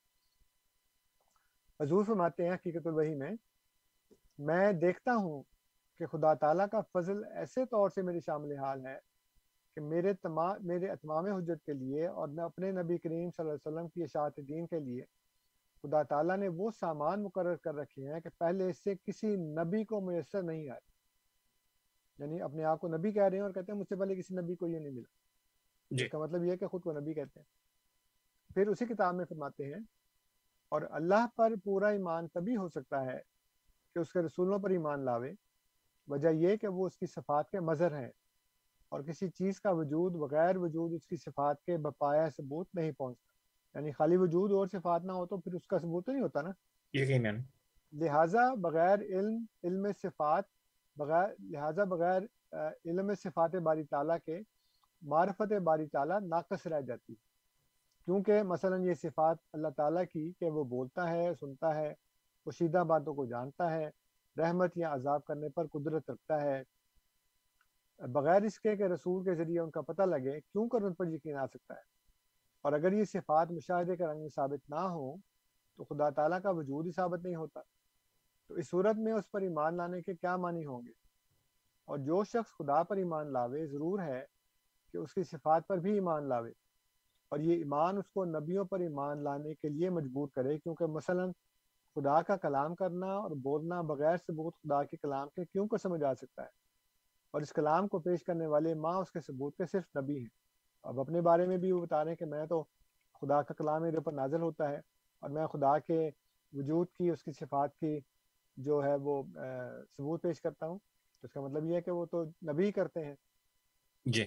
Speaker 5: حضور فرماتے ہیں حقیقت الوحی میں, میں دیکھتا ہوں کہ خدا تعالیٰ کا فضل ایسے طور سے میرے شامل حال ہے کہ میرے تمام میرے اتمام حجت کے لیے اور میں اپنے نبی کریم صلی اللہ علیہ وسلم کی اشاعت دین کے لیے خدا تعالیٰ نے وہ سامان مقرر کر رکھے ہیں کہ پہلے اس سے کسی نبی کو میسر نہیں آئے. یعنی اپنے آپ کو نبی کہہ رہے ہیں اور کہتے ہیں مجھ سے پہلے کسی نبی کو یہ نہیں ملا.
Speaker 4: جی.
Speaker 5: اس کا مطلب یہ کہ خود کو نبی کہتے ہیں. پھر اسی کتاب میں فرماتے ہیں, اور اللہ پر پورا ایمان تبھی ہو سکتا ہے کہ اس کے رسولوں پر ایمان لاوے, وجہ یہ کہ وہ اس کی صفات کے مظہر ہیں اور کسی چیز کا وجود بغیر وجود اس کی صفات کے بپایا ثبوت نہیں پہنچتا. یعنی خالی وجود اور صفات نہ ہو تو پھر اس کا ثبوت نہیں ہوتا نا.
Speaker 4: یقیناً.
Speaker 5: لہٰذا بغیر علم علم صفات بغیر لہٰذا بغیر علم صفات باری تعالیٰ کے معرفت باری تعالیٰ ناقص رہ جاتی, کیونکہ مثلا یہ صفات اللہ تعالیٰ کی کہ وہ بولتا ہے, سنتا ہے, پوشیدہ باتوں کو جانتا ہے, رحمت یا عذاب کرنے پر قدرت رکھتا ہے, بغیر اس کے کہ رسول کے ذریعے ان کا پتہ لگے کیوں کر ان پر یقین آ سکتا ہے. اور اگر یہ صفات مشاہدے کے رنگ میں ثابت نہ ہوں تو خدا تعالیٰ کا وجود ہی ثابت نہیں ہوتا. تو اس صورت میں اس پر ایمان لانے کے کیا معنی ہوں گے؟ اور جو شخص خدا پر ایمان لاوے ضرور ہے کہ اس کی صفات پر بھی ایمان لاوے, اور یہ ایمان اس کو نبیوں پر ایمان لانے کے لیے مجبور کرے, کیونکہ مثلا خدا کا کلام کرنا اور بولنا بغیر ثبوت خدا کے کلام کے کیوں کو سمجھ آ سکتا ہے, اور اس کلام کو پیش کرنے والے ماں اس کے ثبوت کے صرف نبی ہیں. اب اپنے بارے میں بھی وہ بتا رہے ہیں کہ میں تو خدا کا کلام میرے اوپر نازل ہوتا ہے اور میں خدا کے وجود کی، اس کی صفات کی جو ہے وہ ثبوت پیش کرتا ہوں، تو اس کا مطلب یہ ہے کہ وہ تو نبی کرتے ہیں۔
Speaker 4: جی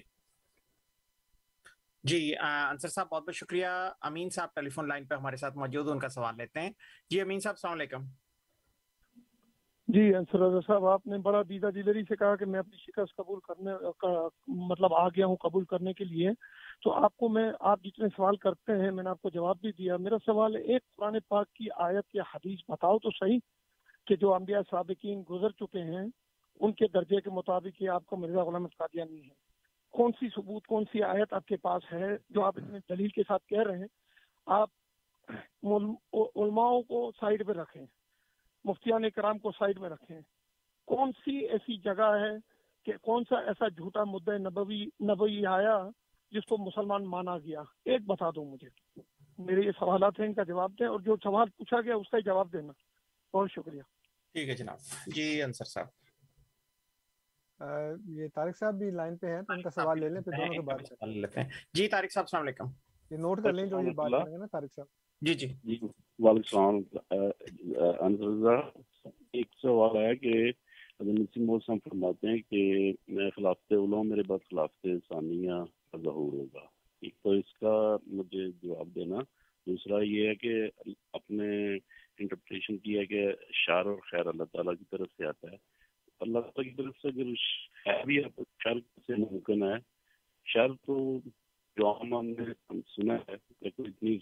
Speaker 4: جی انصر صاحب بہت بہت شکریہ۔ امین صاحب ٹیلی فون لائن پہ ہمارے ساتھ موجود، ان کا سوال لیتے ہیں۔ جی امین صاحب السلام علیکم۔
Speaker 6: جی انصر رضا صاحب، آپ نے بڑا دیدہ دلری سے کہا کہ میں اپنی شکست قبول کرنے کا مطلب آ گیا ہوں قبول کرنے کے لیے، تو آپ کو میں آپ جتنے سوال کرتے ہیں میں نے آپ کو جواب بھی دیا۔ میرا سوال ہے ایک قرآن پاک کی آیت یا حدیث بتاؤ تو صحیح کہ جو انبیاء سابقین گزر چکے ہیں ان کے درجے کے مطابق یہ آپ کا مرزا غلام احمد قادیانی ہے۔ کون سی ثبوت، کون سی آیت آپ کے پاس ہے جو آپ اتنے دلیل کے ساتھ کہہ رہے ہیں؟ آپ علماء کو سائڈ پہ رکھیں، مفتیان کرام کو سائڈ میں رکھیں، کون سی ایسی جگہ ہے کہ کون سا ایسا جھوٹا مدعا نبوی نبوی آیا جس کو مسلمان مانا گیا؟ ایک بتا دو مجھے۔ میرے یہ سوالات ہیں، ان کا جواب دیں، اور جو سوال پوچھا گیا اس کا جواب دینا۔ بہت شکریہ۔
Speaker 4: ٹھیک ہے جناب۔ جی انصر صاحب،
Speaker 5: یہ طارق صاحب بھی لائن پہ ہیں تو ان کا سوال لے لیں، پھر دونوں کے بات
Speaker 4: سوال لیتے ہیں۔ جی طارق صاحب السلام علیکم۔
Speaker 5: یہ نوٹ کر لیں جو یہ بات کریں گے نا طارق صاحب۔
Speaker 4: جی جی
Speaker 7: جی وعلیکم السلام۔ انصر ایک سوال ہے کہ نسیم مولانا صاحب فرماتے ہیں کہ میں خلافت علوم میرے بعد خلافت ثانیہ کا ظہور ہوگا، ایک تو اس کا مجھے جواب دینا۔ دوسرا یہ ہے کہ اپنے انٹرپریشن کی ہے کہ شر اور خیر اللہ تعالیٰ کی طرف سے آتا ہے، اللہ تعالیٰ کی طرف سے اگر خیر بھی شر سے ممکن ہے، شر تو جو عام نے سنا ہے لیکن اتنی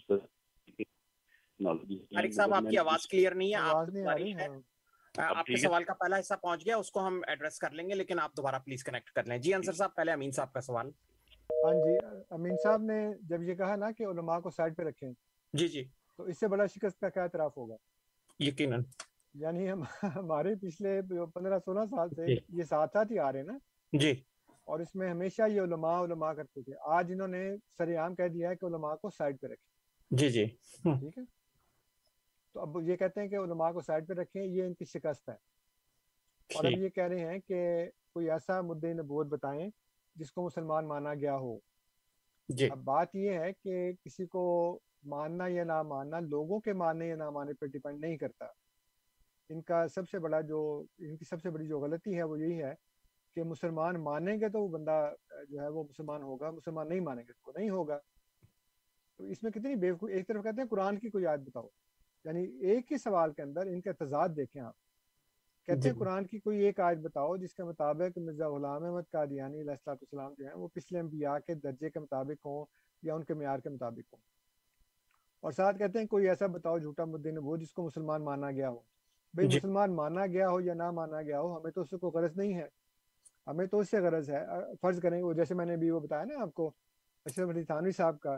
Speaker 4: طارق صاحب آپ کی آواز کلیئر نہیں ہے، آپ
Speaker 5: آواز نہیں آ رہی ہے۔
Speaker 4: آپ کے سوال کا پہلا حصہ پہنچ گیا، اس کو ہم ایڈریس کر لیں گے، لیکن آپ دوبارہ پلیز کنیکٹ کر لیں۔ جی انصر صاحب پہلے امین صاحب کا سوال۔
Speaker 5: ہاں جی، امین صاحب نے جب یہ کہا نا کہ علماء کو سائڈ پہ رکھیں،
Speaker 4: جی جی،
Speaker 5: تو اس سے بڑا شکست کا کیا اعتراف ہوگا؟
Speaker 4: یقیناً۔
Speaker 5: یعنی ہم ہمارے پچھلے پندرہ سولہ سال سے یہ ساتھ ساتھ ہی آ رہے ہیں نا
Speaker 4: جی،
Speaker 5: اور اس میں ہمیشہ یہ علماء علماء کرتے تھے، آج انہوں نے سر عام کہہ دیا ہے کہ علماء کو سائڈ پہ رکھیں۔
Speaker 4: جی جی
Speaker 5: ٹھیک ہے، تو اب یہ کہتے ہیں کہ علماء کو سائڈ پہ رکھیں، یہ ان کی شکست ہے۔ اور اب یہ کہہ رہے ہیں کہ کوئی ایسا مدعی نبوت بتائیں جس کو مسلمان مانا گیا ہو۔
Speaker 4: جی
Speaker 5: اب بات یہ ہے کہ کسی کو ماننا یا نہ ماننا لوگوں کے ماننے یا نہ ماننے پر ڈیپینڈ نہیں کرتا۔ ان کا سب سے بڑا جو ان کی سب سے بڑی جو غلطی ہے وہ یہی ہے کہ مسلمان مانیں گے تو وہ بندہ جو ہے وہ مسلمان ہوگا، مسلمان نہیں مانیں گے تو نہیں ہوگا۔ تو اس میں کتنی بیوقوفی، ایک طرف کہتے ہیں قرآن کی کوئی آیت بتاؤ، یعنی ایک ہی سوال کے اندر ان کا تضاد دیکھیں آپ۔ کہتے ہیں قرآن کی کوئی ایک آیت بتاؤ جس کے مطابق مرزا غلام احمد قادیانی علیہ الصلوۃ والسلام جو ہیں وہ پچھلے انبیاء کے درجے کے مطابق ہوں یا ان کے معیار کے مطابق ہوں، اور ساتھ کہتے ہیں کوئی ایسا بتاؤ جھوٹا مدعی نبوت جس کو مسلمان مانا گیا ہو۔ بھئی مسلمان مانا گیا ہو یا نہ مانا گیا ہو، ہمیں تو اس سے کوئی غرض نہیں ہے، ہمیں تو اس سے غرض ہے۔ فرض کریں وہ جیسے میں نے بھی وہ بتایا نا آپ کو اشرف علی تھانوی صاحب کا،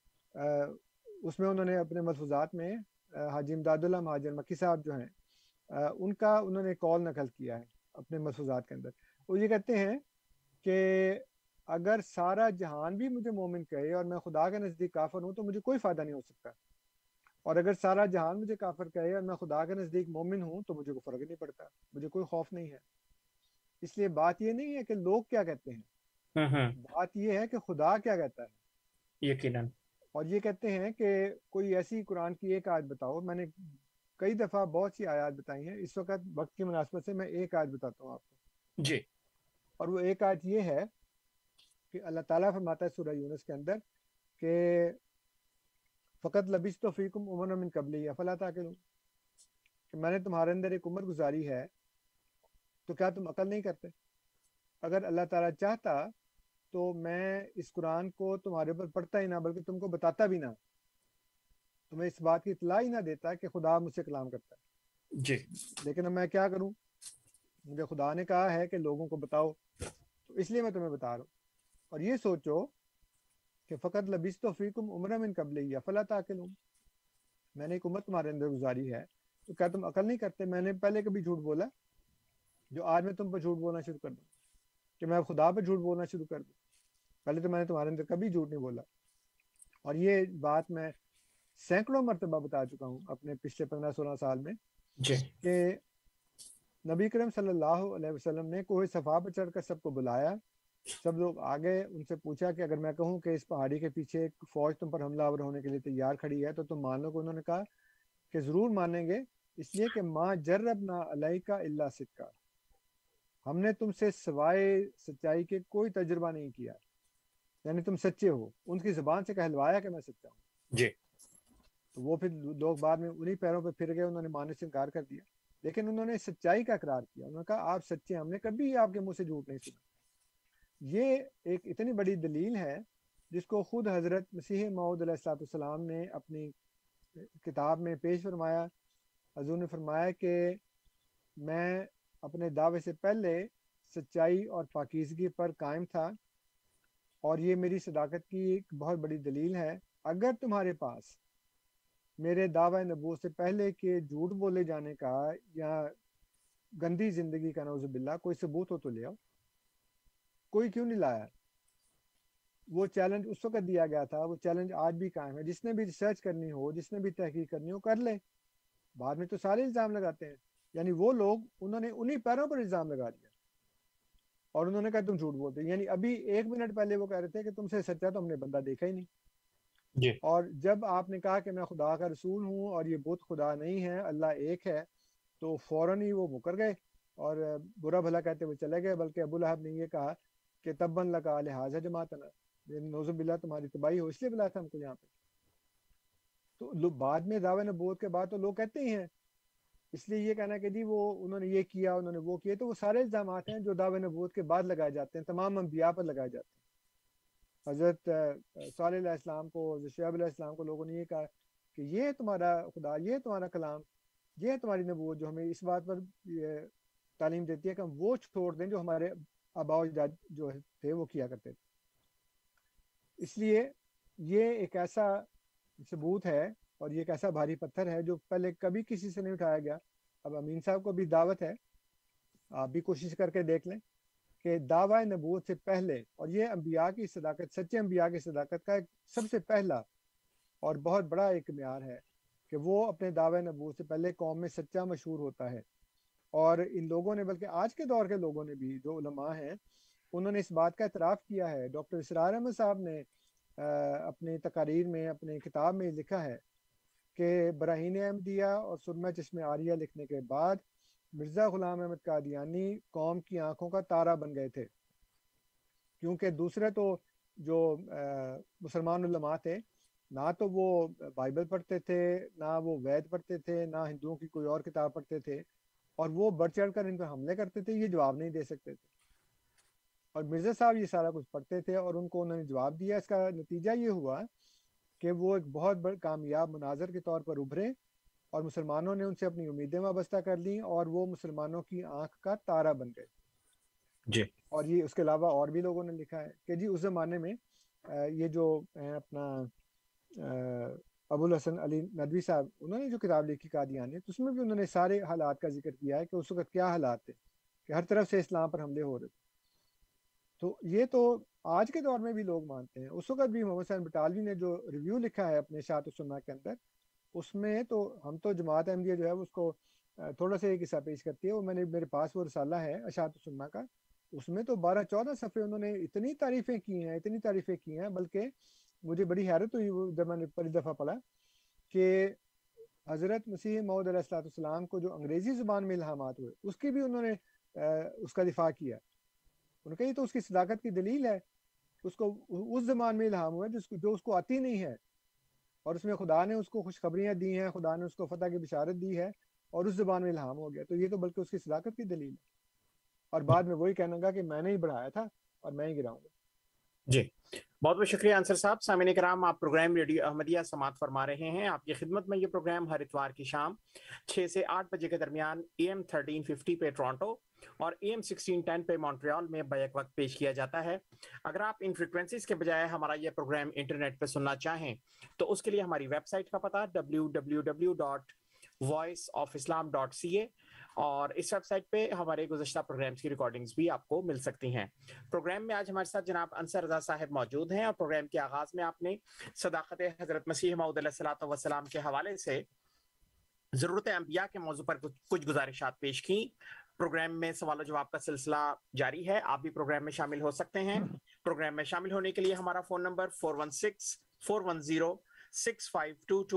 Speaker 5: اس میں انہوں نے اپنے ملفوظات میں حاجی امداد اللہ مہاجر مکی صاحب جو ہیں ان کا انہوں نے قول نقل کیا ہے اپنے ملفوظات کے اندر۔ وہ یہ کہتے ہیں کہ اگر سارا جہان بھی مجھے مومن کہے اور میں خدا کے نزدیک کافر ہوں تو مجھے کوئی فائدہ نہیں ہو سکتا، اور اگر سارا جہان مجھے کافر کہے اور میں خدا کے نزدیک مومن ہوں تو مجھے کوئی فرق نہیں پڑتا، مجھے کوئی خوف نہیں ہے۔ اس لیے بات یہ نہیں ہے کہ لوگ کیا کہتے ہیں، بات یہ ہے کہ خدا کیا کہتا ہے۔
Speaker 4: یقیناً۔
Speaker 5: اور یہ کہتے ہیں کہ کوئی ایسی قرآن کی ایک آیت بتاؤ۔ میں نے کئی دفعہ بہت سی آیات بتائی ہیں، اس وقت وقت کی مناسبت سے میں ایک آیت بتاتا ہوں آپ کو
Speaker 4: جی،
Speaker 5: اور وہ ایک آیت یہ ہے کہ اللہ تعالیٰ فرماتا ہے سورہ یونس کے اندر کہ فقط لبثت فیکم امما من قبلی افلا تعقلون، کہ میں نے تمہارے اندر ایک عمر گزاری ہے تو کیا تم عقل نہیں کرتے؟ اگر اللہ تعالیٰ چاہتا تو میں اس قرآن کو تمہارے اوپر پڑھتا ہی نہ بلکہ تم کو بتاتا بھی نہ، تمہیں اس بات کی اطلاع ہی نہ دیتا کہ خدا مجھ سے کلام کرتا ہے۔
Speaker 4: جی،
Speaker 5: لیکن اب میں کیا کروں، مجھے خدا نے کہا ہے کہ لوگوں کو بتاؤ، تو اس لیے میں تمہیں بتا رہا ہوں۔ اور یہ سوچو کہ فقط لبثت فیکم امما من قبلی افلا تعقلون، میں نے ایک عمر تمہارے اندر گزاری ہے تو کیا تم عقل نہیں کرتے؟ میں نے پہلے کبھی جھوٹ بولا جو آج میں تم پر جھوٹ بولنا شروع کر دوں کہ میں خدا پر جھوٹ بولنا شروع کر دوں؟ پہلے تو میں نے تمہارے اندر کبھی جھوٹ نہیں بولا۔ اور یہ بات میں سینکڑوں مرتبہ بتا چکا ہوں اپنے پچھلے پندرہ سولہ سال میں
Speaker 4: جی،
Speaker 5: کہ نبی کریم صلی اللہ علیہ وسلم نے کوہ صفا پر چڑھ کر سب کو بلایا، سب لوگ آگے، ان سے پوچھا کہ اگر میں کہوں کہ اس پہاڑی کے پیچھے ایک فوج تم پر حملہ آور ہونے کے لیے تیار کھڑی ہے تو تم مان لو کہ انہوں نے کہا کہ ضرور مانیں گے، اس لیے کہ ماں جربنا علیکا الا صدقا، ہم نے تم سے سوائے سچائی کے کوئی تجربہ نہیں کیا، یعنی تم سچے ہو، ان کی زبان سے کہلوایا کہ میں سچا ہوں
Speaker 4: جی۔
Speaker 5: تو وہ پھر لوگ بعد میں انہی پیروں پہ پھر گئے، انہوں نے ماننے سے انکار کر دیا، لیکن انہوں نے سچائی کا اقرار کیا، انہوں نے کہا آپ سچے، ہم نے کبھی آپ کے منہ سے جھوٹ نہیں سنا۔ یہ ایک اتنی بڑی دلیل ہے جس کو خود حضرت مسیح موعود علیہ الصلوۃ والسلام نے اپنی کتاب میں پیش فرمایا۔ حضور نے فرمایا کہ میں اپنے دعوے سے پہلے سچائی اور پاکیزگی پر قائم تھا، اور یہ میری صداقت کی ایک بہت بڑی دلیل ہے۔ اگر تمہارے پاس میرے دعوی نبوت سے پہلے کے جھوٹ بولے جانے کا یا گندی زندگی کا نعوذ باللہ کوئی ثبوت ہو تو لے آؤ۔ کوئی کیوں نہیں لایا؟ وہ چیلنج اس وقت دیا گیا تھا، وہ چیلنج آج بھی قائم ہے۔ جس نے بھی ریسرچ کرنی ہو، جس نے بھی تحقیق کرنی ہو کر لے۔ بعد میں تو سارے الزام لگاتے ہیں، یعنی وہ لوگ انہوں نے انہی پیروں پر الزام لگا دیا اور انہوں نے کہا تم جھوٹ بولتے، یعنی ابھی ایک منٹ پہلے وہ کہہ رہے تھے کہ تم سے سچا تو ہم نے بندہ دیکھا ہی نہیں
Speaker 4: جی۔
Speaker 5: اور جب آپ نے کہا کہ میں خدا کا رسول ہوں اور یہ بت خدا نہیں ہے، اللہ ایک ہے، تو فوراً ہی وہ مکر گئے اور برا بھلا کہتے ہوئے چلے گئے۔ بلکہ ابو لہب نے یہ کہا کہ تباً لکا لہٰذا جماعتنا، نعوذ باللہ تمہاری تباہی ہو، اس لیے بلایا تھا ہم کو یہاں پہ۔ تو بعد میں دعوی نبوت کے بعد تو لوگ کہتے ہی ہیں، اس لیے یہ کہنا کہ جی وہ انہوں نے یہ کیا، انہوں نے وہ کیا، تو وہ سارے الزامات ہیں جو دعوی نبوت کے بعد لگائے جاتے ہیں، تمام انبیاء پر لگائے جاتے ہیں۔ حضرت صالح علیہ السلام کو، حضرت شعیب علیہ السلام کو لوگوں نے یہ کہا کہ یہ تمہارا خدا، یہ تمہارا کلام، یہ تمہاری نبوت جو ہمیں اس بات پر تعلیم دیتی ہے کہ ہم وہ چھوڑ دیں جو ہمارے آباء و اجداد جو تھے وہ کیا کرتے تھے۔ اس لیے یہ ایک ایسا ثبوت ہے اور یہ ایک ایسا بھاری پتھر ہے جو پہلے کبھی کسی سے نہیں اٹھایا گیا۔ اب امین صاحب کو بھی دعوت ہے، آپ بھی کوشش کر کے دیکھ لیں کہ دعوی نبوت سے پہلے، اور یہ انبیاء کی صداقت، سچے انبیاء کی صداقت کا ایک سب سے پہلا اور بہت بڑا ایک معیار ہے کہ وہ اپنے دعوی نبوت سے پہلے قوم میں سچا مشہور ہوتا ہے۔ اور ان لوگوں نے، بلکہ آج کے دور کے لوگوں نے بھی، جو علماء ہیں، انہوں نے اس بات کا اعتراف کیا ہے۔ ڈاکٹر اسرار احمد صاحب نے اپنی تقاریر میں، اپنی کتاب میں لکھا ہے کہ براہین احمدیہ اور سرمہ چشم آریہ لکھنے کے بعد مرزا غلام احمد قادیانی قوم کی آنکھوں کا تارا بن گئے تھے، کیونکہ دوسرے تو جو مسلمان علماء تھے، نہ تو وہ بائبل پڑھتے تھے، نہ وہ وید پڑھتے تھے، نہ ہندوؤں کی کوئی اور کتاب پڑھتے تھے، اور وہ بڑھ چڑھ کر ان پر حملے کرتے تھے، یہ جواب نہیں دے سکتے تھے۔ اور مرزا صاحب یہ سارا کچھ پڑھتے تھے اور ان کو انہوں نے جواب دیا۔ اس کا نتیجہ یہ ہوا کہ وہ ایک بہت بڑے کامیاب مناظر کے طور پر ابھرے اور مسلمانوں نے ان سے اپنی امیدیں وابستہ کر لیں اور وہ مسلمانوں کی آنکھ کا تارا بن گئے۔
Speaker 4: جی۔
Speaker 5: اور یہ اس کے علاوہ اور بھی لوگوں نے لکھا ہے کہ جی اس زمانے میں یہ جو اپنا ابو الحسن علی ندوی صاحب، انہوں نے جو کتاب لکھی قادیانی، تو اس میں بھی انہوں نے سارے حالات کا ذکر کیا ہے کہ اس وقت کیا حالات تھے، کہ ہر طرف سے اسلام پر حملے ہو رہے تھے۔ تو یہ تو آج کے دور میں بھی لوگ مانتے ہیں۔ اس وقت بھی محمد حسین بٹالوی نے جو ریویو لکھا ہے اپنے اشاعت السنہ کے اندر، اس میں تو ہم تو جماعت احمدیہ جو ہے اس کو تھوڑا سا ایک حصہ پیش کرتی ہے، وہ میں نے میرے پاس وہ رسالہ ہے اشاعت السنہ کا، اس میں تو بارہ چودہ صفحے انہوں نے اتنی تعریفیں کی ہیں، اتنی تعریفیں کی ہیں، بلکہ مجھے بڑی حیرت ہوئی وہ جب میں نے پہلی دفعہ پڑھا کہ حضرت مسیح موعود علیہ الصلوۃ والسلام کو جو انگریزی زبان میں الہامات ہوئے اس کی بھی انہوں نے اس کا دفاع کیا۔ ان کا یہ تو اس کی صداقت کی دلیل ہے، اس کو اس زبان میں الہام ہوا جس کو جو اس کو آتی نہیں ہے، اور اس میں خدا نے اس کو خوشخبریاں دی ہیں، خدا نے اس کو فتح کی بشارت دی ہے اور اس زبان میں الہام ہو گیا، تو یہ تو بلکہ اس کی صداقت کی دلیل ہے۔ اور بعد میں وہی کہنا گا کہ میں نے ہی بڑھایا تھا اور میں ہی گراؤں گا۔
Speaker 4: جی، بہت بہت شکریہ انصر صاحب۔ سامعین کرام، آپ پروگرام ریڈیو احمدیہ سماعت فرما رہے ہیں۔ آپ کی خدمت میں یہ پروگرام ہر اتوار کی شام چھ سے آٹھ بجے کے درمیان اے ایم تھرٹین ففٹی پہ ٹورانٹو اور اے ایم سکسٹین ٹین پہ مونٹریال میں بیک وقت پیش کیا جاتا ہے۔ اگر آپ ان فریکوینسیز کے بجائے ہمارا یہ پروگرام انٹرنیٹ پہ سننا چاہیں تو اس کے لیے ہماری ویب سائٹ کا پتہ W W W dot voice of Islam dot C A, اور اس ویب سائٹ پہ ہمارے گزشتہ پروگرامز کی ریکارڈنگز بھی آپ کو مل سکتی ہیں۔ پروگرام میں آج ہمارے ساتھ جناب انصر رضا صاحب موجود ہیں، اور پروگرام کے آغاز میں آپ نے صداقت حضرت مسیح موعود علیہ الصلوۃ والسلام کے حوالے سے ضرورت انبیاء کے موضوع پر کچھ گزارشات پیش کی۔ پروگرام میں سوال و جواب کا سلسلہ جاری ہے، آپ بھی پروگرام میں شامل ہو سکتے ہیں۔ پروگرام میں شامل ہونے کے لیے ہمارا phone number four one six four one zero six five two two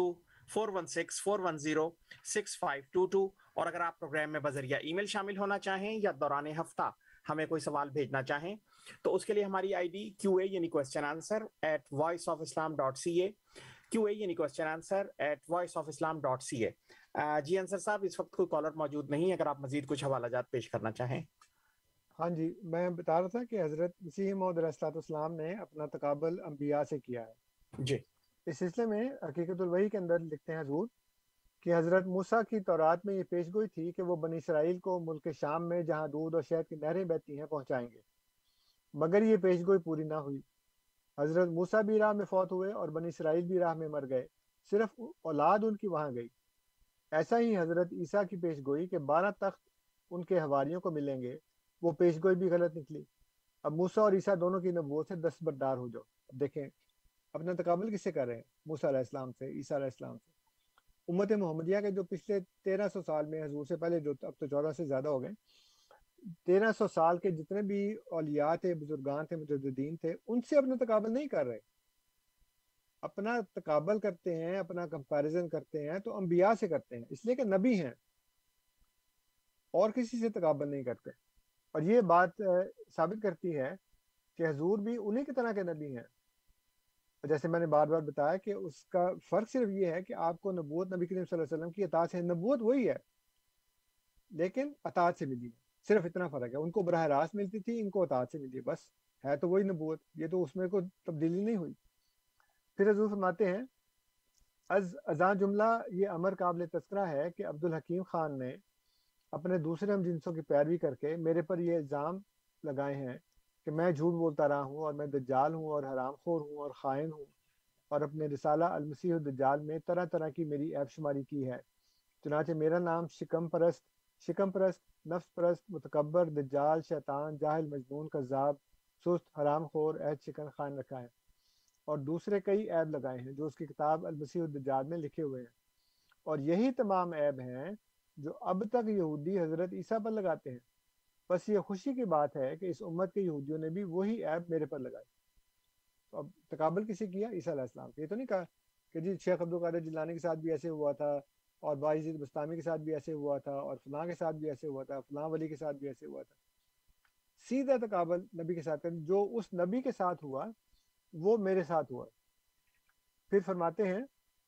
Speaker 4: four one six four one zero six five two two. और अगर आप प्रोग्राम में बजरिया ईमेल शामिल होना चाहें या दौरान हफ्ता हमें कोई सवाल भेजना चाहें तो उसके लिए हमारी आईडी क्यू ए यानी question answer at voice of Islam dot C A, Q A यानी question answer at voice of Islam dot C A. जी अंसर साहब, इस वक्त कोई कॉलर मौजूद नहीं, अगर आप मजीद कुछ हवालाजात पेश करना चाहें।
Speaker 5: हाँ जी, मैं बता रहा था कि हज़रत मसीह मौऊद अलैहिस्सलाम ने अपना तकाबल अंबिया से किया है
Speaker 4: जी।
Speaker 5: इस सिलसिले में हकीकतुल वही के अंदर लिखते हैं हजूर कि हज़रत मूसा की तौरात में ये पेशगोई थी कि वो बनी इसराइल को मुल्क शाम में जहाँ दूध और शहद की नहरें बहती हैं पहुँचाएंगे, मगर ये पेशगोई पूरी ना हुई। हज़रत मूसा भी राह में फौत हुए और बनी इसराइल भी राह में मर गए, सिर्फ औलाद उनकी वहाँ गई। ऐसा ही हज़रत ईसा की पेशगोई के बारह तख्त उनके हवारियों को मिलेंगे, वो पेशगोई भी गलत निकली। अब मूसा और ईसा दोनों की नबूवत से दस्तबरदार हो जाओ। अब देखें अपना तकाबल किससे कर रहे हैं, मूसा अलैहिस्सलाम से, ईसा अलैहिस्सलाम से। उम्मत मोहम्मदिया के जो पिछले तेरह सौ साल में हजूर से पहले, जो अब तो चौदह से ज़्यादा हो गए, तेरह सौ साल के जितने भी औलिया थे, बुजुर्गान थे, मुजद्दिदीन थे, उनसे अपना तकाबल नहीं कर रहे। अपना तकाबल करते हैं, अपना कंपैरिजन करते हैं तो अंबिया से करते हैं, इसलिए कि नबी हैं, और किसी से तकाबल नहीं करते। और ये बात साबित करती है कि हजूर भी उन्हीं की तरह के नबी हैं। जैसे मैंने बार बार बताया कि उसका फ़र्क सिर्फ ये है कि आपको नबूवत नबी करीम सल्लल्लाहु अलैहि वसल्लम की अताअत से, नबूवत वही है लेकिन अताअत से मिली है, सिर्फ इतना फ़र्क है। उनको बराह रास्त मिलती थी, इनको अताअत से मिली, बस है तो वही नबूवत, ये तो उसमें कोई तब्दीली नहीं हुई। फिर हजूर फरमाते हैं अज अज़ा जुमला ये अमर काबिल तस्करा है कि अब्दुल हकीम खान ने अपने दूसरे हम जिनसों की पैरवी करके मेरे पर यह इल्ज़ाम लगाए हैं कि मैं झूठ बोलता रहा हूँ और मैं दज्जाल हूँ और हरामखोर हूँ और ख़ाइन हूँ, और अपने रिसाला अल मसीह दज्जाल में तरह तरह की मेरी ऐब शुमारी की है। चुनाचे मेरा नाम शिकम परस्त, शिकम परस्त, नफ्स परस्त, मुतकब्बर, दज्जाल, शैतान, जाहिल, मजनून, कज़्ज़ाब, सुस्त, हरामखोर, ऐद शिकन खान रखा है, और दूसरे कई ऐब लगाए हैं जो उसकी किताब अल मसीह दज्जाल में लिखे हुए हैं। और यही तमाम ऐब हैं जो अब तक यहूदी हज़रत ईसा पर लगाते हैं। बस ये खुशी की बात है कि इस उम्मत के यहूदियों ने भी वही ऐब मेरे पर लगाई। तो अब तकाबल किसे किया? ईसा अलैहिस्सलाम। ये तो नहीं कहा कि जी शेख अब्दुल कादिर जिलानी के साथ भी ऐसे हुआ था, और बाइज़ीद बस्तामी के साथ भी ऐसे हुआ था, और फलां के साथ भी ऐसे हुआ था, फलां वली के साथ भी ऐसे हुआ था। सीधा तकाबल नबी के साथ कर, जो उस नबी के साथ हुआ वो मेरे साथ हुआ। फिर फरमाते हैं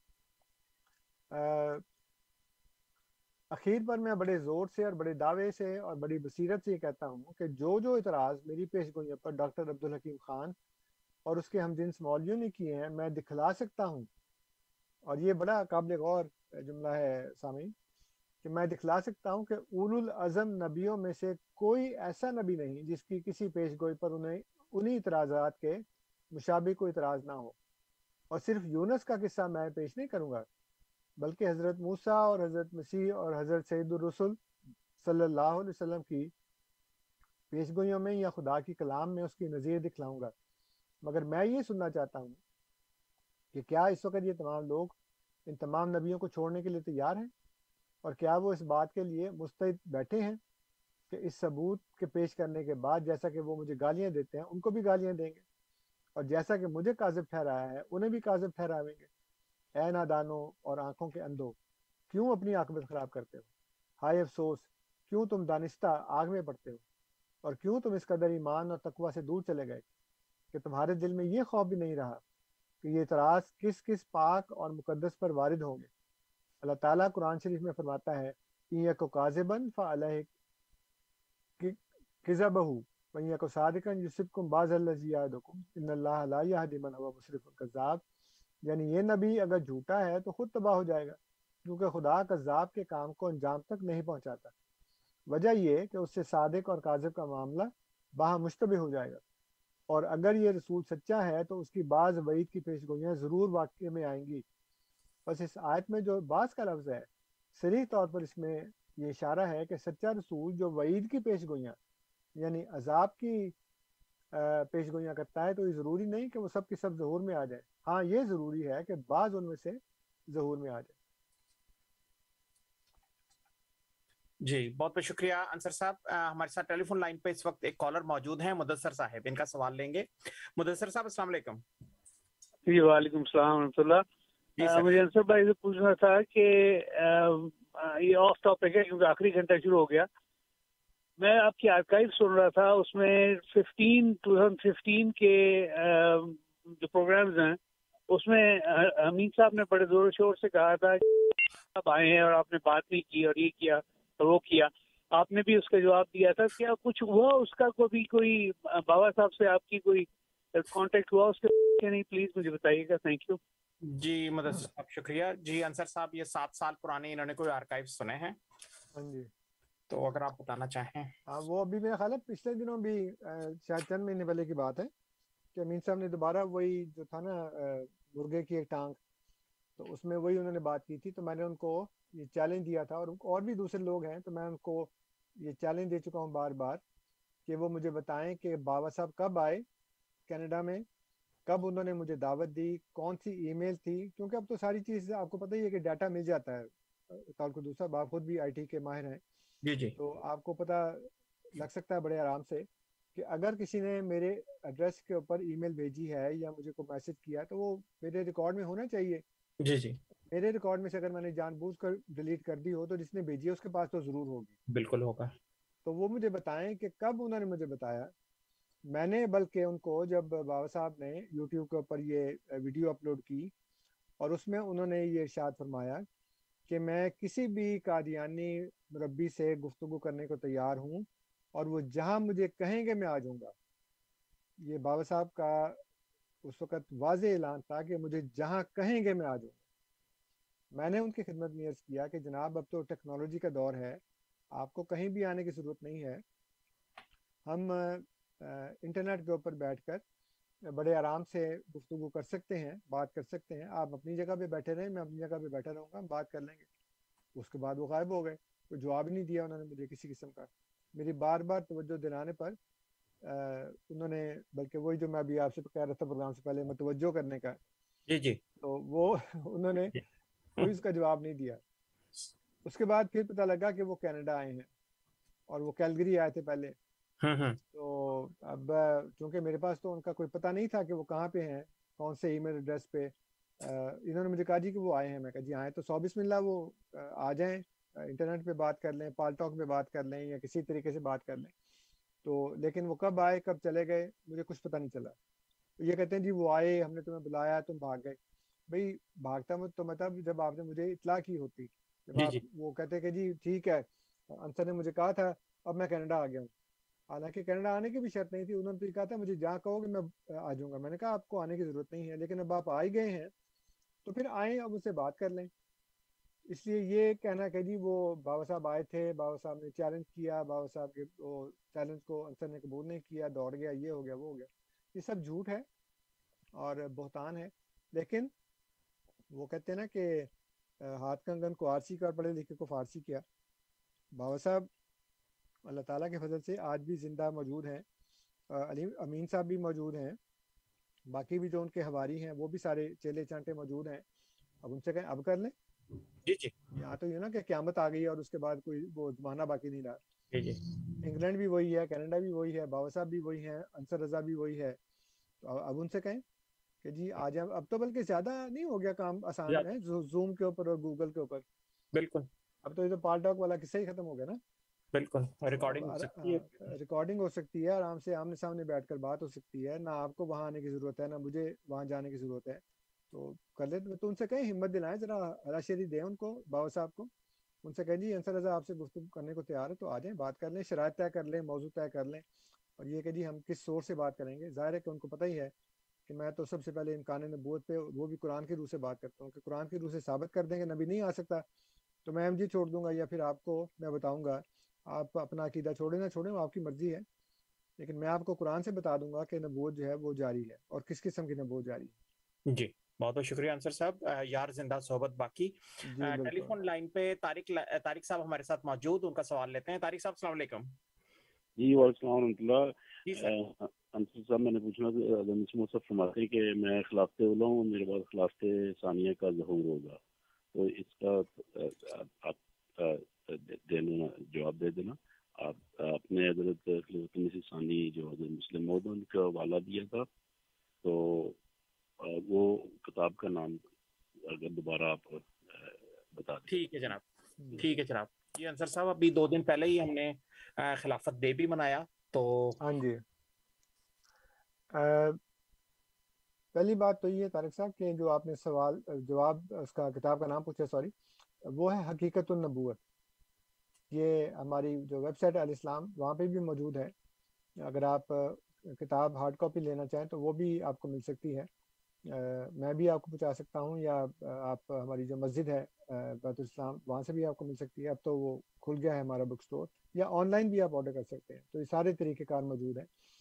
Speaker 5: आ, अखीर पर मैं बड़े ज़ोर से और बड़े दावे से और बड़ी बसीरत से ये कहता हूँ कि जो जो इतराज़ मेरी पेशगोइयों पर डॉक्टर अब्दुल हकीम खान और उसके हमजिन्स मौलवियों ने किए हैं मैं दिखला सकता हूँ। और ये बड़ा काबिल गौर जुमला है सामीन कि मैं दिखला सकता हूँ कि उलुल अज़म नबियों में से कोई ऐसा नबी नहीं जिसकी किसी पेशगोई पर उन्हें उन्हीं इतराज़ात के मुशाबे को इतराज़ ना हो। और सिर्फ यूनुस का किस्सा मैं पेश नहीं करूँगा, बल्कि हज़रत मूसा और हज़रत मसीह और हज़रत सैयदुर रसूल सल्लल्लाहु अलैहि वसल्लम की पेशगोइयों में या खुदा की कलाम में उसकी नज़ीर दिखलाऊंगा। मगर मैं ये सुनना चाहता हूँ कि क्या इस वक्त ये तमाम लोग इन तमाम नबियों को छोड़ने के लिए तैयार हैं, और क्या वो इस बात के लिए मुस्तैद बैठे हैं कि इस सबूत के पेश करने के बाद जैसा कि वो मुझे गालियाँ देते हैं उनको भी गालियाँ देंगे, और जैसा कि मुझे काज़िब ठहराया है उन्हें भी काज़िब ठहरावेंगे। ऐ नादानों और आंखों के अंधों, क्यों अपनी आकबत खराब करते हो? हाय अफसोस, क्यों तुम दानिस्ता आग में पड़ते हो? और क्यों तुम इस कदर ईमान और तकवा से दूर चले गए कि तुम्हारे दिल में ये खौफ भी नहीं रहा कि ये इतराज़ किस किस पाक और मुकद्दस पर वारिद होंगे। अल्लाह ताला कुरान शरीफ में फरमाता है इयको काज़िबन फ़अलैहि किज़बहु व इयको सादिकन युसिबकुम बाज़ल्लज़ी यादुकुम इन्नल्लाहा ला यहदी मन हुवा मुस्रिफुन कज़्ज़ाब। यानी ये नबी अगर झूठा है तो खुद तबाह हो जाएगा, क्योंकि खुदा कज़्ज़ाब के काम को अंजाम तक नहीं पहुंचाता। वजह यह कि उससे सादिक और काज़िब का मामला बाह मुश्तबह हो जाएगा, और अगर ये रसूल सच्चा है तो उसकी बाज़ वईद की पेशगोइयाँ ज़रूर वाक़े में आएंगी। बस इस आयत में जो बाज़ का लफ्ज़ है सरीह तौर पर इसमें ये इशारा है कि सच्चा रसूल जो वईद की पेशगोइयाँ यानी अजाब की पेशगोइयाँ करता है, तो ये ज़रूरी नहीं कि वो सब की सब ज़हूर में आ जाए। हाँ, ये ज़रूरी है कि बाज़ उनमें से ज़हूर में आ जाए।
Speaker 4: जी बहुत बहुत शुक्रिया अंसर साहब। हमारे साथ टेलीफोन लाइन पे इस वक्त एक कॉलर मौजूद हैं, मुदस्सर साहब, इनका सवाल लेंगे। मुदस्सर साहब अस्सलाम वालेकुम।
Speaker 7: जी वालेकुम सलाम रहमतुल्लाह।
Speaker 4: सर।
Speaker 8: मुझे अंसर भाई से पूछना था कि ये ऑफ टॉपिक है क्योंकि आखिरी घंटा शुरू हो गया। मैं आपकी आर्काइव सुन रहा था, उसमें फिफ्टीन टू थाउजेंड फिफ्टीन के जो प्रोग्राम्स हैं उसमें हमीद साहब ने बड़े जोर शोर से कहा था कि आप आए हैं और आपने बात नहीं की और ये किया और वो किया। आपने भी उसका जवाब दिया था। क्या कुछ हुआ उसका, कोई कोई बाबा साहब से आपकी कोई कांटेक्ट हुआ उसके? नहीं, प्लीज मुझे बताइएगा। थैंक यू
Speaker 4: जी मुदस्सिर साहब, शुक्रिया जी। अंसर साहब, ये सात साल पुराने इन्होंने कोई आर्काइव सुने हैं?
Speaker 5: हाँ जी,
Speaker 4: तो अगर आप बताना चाहें।
Speaker 5: हाँ, वो अभी मेरा ख्याल है पिछले दिनों भी शायद चंद महीने पहले की बात है कि अमीन साहब ने दोबारा वही जो था ना मुर्गे की एक टांग, तो उसमें वही उन्होंने बात की थी। तो मैंने उनको ये चैलेंज दिया था, और और भी दूसरे लोग हैं, तो मैं उनको ये चैलेंज दे चुका हूँ बार बार कि वो मुझे बताएं कि बाबा साहब कब आए कनाडा में, कब उन्होंने मुझे दावत दी, कौन सी ईमेल थी, क्योंकि अब तो सारी चीज़ आपको पता ही है कि डाटा मिल जाता है। तालुक दूसरा, आप खुद भी आईटी के माहिर हैं,
Speaker 4: जी जी,
Speaker 5: तो आपको पता लग सकता है बड़े आराम से कि अगर किसी ने मेरे एड्रेस के ऊपर ईमेल भेजी है या मुझे को मैसेज किया तो वो मेरे रिकॉर्ड में होना चाहिए।
Speaker 4: जी जी,
Speaker 5: मेरे रिकॉर्ड में से अगर मैंने जानबूझकर डिलीट कर दी हो तो जिसने भेजी है उसके पास तो ज़रूर होगी।
Speaker 4: बिल्कुल होगा।
Speaker 5: तो वो मुझे बताएं कि कब उन्होंने मुझे बताया। मैंने बल्कि उनको जब बाबा साहब ने यूट्यूब के ऊपर ये वीडियो अपलोड की और उसमें उन्होंने ये इरशाद फरमाया कि मैं किसी भी कादियानी मुरब्बी से गुफ्तगू करने को तैयार हूँ और वो जहाँ मुझे कहेंगे मैं आ जाऊँगा। ये बाबा साहब का उस वक़्त वाज़े ऐलान था कि मुझे जहाँ कहेंगे मैं आ जाऊँगा। मैंने उनकी खिदमत में अर्ज़ किया कि जनाब अब तो टेक्नोलॉजी का दौर है, आपको कहीं भी आने की ज़रूरत नहीं है। हम इंटरनेट के ऊपर बैठकर बड़े आराम से गुफ्तगू कर सकते हैं, बात कर सकते हैं। आप अपनी जगह पे बैठे रहें, मैं अपनी जगह पे बैठा रहूँगा, हम बात कर लेंगे। उसके बाद वो गायब हो गए, कोई जवाब ही नहीं दिया उन्होंने मुझे किसी किस्म का। मेरी बार बार तवज्जो दिलाने पर आ, उन्होंने, बल्कि वही जो मैं अभी आपसे कह रहा था प्रोग्राम से पहले मतवज्जो करने का,
Speaker 4: जी जी,
Speaker 5: तो वो उन्होंने कोई उसका जवाब नहीं दिया। उसके बाद फिर पता लगा कि वो कनाडा आए हैं और वो कैलगरी आए थे पहले। तो अब चूंकि मेरे पास तो उनका कोई पता नहीं था कि वो कहाँ पे हैं, कौन से ईमेल एड्रेस पे, इन्होंने मुझे कहा जी कि वो आए हैं। मैं कहा जी आए तो सौ बिस्मिल्लाह, वो आ जाएं, इंटरनेट पे बात कर लें, पाल टॉक पे बात कर लें या किसी तरीके से बात कर लें। तो लेकिन वो कब आए कब चले गए मुझे कुछ पता नहीं चला। तो ये कहते हैं जी वो आए, हमने तुम्हें बुलाया, तुम भाग गए। भाई भागता तो मतलब जब आपने मुझे इतला की होती, जब आप वो कहते कि जी ठीक है अंसर ने मुझे कहा था अब मैं कनाडा आ गया हूँ। हालांकि कनाडा आने की भी शर्त नहीं थी, उन्होंने तो कहा था मुझे जहाँ कहोगे मैं आ जाऊँगा। मैंने कहा आपको आने की ज़रूरत नहीं है, लेकिन अब आप आ ही गए हैं तो फिर आए, अब उससे बात कर लें। इसलिए ये कहना कि जी वो बाबा साहब आए थे, बाबा साहब ने चैलेंज किया, बाबा साहब के वो चैलेंज को अंसर ने कबूल नहीं किया, दौड़ गया, ये हो गया वो हो गया, ये सब झूठ है और बहतान है। लेकिन वो कहते हैं ना कि हाथ कंगन को आरसी का, पढ़े लिखे को फारसी किया। बाबा साहब अल्लाह ताला के फजल से आज भी ज़िंदा मौजूद हैं, अली अमीन साहब भी मौजूद हैं, बाकी भी जो उनके हवारी हैं वो भी सारे चेले चांटे मौजूद हैं। अब उनसे कहें अब कर लें।
Speaker 4: जी जी,
Speaker 5: यहाँ तो ये ना कि क़यामत आ गई और उसके बाद कोई वो ज़माना बाकी नहीं रहा।
Speaker 4: जी जी,
Speaker 5: इंग्लैंड भी वही है, कनाडा भी वही है, बाबा साहब भी वही हैं, अंसर रज़ा भी वही है। तो अब उनसे कहें कि जी आ जाए। अब तो बल्कि ज़्यादा नहीं हो गया काम, आसान है जूम के ऊपर और गूगल के ऊपर।
Speaker 4: बिल्कुल,
Speaker 5: अब तो ये तो पाल टॉक वाला किस्सा ही खत्म हो गया ना।
Speaker 4: बिल्कुल, रिकॉर्डिंग हो सकती है,
Speaker 5: रिकॉर्डिंग हो सकती है, आराम से आमने सामने बैठकर बात हो सकती है। ना आपको वहाँ आने की ज़रूरत है, ना मुझे वहाँ जाने की ज़रूरत है। तो कर ले। तो उनसे कहें, हिम्मत दिलाएं, ज़रा हराशेरी दें उनको, बाबा साहब को। उनसे कहें जी अंसर रज़ा आपसे गुफ्तगू करने को तैयार है, तो आ जाएं, बात कर लें, शराइत तय कर लें, मौजू तय कर लें। और ये कि जी हम किस सोर्स से बात करेंगे। ज़ाहिर है कि उनको पता ही है कि मैं तो सबसे पहले इम्कान नबूवत पे, वो भी कुरान की रूह से बात करता हूँ कि कुरान की रूह से साबित कर देंगे नबी नहीं आ सकता तो मैं एम जी छोड़ दूंगा, या फिर आपको मैं बताऊंगा आप अपना अकीदा छोड़े ना छोड़ें वो आपकी मर्जी है, लेकिन मैं आपको कुरान से बता दूंगा कि नबूवत जो है वो जारी है और किस किस्म की नबूवत जारी है।
Speaker 4: जी, बहुत बहुत शुक्रिया अंसर साहब। यार जिंदा सोहबत बाकी। टेलीफोन लाइन पे तारिक तारिक साहब हमारे साथ मौजूद, उनका सवाल लेते हैं। तारिक साहब अस्सलाम वालेकुम।
Speaker 7: जी वालेकुम। अंसर साहब मैंने पूछना कि फरमाते हैं कि मैं खिलाफत उला हूँ, मेरे बाद खिलाफत सानिया का ज़हूर होगा, तो इसका आप देना जवाब दे देना। आप अपने हज़रत खलीफा सानी जो हज़रत मुस्लिम मौद का हवाला दिया था, तो वो किताब का नाम اگر دوبارہ آپ بتا دیں.
Speaker 4: ٹھیک ہے جناب، ٹھیک ہے جناب. جی انصر صاحب، ابھی دو دن پہلے ہی ہم نے خلافت ڈے بھی منایا، تو
Speaker 5: ہاں جی. پہلی بات تو یہ طارق صاحب کہ جو آپ نے سوال جواب اس کا کتاب کا نام پوچھا، سوری، وہ ہے حقیقت النبوت. یہ ہماری جو ویب سائٹ ہے الاسلام، وہاں پہ بھی موجود ہے. اگر آپ کتاب ہارڈ کاپی لینا چاہیں تو وہ بھی آپ کو مل سکتی ہے. میں بھی آپ کو پہنچا سکتا ہوں، یا آپ ہماری جو مسجد ہے بیت الاسلام، وہاں سے بھی آپ کو مل سکتی ہے. اب تو وہ کھل گیا ہے ہمارا بک سٹور، یا آن لائن بھی آپ آرڈر کر سکتے ہیں. تو یہ سارے طریقہ کار موجود ہیں.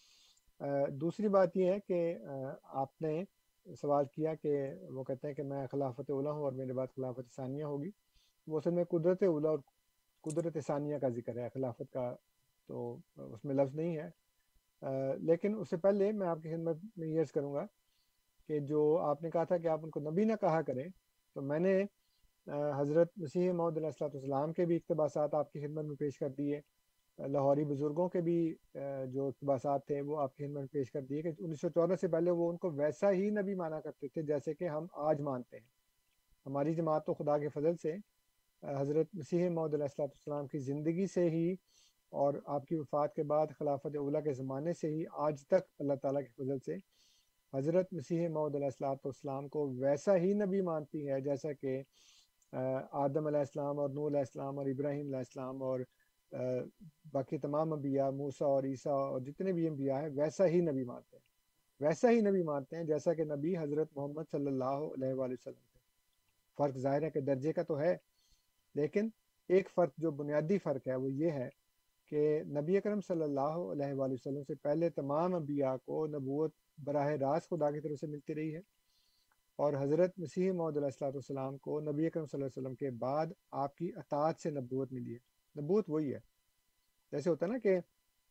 Speaker 5: دوسری بات یہ ہے کہ آپ نے سوال کیا کہ وہ کہتے ہیں کہ میں خلافت اولیٰ ہوں اور میرے بعد خلافت ثانیہ ہوگی. وہ اصل میں قدرت اولیٰ اور قدرت ثانیہ کا ذکر ہے، خلافت کا تو اس میں لفظ نہیں ہے. لیکن اس سے پہلے میں آپ کی خدمت میں یہ عرض کروں گا کہ جو آپ نے کہا تھا کہ آپ ان کو نبی نہ کہا کریں، تو میں نے حضرت مسیح موعود علیہ الصلوۃ والسلام کے بھی اقتباسات آپ کی خدمت میں پیش کر دیے. لاہوری بزرگوں کے بھی جو اقتباسات تھے وہ آپ کی خدمت میں پیش کر دیے کہ انیس سو چودہ سے پہلے وہ ان کو ویسا ہی نبی مانا کرتے تھے جیسے کہ ہم آج مانتے ہیں. ہماری جماعت تو خدا کے فضل سے حضرت مسیح موعود علیہ الصلوۃ والسلام کی زندگی سے ہی اور آپ کی وفات کے بعد خلافت اولیٰ کے زمانے سے ہی آج تک اللہ تعالیٰ کے فضل سے حضرت مسیح موعود علیہ الصلوۃ والسلام کو ویسا ہی نبی مانتی ہے جیسا کہ آدم علیہ السلام اور نوح علیہ السلام اور ابراہیم علیہ السلام اور باقی تمام انبیاء، موسیٰ اور عیسیٰ اور جتنے بھی انبیاء ہیں، ویسا ہی نبی مانتے ہیں. ویسا ہی نبی مانتے ہیں جیسا کہ نبی حضرت محمد صلی اللہ علیہ وآلہ وسلم تھے. فرق ظاہر ہے کہ درجے کا تو ہے، لیکن ایک فرق جو بنیادی فرق ہے وہ یہ ہے کہ نبی اکرم صلی اللہ علیہ وآلہ وسلم سے پہلے تمام انبیاء کو نبوت براہ راست خدا کی طرف سے ملتی رہی ہے، اور حضرت مسیح موعود علیہ الصلوۃ والسلام کو نبی اکرم صلی اللہ علیہ وسلم کے بعد آپ کی اطاعت سے نبوت ملی ہے. نبوت وہی ہے، جیسے ہوتا ہے نا کہ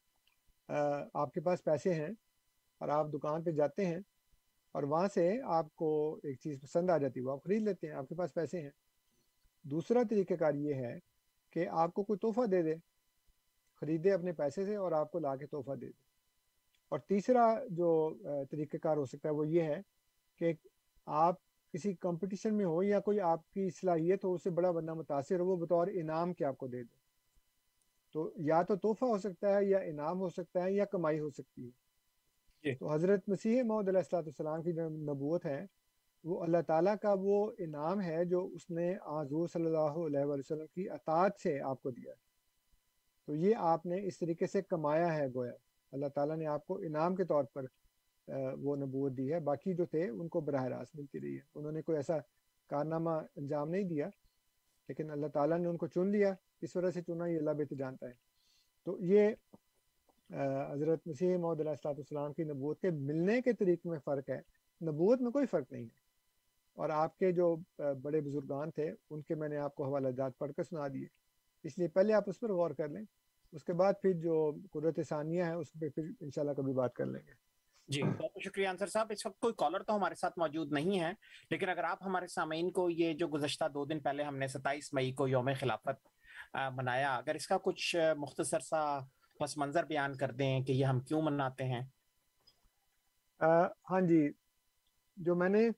Speaker 5: آپ کے پاس پیسے ہیں اور آپ دکان پہ جاتے ہیں اور وہاں سے آپ کو ایک چیز پسند آ جاتی ہے، وہ آپ خرید لیتے ہیں، آپ کے پاس پیسے ہیں. دوسرا طریقہ کار یہ ہے کہ آپ کو کوئی تحفہ دے دے، خریدے اپنے پیسے سے اور آپ کو لا کے تحفہ دے دے. اور تیسرا جو طریقہ کار ہو سکتا ہے وہ یہ ہے کہ آپ کسی کمپٹیشن میں ہو یا کوئی آپ کی صلاحیت ہو، اس سے بڑا بندہ متاثر ہو، وہ بطور انعام کے آپ کو دے دے. تو یا تو تحفہ ہو سکتا ہے، یا انعام ہو سکتا ہے، یا کمائی ہو سکتی ہے. تو حضرت مسیح موعود علیہ الصلوۃ والسلام کی جو نبوت ہے وہ اللہ تعالیٰ کا وہ انعام ہے جو اس نے حضور صلی اللہ علیہ وآلہ وسلم کی اطاعت سے آپ کو دیا ہے. تو یہ آپ نے اس طریقے سے کمایا ہے، گویا اللہ تعالیٰ نے آپ کو انعام کے طور پر وہ نبوت دی ہے. باقی جو تھے ان کو براہ راست ملتی رہی ہے، انہوں نے کوئی ایسا کارنامہ انجام نہیں دیا، لیکن اللہ تعالیٰ نے ان کو چن لیا. اس وجہ سے چنا یہ اللہ بہتر جانتا ہے. تو یہ حضرت مسیح موعود علیہ الصلوۃ والسلام کی نبوت کے ملنے کے طریقے میں فرق ہے. نبوت میں کوئی فرق نہیں ہے. اور آپ کے جو بڑے بزرگان تھے ان کے میں نے آپ کو حوالہ جات پڑھ کر سنا دیے، اس لیے پہلے آپ اس پر غور کر لیں، اس کے بعد پھر جو قدرت ثانیہ ہے اس پہ پھر انشاءاللہ کبھی بات کر لیں گے.
Speaker 4: جی بہت بہت شکریہ انصر صاحب. اس وقت کوئی کالر تو ہمارے ساتھ موجود نہیں ہے، لیکن اگر آپ ہمارے سامعین کو یہ جو گزشتہ دو دن پہلے ہم نے ستائیس مئی کو یوم خلافت منایا، اگر اس کا کچھ مختصر سا پس منظر بیان کر دیں کہ یہ ہم کیوں مناتے ہیں.
Speaker 5: ہاں جی، جو میں نے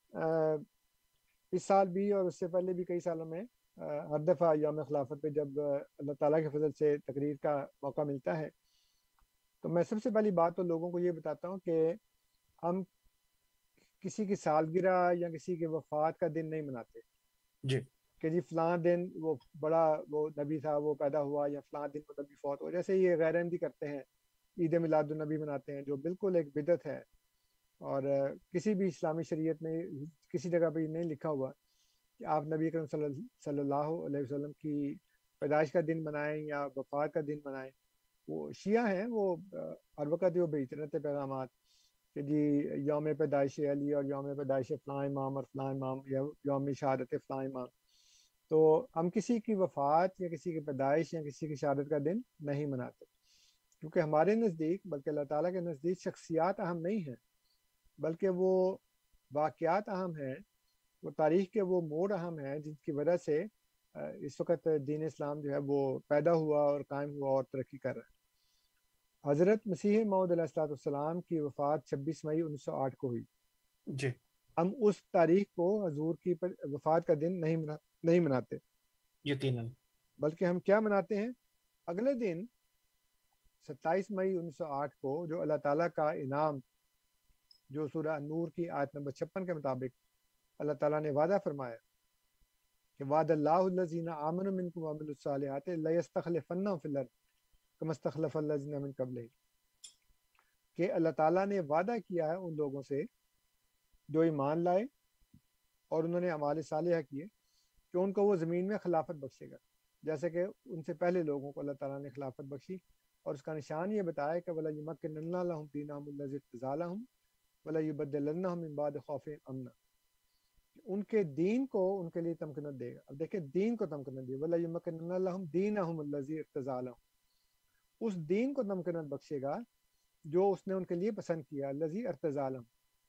Speaker 5: اس سال بھی اور اس سے پہلے بھی کئی سالوں میں ہر دفعہ یوم خلافت پہ جب اللہ تعالیٰ کے فضل سے تقریر کا موقع ملتا ہے تو میں سب سے پہلی بات تو لوگوں کو یہ بتاتا ہوں کہ ہم کسی کی سالگرہ یا کسی کے وفات کا دن نہیں مناتے
Speaker 4: جی
Speaker 5: کہ جی فلاں دن وہ بڑا وہ نبی تھا وہ پیدا ہوا، یا فلاں دن وہ نبی فوت ہوا. جیسے یہ غیر احمدی کرتے ہیں، عید میلاد النبی مناتے ہیں، جو بالکل ایک بدعت ہے، اور کسی بھی اسلامی شریعت میں کسی جگہ پہ نہیں لکھا ہوا کہ آپ نبی اکرم صلی اللہ علیہ وسلم کی پیدائش کا دن منائیں یا وفات کا دن منائیں. وہ شیعہ ہیں، وہ ہر وقت وہ بھیجتے رہتے پیغامات کہ جی یوم پیدائش علی اور یوم پیدائش فلاں امام اور فلاں امام، یا یوم شہادت فلاں امام. تو ہم کسی کی وفات یا کسی کی پیدائش یا کسی کی شہادت کا دن نہیں مناتے، کیونکہ ہمارے نزدیک، بلکہ اللہ تعالیٰ کے نزدیک شخصیات اہم نہیں ہیں، بلکہ وہ واقعات اہم ہیں، وہ تاریخ کے وہ موڑ اہم ہیں جن کی وجہ سے اس وقت دین اسلام جو ہے وہ پیدا ہوا اور قائم ہوا اور ترقی کر رہا ہے. حضرت مسیح موعود علیہ الصلوۃ والسلام کی وفات چھبیس مئی انیس سو آٹھ کو ہوئی.
Speaker 4: جی
Speaker 5: ہم اس تاریخ کو حضور کی وفات کا دن نہیں منا نہیں مناتے،
Speaker 4: یقیناً،
Speaker 5: بلکہ ہم کیا مناتے ہیں؟ اگلے دن ستائیس مئی انیس سو آٹھ کو جو اللہ تعالیٰ کا انعام، جو سورہ نور کی آیت نمبر چھپن کے مطابق اللہ تعالیٰ نے وعدہ فرمایا کہ وعد اللہ الذین آمنوا منکم وعملوا الصالحات لیستخلفنہم فی الارض کما استخلف الذین من قبلہم، کہ اللہ تعالیٰ نے وعدہ کیا ہے ان لوگوں سے جو ایمان لائے اور انہوں نے اعمال صالحہ کیے کہ ان کو وہ زمین میں خلافت بخشے گا، جیسے کہ ان سے پہلے لوگوں کو اللہ تعالیٰ نے خلافت بخشی، اور اس کا نشان یہ بتایا کہ وَلَا يُمَكِّنَنَّ لَهُمْ دِينَهُمُ الَّذِي ارْتَضَىٰ لَهُمْ وَلَا يُبَدِّلَنَّهُم مِّن بَعْدِ خَوْفِهِمْ أَمْنًا، ان کے دین کو ان کے لیے تمکنت دے گا۔ اب دیکھیں دین کو تمکنت دی، وَلَا يُمَكِّنَنَّ لَهُمْ دِينَهُمُ الَّذِي ارْتَضَىٰ لَهُمْ، اس دین کو تمکنت بخشے گا جو اس نے ان کے لیے پسند کیا، الَّذِي ارْتَضَىٰ لَهُمْ۔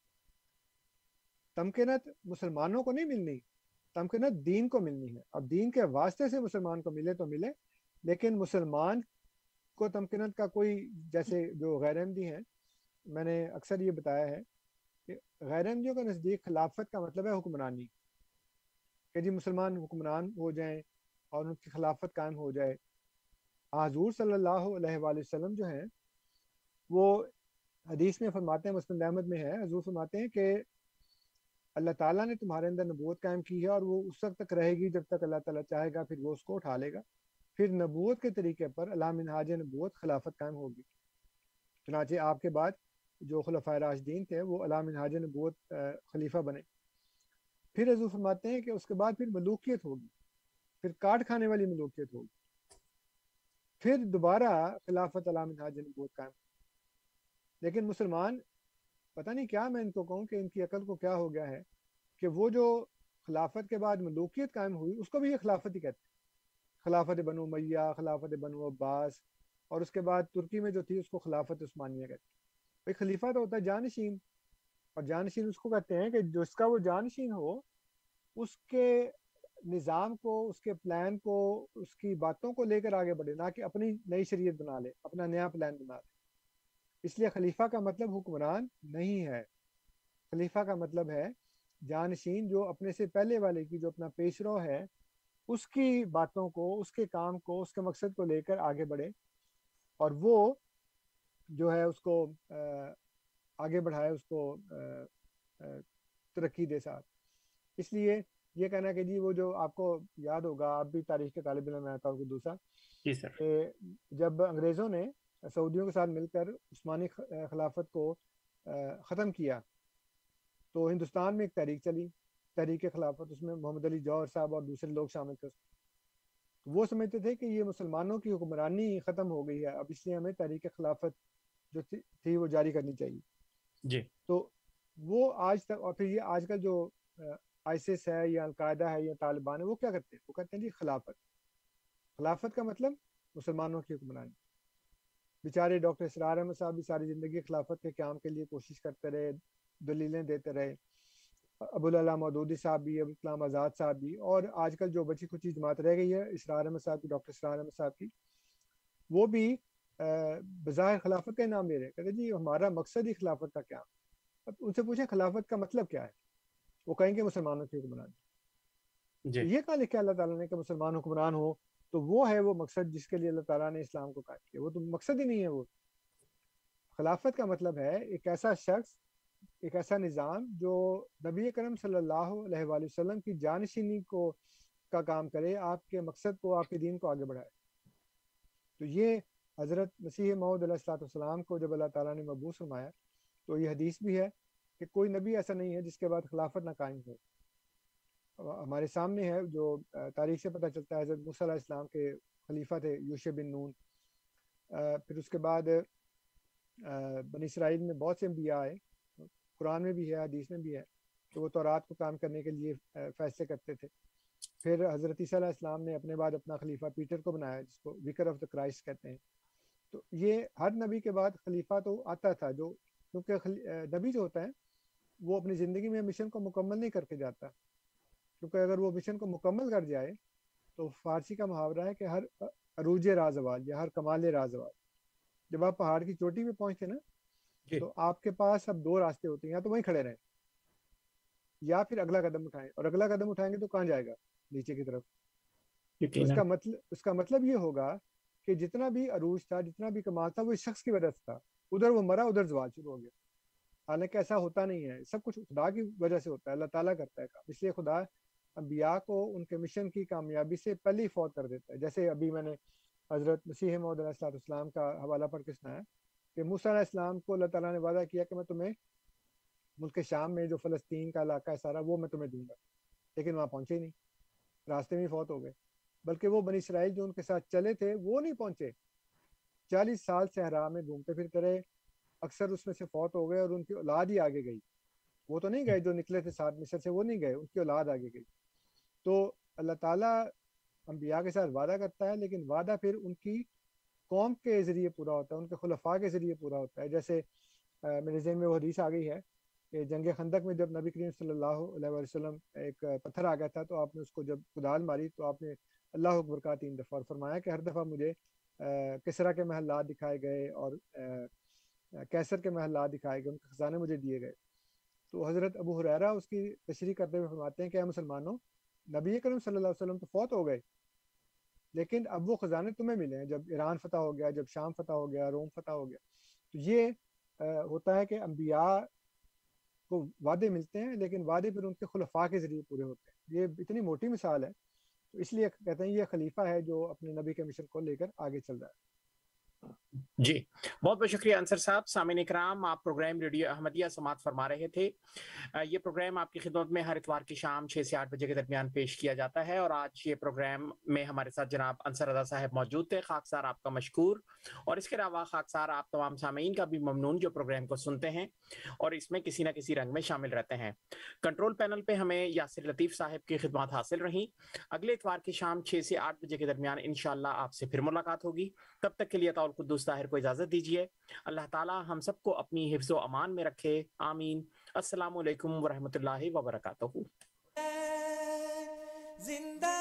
Speaker 5: تمکنت مسلمانوں کو نہیں ملنی، تمکنت دین کو ملنی ہے۔ اب دین کے واسطے سے مسلمان کو ملے تو ملے، لیکن مسلمان کو تمکنت کا کوئی، جیسے جو غیر احمدی ہیں، میں نے اکثر یہ بتایا ہے کہ غیر احمدیوں کے نزدیک خلافت کا مطلب ہے حکمرانی، کہ جی مسلمان حکمران ہو جائیں اور ان کی خلافت قائم ہو جائے۔ حضور صلی اللہ علیہ وآلہ وسلم جو ہیں وہ حدیث میں فرماتے ہیں، مسند احمد میں ہے، حضور فرماتے ہیں کہ اللہ تعالیٰ نے تمہارے اندر نبوت قائم کی ہے اور وہ اس وقت تک رہے گی جب تک اللہ تعالیٰ چاہے گا، پھر وہ اس کو اٹھا لے گا، پھر نبوت کے طریقے پر علی منہاج نبوت خلافت قائم ہوگی۔ چنانچہ آپ کے بعد جو خلفائے راشدین تھے وہ علی منہاج نبوت خلیفہ بنے۔ پھر حضور فرماتے ہیں کہ اس کے بعد پھر ملوکیت ہوگی، پھر کاٹ کھانے والی ملوکیت ہوگی، پھر دوبارہ خلافت علی منہاج نبوت قائم۔ لیکن مسلمان پتہ نہیں کیا میں ان کو کہوں کہ ان کی عقل کو کیا ہو گیا ہے کہ وہ جو خلافت کے بعد ملوکیت قائم ہوئی اس کو بھی یہ خلافت ہی کہتے ہیں، خلافت بنو امیہ، خلافت بنو عباس، اور اس کے بعد ترکی میں جو تھی اس کو خلافت عثمانیہ کہتے ہیں۔ بھائی خلیفہ تو ہوتا ہے جانشین، اور جانشین اس کو کہتے ہیں کہ جس کا وہ جانشین ہو اس کے نظام کو، اس کے پلان کو، اس کی باتوں کو لے کر آگے بڑھے، نہ کہ اپنی نئی شریعت بنا لے، اپنا نیا پلان بنا لے۔ اس لیے خلیفہ کا مطلب حکمران نہیں ہے، خلیفہ کا مطلب ہے جانشین، جو اپنے سے پہلے والے کی، جو اپنا پیش رو ہے، اس کی باتوں کو، اس کے کام کو، اس کے مقصد کو لے کر آگے بڑھے، اور وہ جو ہے اس کو آگے بڑھائے، اس کو ترقی دے ساتھ۔ اس لیے یہ کہنا کہ جی وہ جو آپ کو یاد ہوگا، آپ بھی تاریخ کے طالب علم میں آتا ہوں، دوسرا
Speaker 4: جی سر،
Speaker 5: کہ جب انگریزوں نے سعودیوں کے ساتھ مل کر عثمانی خلافت کو ختم کیا تو ہندوستان میں ایک تحریک چلی، تحریک خلافت، اس میں محمد علی جوہر صاحب اور دوسرے لوگ شامل تھے۔ وہ سمجھتے تھے کہ یہ مسلمانوں کی حکمرانی ختم ہو گئی ہے، اب اس لیے ہمیں تحریک خلافت جو تھی وہ جاری کرنی چاہیے۔
Speaker 4: جی،
Speaker 5: تو وہ آج تک، اور پھر یہ آج کل جو آئیسس ہے یا القاعدہ ہے یا طالبان ہے، وہ کیا کرتے ہیں؟ وہ کہتے ہیں جی خلافت، خلافت کا مطلب مسلمانوں کی حکمرانی۔ بیچارے ڈاکٹر اسرار احمد صاحب بھی ساری زندگی خلافت کے قیام کے لیے کوشش کرتے رہے، دلیلیں دیتے رہے، ابوالعلا مودودی صاحب بھی، ابوالکلام آزاد صاحب بھی، اور آج کل جو بچی کچی جماعت رہ گئی ہے اسرار احمد صاحب کی، ڈاکٹر اسرار احمد صاحب کی، وہ بھی بظاہر خلافت کا نام لے رہے، کہتے جی ہمارا مقصد ہی خلافت کا کیا۔ اب ان سے پوچھیں خلافت کا مطلب کیا ہے، وہ کہیں گے مسلمانوں کی حکمرانی۔
Speaker 4: جی،
Speaker 5: یہ کہا لکھا اللہ تعالیٰ نے کہ مسلمان حکمران ہو، تو وہ ہے وہ مقصد جس کے لیے اللہ تعالیٰ نے اسلام کو قائم کیا، وہ تو مقصد ہی نہیں ہے۔ وہ خلافت کا مطلب ہے ایک ایسا شخص، ایک ایسا نظام جو نبی کرم صلی اللہ علیہ وآلہ وسلم کی جانشینی کو کا کام کرے، آپ کے مقصد کو، آپ کے دین کو آگے بڑھائے۔ تو یہ حضرت مسیح موعود علیہ الصلوۃ والسلام کو جب اللہ تعالیٰ نے مبعوث فرمایا تو یہ حدیث بھی ہے کہ کوئی نبی ایسا نہیں ہے جس کے بعد خلافت نہ قائم ہو۔ ہمارے سامنے ہے جو تاریخ سے پتہ چلتا ہے، حضرت موسیٰ علیہ السلام کے خلیفہ تھے یوشع بن نون، پھر اس کے بعد بنی اسرائیل میں بہت سے انبیاء آئے، قرآن میں بھی ہے، حدیث میں بھی ہے، تو وہ تورات کو کام کرنے کے لیے فیصلے کرتے تھے۔ پھر حضرت عیسیٰ علیہ السلام نے اپنے بعد اپنا خلیفہ پیٹر کو بنایا، جس کو وکر آف دا کرائسٹ کہتے ہیں۔ تو یہ ہر نبی کے بعد خلیفہ تو آتا تھا، جو کیونکہ نبی جو ہوتا ہے وہ اپنی زندگی میں مشن کو مکمل نہیں کر کے جاتا، کیونکہ اگر وہ مشن کو مکمل کر جائے تو فارسی کا محاورہ ہے کہ ہر عروج رازوال یا ہر کمال رازوال، جب آپ پہاڑ کی چوٹی پہ پہنچتے نا تو آپ کے پاس اب دو راستے ہوتے ہیں، یا تو وہیں کھڑے رہیں، یا پھر اگلا قدم اٹھائیں، اور اگلا قدم اٹھائیں گے تو کہاں جائے گا؟ نیچے کی طرف. اس کا مطلب اس کا مطلب یہ ہوگا کہ جتنا بھی عروج تھا، جتنا بھی کمال تھا، وہ اس شخص کی وجہ سے تھا. ادھر وہ مرا، ادھر زوال شروع ہو گیا. حالانکہ ایسا ہوتا نہیں ہے، سب کچھ خدا کی وجہ سے ہوتا ہے، اللہ تعالیٰ کرتا ہے کام. اس لیے خدا انبیاء کو ان کے مشن کی کامیابی سے پہلے ہی فوت کر دیتا ہے. جیسے ابھی میں نے حضرت مسیح موعود علیہ السلام کا حوالہ پڑھ کے سنایا کہ موسیٰ علیہ السلام کو اللہ تعالیٰ نے وعدہ کیا کہ میں تمہیں ملک شام میں جو فلسطین کا علاقہ ہے سارا، وہ میں تمہیں دوں گا، لیکن وہاں پہنچے ہی نہیں، راستے میں فوت ہو گئے. بلکہ وہ بنی اسرائیل جو ان کے ساتھ چلے تھے وہ نہیں پہنچے، چالیس سال صحرا میں گھومتے پھرتے رہے، اکثر اس میں سے فوت ہو گئے، اور ان کی اولاد ہی آگے گئی. وہ تو نہیں گئے جو نکلے تھے ساتھ مصر سے، وہ نہیں گئے، ان کی اولاد آگے گئی. تو اللہ تعالیٰ انبیاء کے ساتھ وعدہ کرتا ہے، لیکن وعدہ پھر ان کی قوم کے ذریعے پورا ہوتا ہے، ان کے خلفاء کے ذریعے پورا ہوتا ہے. جیسے میرے ذہن میں وہ حدیث آ گئی ہے کہ جنگ خندق میں جب نبی کریم صلی اللہ علیہ وسلم ایک پتھر آ گیا تھا، تو آپ نے اس کو جب کدال ماری تو آپ نے اللہ اکبر کا تین دفعہ، اور فرمایا کہ ہر دفعہ مجھے کسرا کے محلات دکھائے گئے اور کیسر کے محلات دکھائے گئے، ان کے خزانے مجھے دیے گئے. تو حضرت ابو ہریرہ اس کی تشریح کرتے ہوئے فرماتے ہیں کہ اے مسلمانوں، نبی کریم صلی اللہ علیہ وسلم تو فوت ہو گئے، لیکن اب وہ خزانے تمہیں ملے ہیں. جب ایران فتح ہو گیا، جب شام فتح ہو گیا، روم فتح ہو گیا، تو یہ ہوتا ہے کہ انبیاء کو وعدے ملتے ہیں، لیکن وعدے پھر ان کے خلفاء کے ذریعے پورے ہوتے ہیں. یہ اتنی موٹی مثال ہے، تو اس لیے کہتے ہیں یہ خلیفہ ہے جو اپنے نبی کے مشن کو لے کر آگے چل رہا ہے.
Speaker 4: جی بہت بہت شکریہ انصر صاحب. سامعین اکرام، آپ پروگرام ریڈیو احمدیہ سماعت فرما رہے تھے. یہ پروگرام آپ کی خدمت میں ہر اتوار کی شام چھ سے آٹھ بجے کے درمیان پیش کیا جاتا ہے، اور آج یہ پروگرام میں ہمارے ساتھ جناب انصر رضا صاحب موجود تھے. خاکسار آپ کا مشکور، اور اس کے علاوہ خاکسار آپ تمام سامعین کا بھی ممنون جو پروگرام کو سنتے ہیں اور اس میں کسی نہ کسی رنگ میں شامل رہتے ہیں. کنٹرول پینل پہ ہمیں یاسر لطیف صاحب کی خدمات حاصل رہیں. اگلے اتوار کی شام چھ سے آٹھ بجے کے درمیان انشاءاللہ آپ سے پھر ملاقات ہوگی. تب تک کے لیے اطاؤ القدوس طاہر کو اجازت دیجیے. اللہ تعالی ہم سب کو اپنی حفظ و امان میں رکھے، آمین. السلام علیکم ورحمۃ اللہ وبرکاتہ.
Speaker 1: زندہ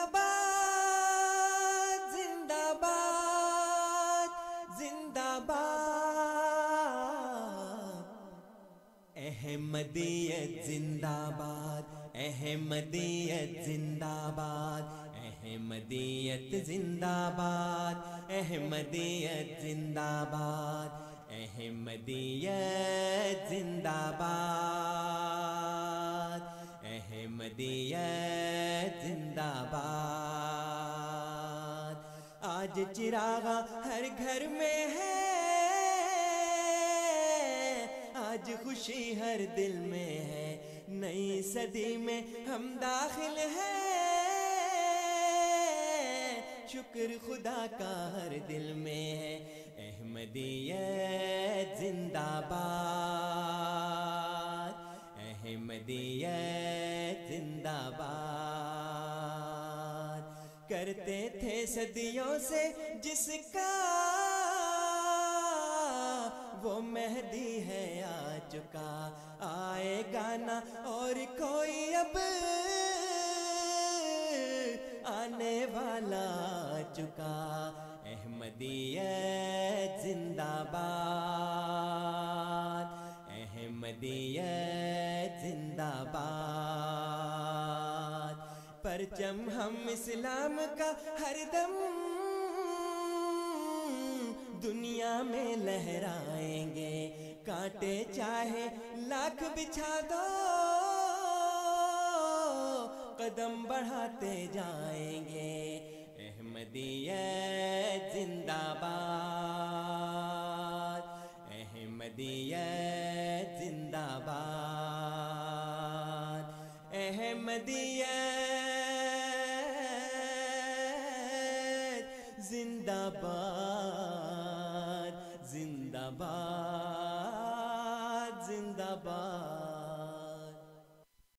Speaker 1: باد، زندہ باد، زندہ باد، احمدیت زندہ باد، احمدیت زندہ باد، احمدیت زندہ باد، احمدیت زندہ باد، احمدیت زندہ باد، احمدیت زندہ باد. آج چراغاں ہر گھر میں ہے، آج خوشی ہر دل میں ہے، نئی صدی میں ہم داخل ہیں، شکر خدا کا ہر دل میں ہے. احمدیت زندہ باد، احمدیت زندہ باد. کرتے تھے صدیوں سے جس کا وہ مہدی ہے آ چکا، آئے گا نہ اور کوئی اب آنے والا آ چکا. احمدیت زندہ باد، احمدیت زندہ باد. پرچم ہم اسلام کا ہر دم دنیا میں لہرائیں گے، کانٹے چاہے لاکھ بچھا دو، قدم بڑھاتے جائیں گے. احمدیت زندہ باد، احمدیت زندہ باد، احمدیت زندہ باد، زندہ باد، زندہ باد.